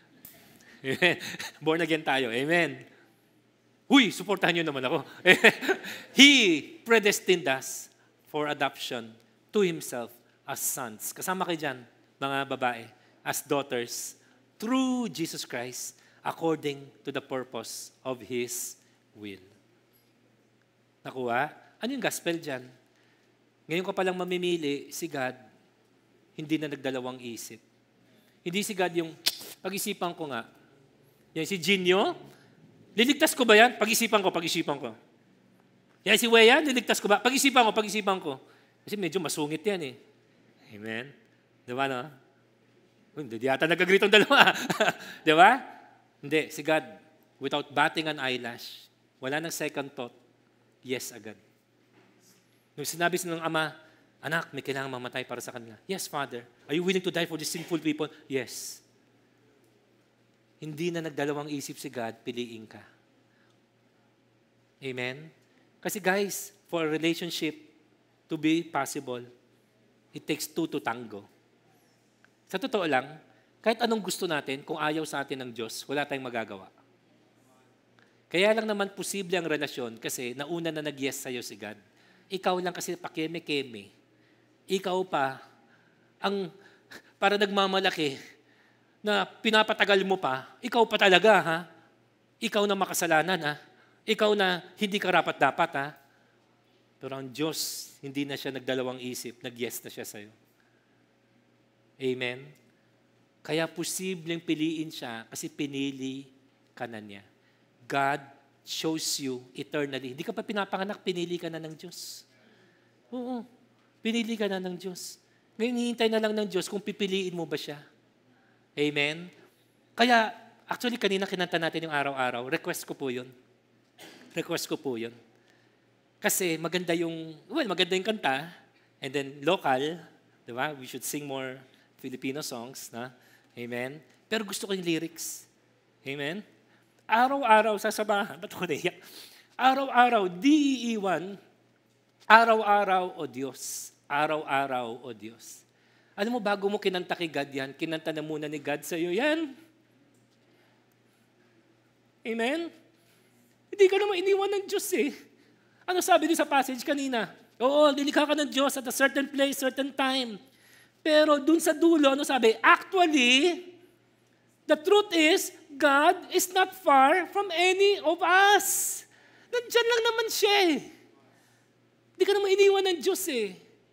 Born again tayo, amen. Huy, supportahan nyo naman ako. He predestined us for adoption to Himself as sons. Kasama kayo dyan, mga babae, as daughters, through Jesus Christ, according to the purpose of His will. Nakuha? Ano yung gospel dyan? Ngayon ka palang mamimili, si God, hindi na nagdalawang isip. Hindi si God yung, pag-isipan ko nga. Yan si Jinyo, liligtas ko ba yan? Pag-isipan ko, pag-isipan ko. Yan si Weyan, liligtas ko ba? Pag-isipan ko, pag-isipan ko. Kasi medyo masungit yan eh. Amen? Diba no? Hindi yata nag-agree itong dalawa. Di ba? Hindi. Si God, without batting an eyelash, wala nang second thought, yes agad. Nung sinabi sa ng ama, anak, may kailangan mamatay para sa kanila. Yes, Father. Are you willing to die for these sinful people? Yes. Hindi na nagdalawang isip si God, piliin ka. Amen? Kasi guys, for a relationship to be possible, it takes two to tango. Sa totoo lang, kahit anong gusto natin, kung ayaw sa atin ng Diyos, wala tayong magagawa. Kaya lang naman posible ang relasyon kasi nauna na nag-yes sa'yo si God. Ikaw lang kasi pakeme-keme. Ikaw pa, ang para nagmamalaki na pinapatagal mo pa, ikaw pa talaga ha? Ikaw na makasalanan ha? Ikaw na hindi karapat-dapat ha? Pero ang Diyos, hindi na siya nagdalawang isip, nag-yes na siya sa'yo. Amen? Kaya posibleng piliin siya kasi pinili ka na niya. God chose you eternally. Hindi ka pa pinapanganak, pinili ka na ng Diyos. Oo, pinili ka na ng Diyos. Ngayon, hihintay na lang ng Diyos kung pipiliin mo ba siya. Amen? Kaya, actually, kanina kinanta natin yung araw-araw. Request ko po yun. Request ko po yun. Kasi maganda yung, well, maganda yung kanta. And then, local, di ba? We should sing more Filipino songs. Na? Amen? Pero gusto ko yung lyrics. Amen? Araw-araw sa sabahan. Ba't ako naiyak? Araw-araw, di iiwan. Araw-araw, o Diyos. Araw-araw, o Diyos. Alam mo, bago mo kinanta kay God yan, kinanta na muna ni God sa iyo yan. Amen? Hindi ka naman iniwan ng Diyos eh. Ano sabi niyo sa passage kanina? Oo, nilikha ka ng Diyos at a certain place, certain time. Pero dun sa dulo, ano sabi? Actually, the truth is, God is not far from any of us. Nandiyan lang naman siya eh. Hindi ka naman iniwan ng Diyos eh.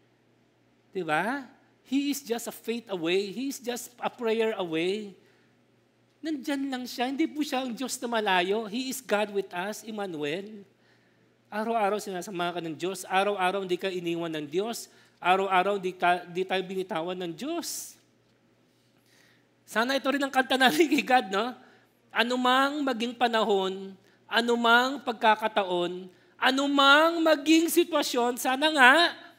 Diba? He is just a faith away. He is just a prayer away. Nandiyan lang siya. Hindi po siya ang Diyos na malayo. He is God with us, Emmanuel. Araw-araw sinasama ka ng Diyos. Araw-araw hindi ka iniwan ng Diyos. Araw-araw hindi, ka, hindi tayo binitawan ng Diyos. Sana ito rin ang kanta natin kay God, no? Anumang maging panahon, anumang pagkakataon, anumang maging sitwasyon, sana nga,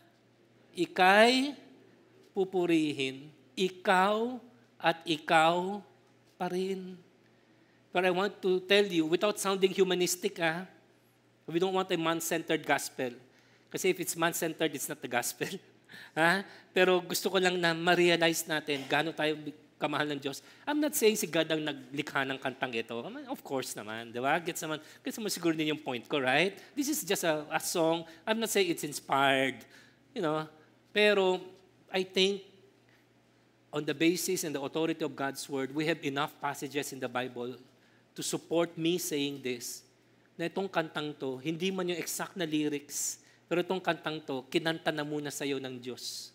ika'y pupurihin. Ikaw at ikaw pa rin. But I want to tell you, without sounding humanistic, ah, we don't want a man-centered gospel. Kasi if it's man-centered, it's not the gospel. Ha? Pero gusto ko lang na ma-realize natin gaano tayo kamahal ng Diyos. I'm not saying si God ang naglikha ng kantang ito. Of course naman, di ba? Gets naman, gets naman siguro din yung point ko, right? This is just a, a song. I'm not saying it's inspired. You know, pero I think on the basis and the authority of God's Word, we have enough passages in the Bible to support me saying this, na itong kantang to, hindi man yung exact na lyrics, pero itong kantang to, kinanta na muna sa'yo ng Diyos.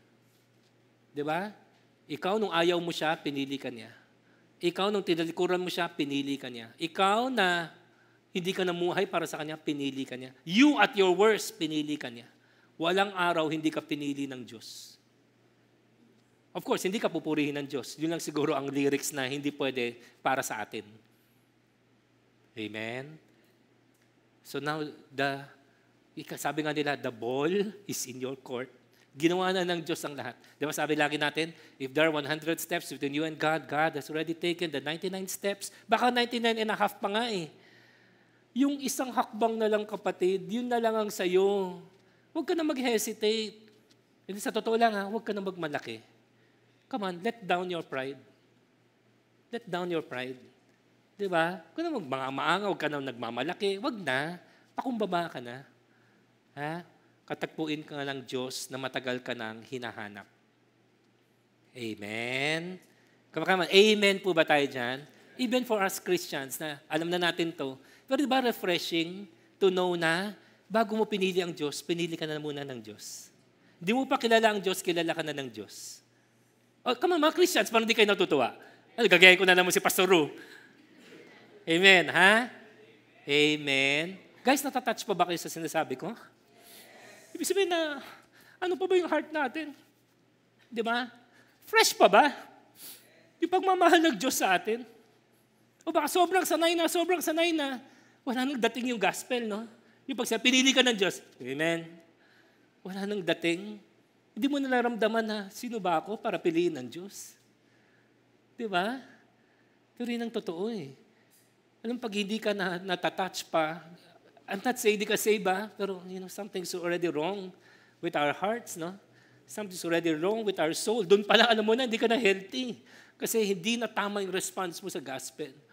Di ba? Ikaw, nung ayaw mo siya, pinili ka niya. Ikaw, nung tinalikuran mo siya, pinili ka niya. Ikaw na hindi ka namuhay para sa kanya, pinili ka niya. You at your worst, pinili ka niya. Walang araw hindi ka pinili ng Diyos. Of course, hindi ka pupurihin ng Diyos. Yun lang siguro ang lyrics na hindi pwede para sa atin. Amen? So now, the, sabi nga nila, the ball is in your court. Ginawa na ng Diyos ang lahat. Di ba sabi lagi natin, if there are one hundred steps between you and God, God has already taken the ninety-nine steps. Baka ninety-nine and a half pa nga eh. Yung isang hakbang na lang kapatid, yun na lang ang sayo. Huwag ka na mag-hesitate. Hindi sa totoo lang ha, huwag ka na magmalaki. Come on, let down your pride. Let down your pride. Di ba? Huwag ka na magmaanga, huwag ka na nagmamalaki. Huwag na. Pakumbaba ka na. Ha? Katagpuin ka ng Diyos na matagal ka nang hinahanap. Amen? Kamakaman, amen po ba tayo dyan? Even for us Christians na alam na natin to. Pero di ba refreshing to know na bago mo pinili ang Diyos, pinili ka na muna ng Diyos. Hindi mo pa kilala ang Diyos, kilala ka na ng Diyos. Oh, come on, mga Christians, parang di kayo natutuwa. Ano, gagayahin ko na naman si Pastor Ru. Amen, ha? Amen. Guys, natatouch pa ba kayo sa sinasabi ko? Ibig sabihin na, ano pa ba yung heart natin? Di ba? Fresh pa ba? Yung pagmamahal ng Diyos sa atin? O baka sobrang sanay na, sobrang sanay na, wala nang dating yung gospel, no? Yung pag pinili ka ng Diyos, amen. Wala nang dating. Hindi mo nalaramdaman na, sino ba ako para piliin ng Diyos? Di ba? Pero yun ang totoo eh. Alam, pag hindi ka na, natatouch pa, I'm not saying di ka save ba, pero you know, something's already wrong with our hearts, no? Something's already wrong with our soul. Doon pala, alam mo na, hindi ka na healthy. Kasi hindi na tama yung response mo sa gospel.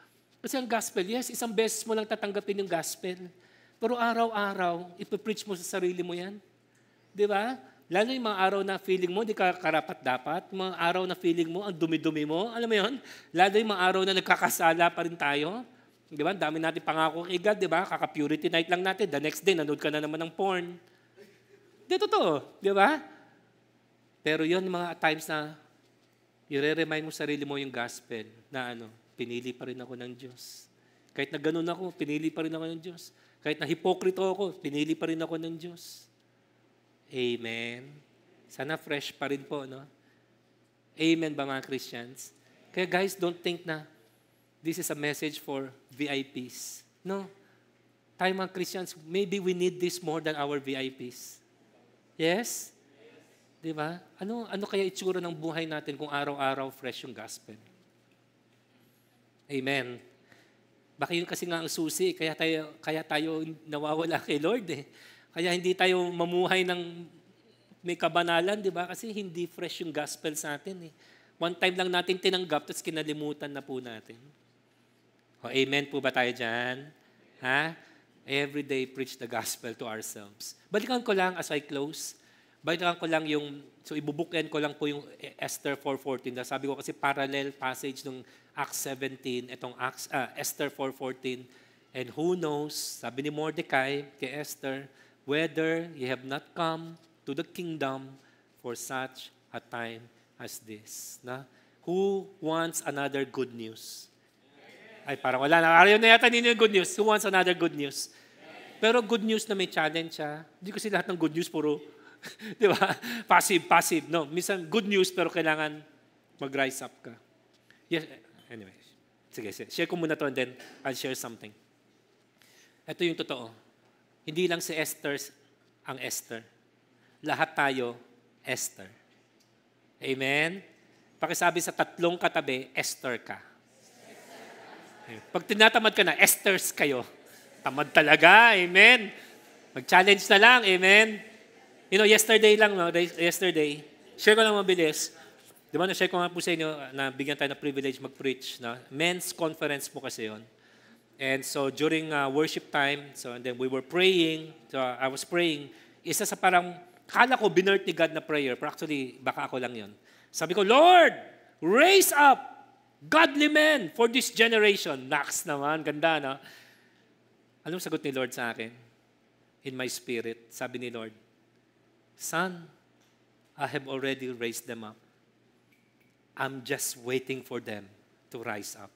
Kasi ang gospel, yes, isang beses mo lang tatanggapin yung gospel. Pero araw-araw, ipipreach mo sa sarili mo yan. Di ba? Lalo yung mga araw na feeling mo, di ka karapat-dapat. Mga araw na feeling mo, ang dumi-dumi mo. Alam mo yun? Lalo yung mga araw na nagkakasala pa rin tayo. Di ba? Dami natin pangako kay God, di ba? Kaka-purity night lang natin. The next day, nanood ka na naman ng porn. Di totoo. Di ba? Pero yun mga times na i-remind mo sarili mo yung gospel na ano, pinili pa rin ako ng Diyos. Kahit na ganun ako, pinili pa rin ako ng Diyos. Kahit na hipokrito ako, pinili pa rin ako ng Diyos. Amen. Sana fresh pa rin po, no? Amen ba mga Christians? Kaya guys, don't think na this is a message for V I Ps. No. Tayo mga Christians, maybe we need this more than our V I Ps. Yes? Di ba? Ano, ano kaya itsura ng buhay natin kung araw-araw fresh yung gospel? Amen. Baka yun kasi nga ang susi, kaya tayo, kaya tayo nawawala kay Lord eh. Kaya hindi tayo mamuhay ng may kabanalan, di ba? Kasi hindi fresh yung gospel sa atin eh. One time lang natin tinanggap, tapos kinalimutan na po natin. O, amen po ba tayo dyan? Ha? Every day, preach the gospel to ourselves. Balikan ko lang as I close. Balikan ko lang yung, so ibubookend ko lang po yung Esther four fourteen. Sabi ko kasi parallel passage ng Acts seventeen, itong Acts, uh, Esther four fourteen. And who knows, sabi ni Mordecai kay Esther, whether you have not come to the kingdom for such a time as this. Na? Who wants another good news? Ay, parang wala na. Ayaw na yata ninyo yung good news. Who wants another good news? Pero good news na may challenge siya. Hindi kasi lahat ng good news puro, di ba? Passive, passive. No, minsan good news pero kailangan mag-rise up ka. Yes, anyway. Sige, sige. Share ko muna to and then I'll share something. Ito yung totoo. Hindi lang si Esther ang Esther. Lahat tayo, Esther. Amen? Pakisabi sa tatlong katabi, Esther ka. Pag tinatamad ka na, Esthers kayo. Tamad talaga, amen? Mag-challenge na lang, amen? You know, yesterday lang, no? yesterday, share ko lang mabilis. Di ba, na-share ko nga po sa inyo na bigyan tayo ng privilege mag-preach. No? Men's conference po kasi yun. And so during uh, worship time, so and then we were praying, so I was praying, isa sa parang, kala ko binurt ni God na prayer, pero actually, baka ako lang yun. Sabi ko, Lord, raise up godly men for this generation. Nax naman, ganda, no? Anong sagot ni Lord sa akin? In my spirit, sabi ni Lord, Son, I have already raised them up. I'm just waiting for them to rise up.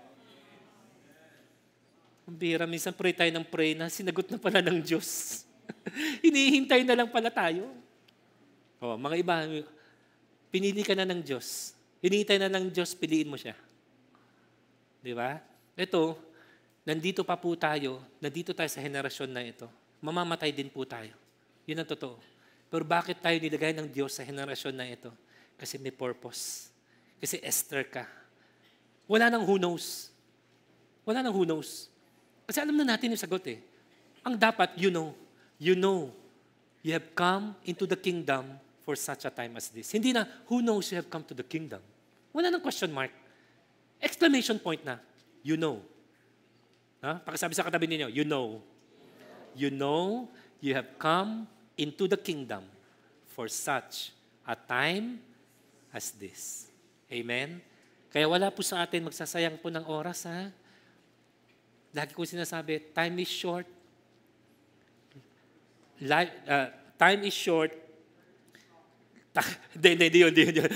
Ang bira, minsan pray tayo ng pray na sinagot na pala ng Diyos. Hinihintay na lang pala tayo. O, mga iba, pinili ka na ng Diyos. Hinihintay na ng Diyos, piliin mo siya. Di ba? Ito, nandito pa po tayo, nandito tayo sa henerasyon na ito. Mamamatay din po tayo. Yun ang totoo. Pero bakit tayo nilagay ng Diyos sa henerasyon na ito? Kasi may purpose. Kasi Esther ka. Wala nang who knows. Wala nang who knows. Kasi alam na natin yung sagot eh. Ang dapat, you know. You know. You have come into the kingdom for such a time as this. Hindi na, who knows you have come to the kingdom? Wala nang question mark. Exclamation point na, you know. Ha? Pakisabi sa katabi ninyo, you know. You know you have come into the kingdom for such a time as this. Amen? Kaya wala po sa atin magsasayang po ng oras, ha? Lagi ko sinasabi, time is short. Life, uh, time is short. Hindi, hindi, hindi, hindi, hindi.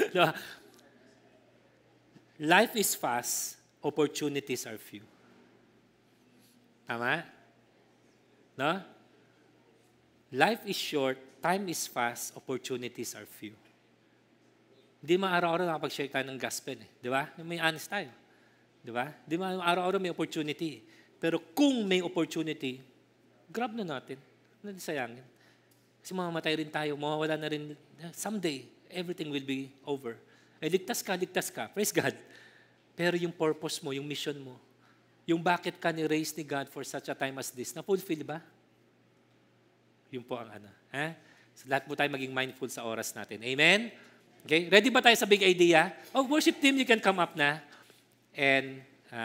Life is fast, opportunities are few. Tama? No? Life is short, time is fast, opportunities are few. Hindi ma-araw-araw nakapag-share tayo ng gospel. Eh. Di ba? May honest tayo. Di ba? Di ba? Araw-araw may opportunity. Pero kung may opportunity, grab na natin. Hindi sayangin. Kasi mamamatay rin tayo, mawawala na rin. Someday, everything will be over. Eh, ligtas ka, ligtas ka. Praise God. Pero yung purpose mo, yung mission mo, yung bakit ka ni-raise ni God for such a time as this, na-fulfill ba? Yun po ang ano. Eh? So, lahat po tayo maging mindful sa oras natin. Amen? Okay? Ready ba tayo sa big idea? Oh, worship team, you can come up na. And uh,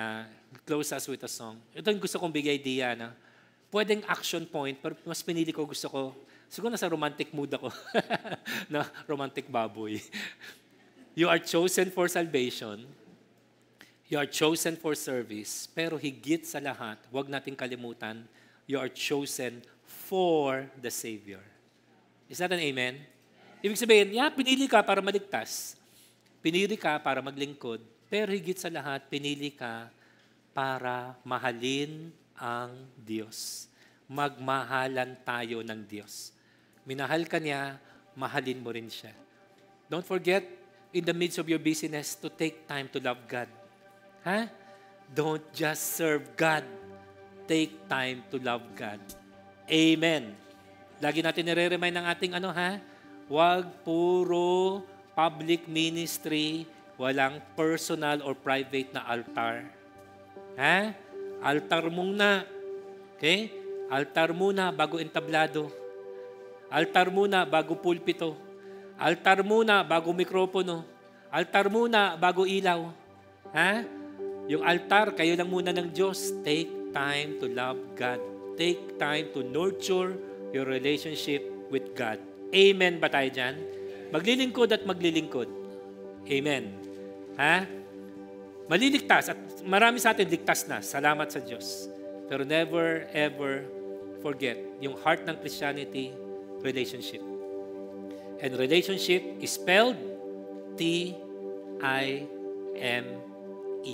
close us with a song. Ito yung gusto kong bigay idea na pwedeng action point, pero mas pinili ko, gusto ko, siguro nasa romantic mood ako, na romantic baboy. You are chosen for salvation. You are chosen for service. Pero higit sa lahat, huwag nating kalimutan, you are chosen for the Savior. Is that an amen? Ibig sabihin, yeah, pinili ka para maligtas. Pinili ka para maglingkod. Pero higit sa lahat, pinili ka para mahalin ang Diyos. Magmahalan tayo ng Diyos. Minahal ka niya, mahalin mo rin siya. Don't forget, in the midst of your busyness, to take time to love God. Ha? Don't just serve God. Take time to love God. Amen. Lagi natin nire-remind ng ating ano ha? Huwag puro public ministry, walang personal or private na altar. Ha? Altar muna. Okay? Altar muna bago entablado. Altar muna bago pulpito. Altar muna bago mikropono. Altar muna bago ilaw. Ha? Yung altar, kayo lang muna ng Diyos. Take time to love God. Take time to nurture your relationship with God. Amen ba tayo dyan? Maglilingkod at maglilingkod. Amen. Ha? Maliligtas at marami sa atin ligtas na. Salamat sa Diyos. Pero never, ever forget yung heart ng Christianity, relationship. And relationship is spelled T I M E.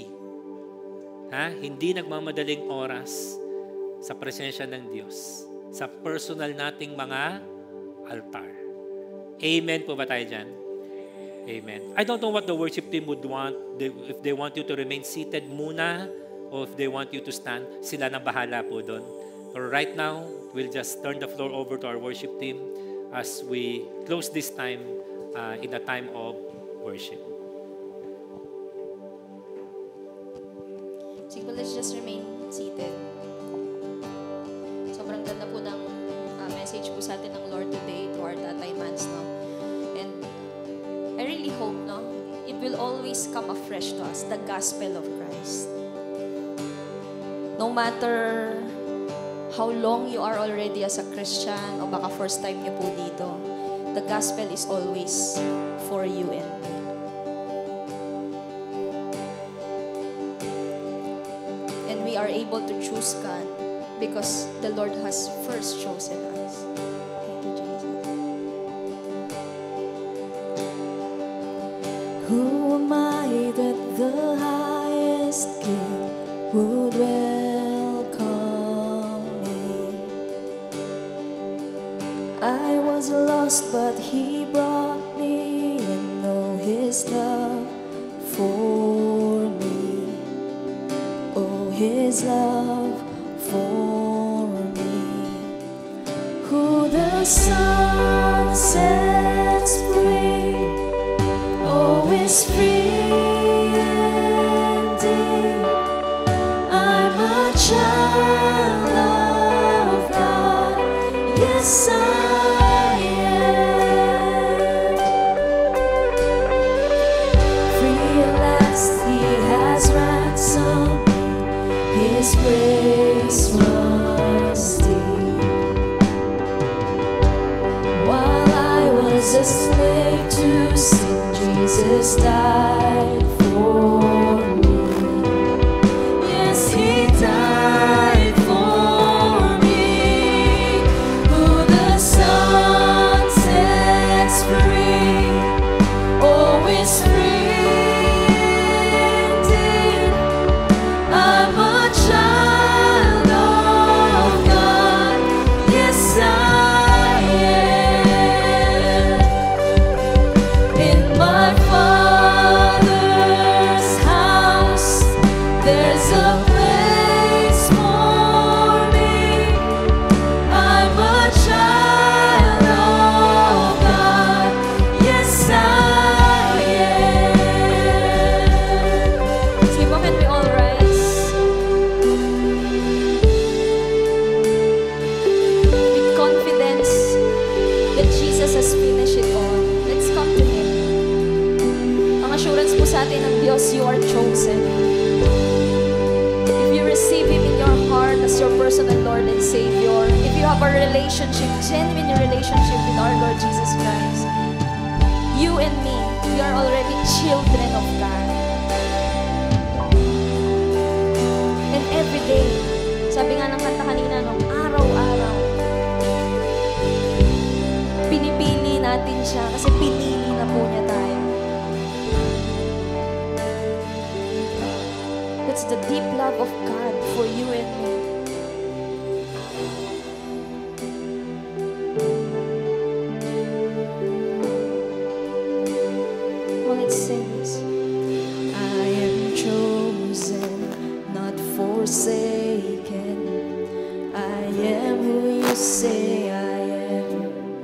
Ha? Hindi nagmamadaling oras sa presensya ng Diyos. Sa personal nating mga altar. Amen po ba tayo dyan? Amen. I don't know what the worship team would want. They, if they want you to remain seated muna or if they want you to stand, sila na bahala po doon. But right now, we'll just turn the floor over to our worship team as we close this time uh, in a time of worship. Sige, let's just remain seated. Sobrang ganda po ng uh, message po sa atin ng Lord today to our Tatay Mans, no? And I really hope, no, it will always come afresh to us, the gospel of Christ. No matter how long you are already as a Christian o baka first time niyo po dito, the gospel is always for you and me. And we are able to choose God because the Lord has first chosen us. Thank you, Jesus. Who am I that the highest King would welcome me? I was lost, but He brought me and know His love for me. Oh, His love for me. Who the sun sets free, oh, is free indeed. I'm a child of God, yes I am. Free at last, He has ransomed me, His grace was deep. While I was a slave to sin, Jesus died for me. Yes, He died for me. Who the Son sets free, oh, is free indeed. I'm a child of God, yes I am. In my Father's house, there's a place for me. I'm a child of God, yes I am. Sige po, can we all rise? With confidence that Jesus has finished it all. Let's come to Him. Ang assurance po sa atin ng Diyos, you are chosen. have a relationship, genuine relationship with our Lord Jesus Christ. You and me, we are already children of God. And every day, sabi nga ng kanta kanina, no, araw-araw, pinipili natin siya kasi pinili na po niya tayo. That's the deep love of God for you and me. Well, it says, I am chosen, not forsaken. I am who you say I am.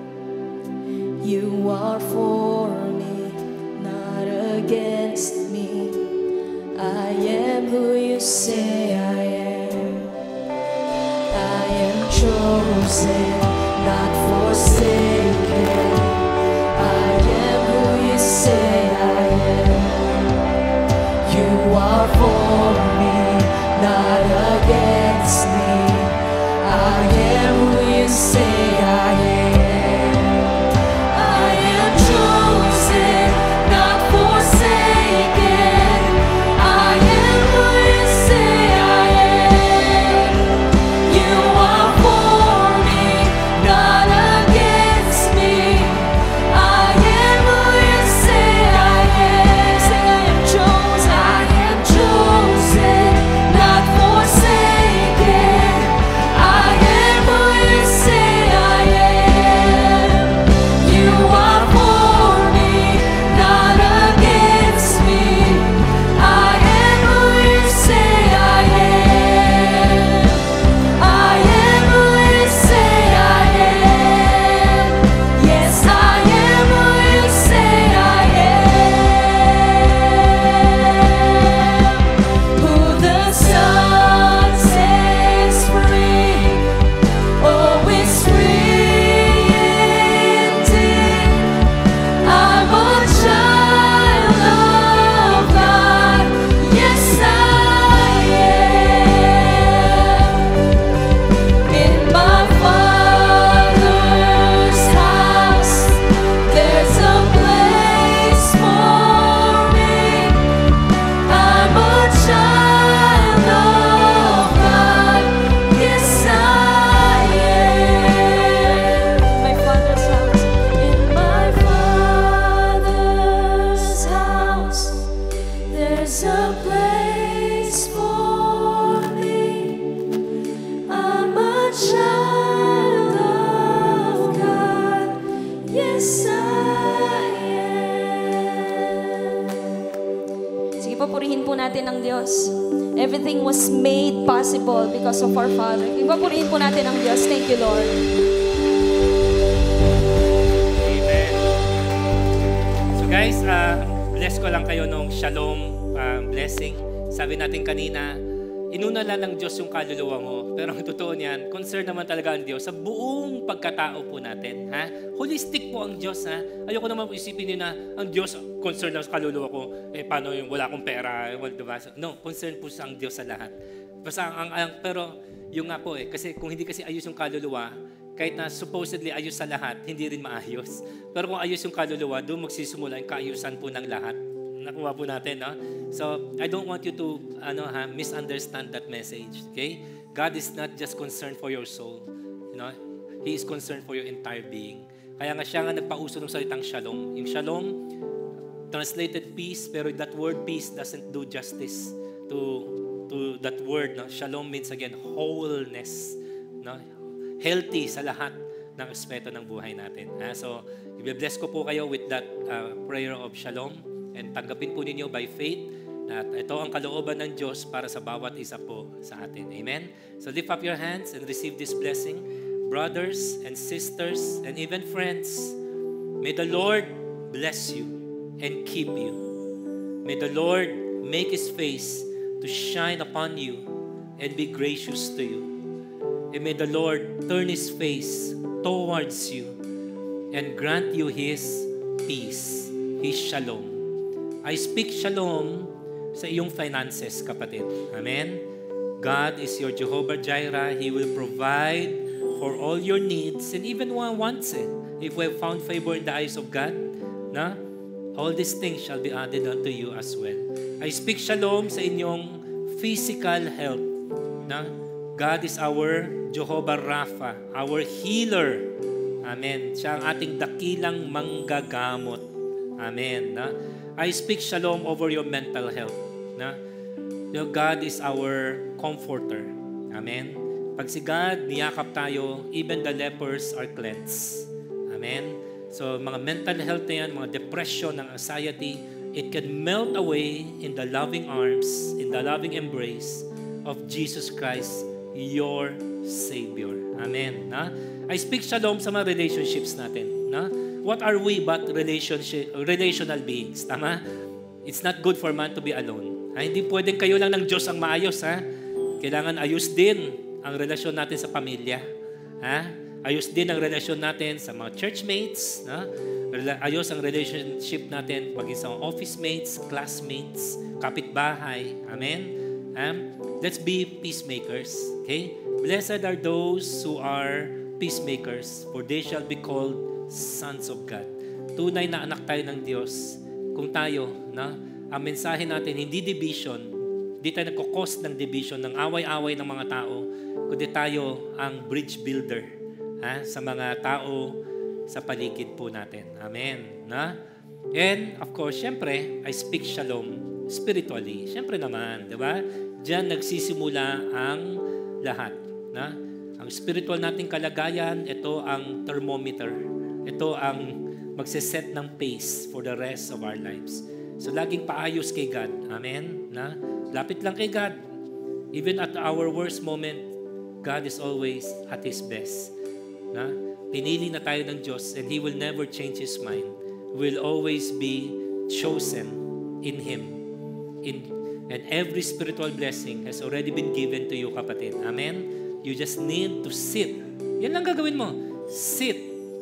You are for me, not against me. I am who you say I am. I am chosen, not forsaken. I am who you say I am. You are for me, not against me. I am who you say I am. I am chosen, not forsaken. I am who you say I am. You are for me, not against me. I am who you say I am. Say I am chosen. I am chosen, not forsaken. I am who you say I am. You are for me, not against me. I am who you say I am. I am who you say I am. Yes, I am who you say I am. Who the Son sets free, oh, is free indeed. I'm a child of God. Yes, I am. In my Father's house, there's a place for me. I'm a child of God. Yes, I am. My Father's house. In my Father's house, there's a place for me. I'm a child of God. Yes, I am. Sige po, purihin po natin ang Diyos. Everything was made possible because of our Father. Sige po, purihin po natin ang Diyos. Thank you, Lord. Amen. So guys, uh, bless ko lang kayo nung shalom uh, blessing. Sabi natin kanina, inuna lang ng Diyos yung kaluluwa mo. Pero ang totoo niyan, concern naman talaga ang Diyos sa buong pagkatao po natin. Ha? Holistic po ang Diyos. Ha? Ayoko naman isipin niyo na ang Diyos concern lang sa kaluluwa ko. Eh, paano yung wala akong pera? Well, diba? No, concern po sa ang Diyos sa lahat. Basta ang, ang, pero yung nga po eh, kasi kung hindi kasi ayos yung kaluluwa, kahit na supposedly ayos sa lahat, hindi rin maayos. Pero kung ayos yung kaluluwa, doon magsisimula yung kaayusan po ng lahat. Nakuha po natin, no? So, I don't want you to ano, ha, misunderstand that message, okay? God is not just concerned for your soul. You know? He is concerned for your entire being. Kaya nga siya nga nagpauso ng salitang shalom. Yung shalom, translated peace, pero that word peace doesn't do justice to to that word. No? Shalom means again, wholeness. No? Healthy sa lahat ng aspeto ng buhay natin. Ha? So, i-bless ko po kayo with that uh, prayer of shalom. And tanggapin po ninyo by faith na ito ang kalooban ng Diyos para sa bawat isa po sa atin. Amen? So lift up your hands and receive this blessing. Brothers and sisters and even friends, may the Lord bless you and keep you. May the Lord make His face to shine upon you and be gracious to you. And may the Lord turn His face towards you and grant you His peace, His shalom. I speak shalom sa iyong finances, kapatid. Amen? God is your Jehovah Jireh. He will provide for all your needs and even one wants it. If we have found favor in the eyes of God, na, all these things shall be added unto you as well. I speak shalom sa inyong physical health. Na, God is our Jehovah Rapha, our healer. Amen. Siya ang ating dakilang manggagamot. Amen. Na, I speak shalom over your mental health. Na, you know, God is our comforter. Amen. Pag si God niyakap tayo, even the lepers are cleansed. Amen. So, mga mental health na yan, mga depression, ng anxiety, it can melt away in the loving arms, in the loving embrace of Jesus Christ, your Savior. Amen. Na? I speak shalom sa mga relationships natin. Na? What are we but relationship, relational beings? Tama? It's not good for man to be alone. Ha? Hindi pwedeng kayo lang ng Diyos ang maayos. Ha? Kailangan ayos din ang relasyon natin sa pamilya. Ha? Ayos din ang relasyon natin sa mga churchmates. Ha? Ayos ang relationship natin maging sa mga office mates, classmates, kapitbahay. Amen? Um, let's be peacemakers. Okay? Blessed are those who are peacemakers, for they shall be called sons of God. Tunay na anak tayo ng Diyos. Kung tayo, na, ang mensahe natin, hindi division, hindi tayo nagkukos ng division, ng away-away ng mga tao, kundi tayo ang bridge builder ha, sa mga tao sa paligid po natin. Amen. Na? And, of course, syempre, I speak shalom spiritually. Syempre naman, di ba? Diyan nagsisimula ang lahat. Na? Ang spiritual nating kalagayan, ito ang thermometer. Ito ang magsiset ng pace for the rest of our lives. So, laging paayos kay God. Amen? Na? Lapit lang kay God. Even at our worst moment, God is always at His best. Na? Pinili na tayo ng Diyos and He will never change His mind. We will always be chosen in Him. In, and every spiritual blessing has already been given to you, kapatid. Amen? You just need to sit. Yan lang gagawin mo. Sit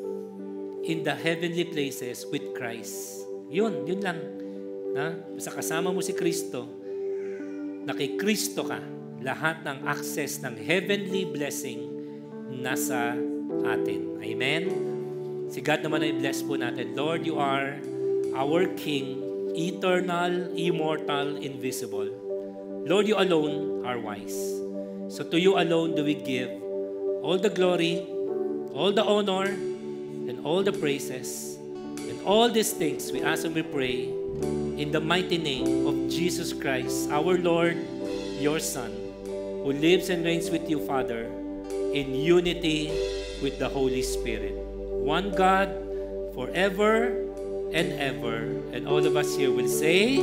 in the heavenly places with Christ. Yun, yun lang. Na? Basta kasama mo si Kristo, na kay Kristo ka, lahat ng access ng heavenly blessing nasa atin. Amen? Si God naman ay bless po natin. Lord, you are our King, eternal, immortal, invisible. Lord, you alone are wise. So to you alone do we give all the glory, all the honor, and all the praises. And all these things we ask and we pray in the mighty name of Jesus Christ, our Lord, your Son, who lives and reigns with you, Father, in unity with the Holy Spirit. One God, forever and ever. And all of us here will say,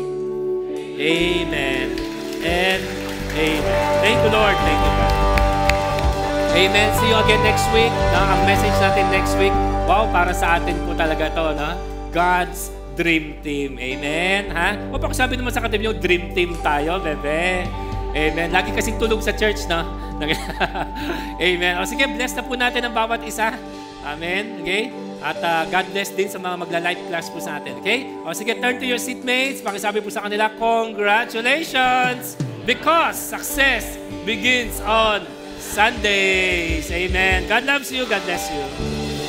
Amen and Amen. Thank you, Lord. Thank you, God. Amen. See you again next week. Na, ang message natin next week, wow, para sa atin po talaga to, na God's Dream Team. Amen. Ha? O pakisabi naman sa katabi nyo, Dream Team tayo, bebe. Amen. Lagi kasing tulog sa church, no? Amen. O sige, bless na po natin ang bawat isa. Amen. Okay? At uh, God bless din sa mga magla-live class po sa atin. Okay? O sige, turn to your seatmates. Pakisabi po sa kanila, congratulations! Because success begins on Sundays. Amen. God loves you. God bless you.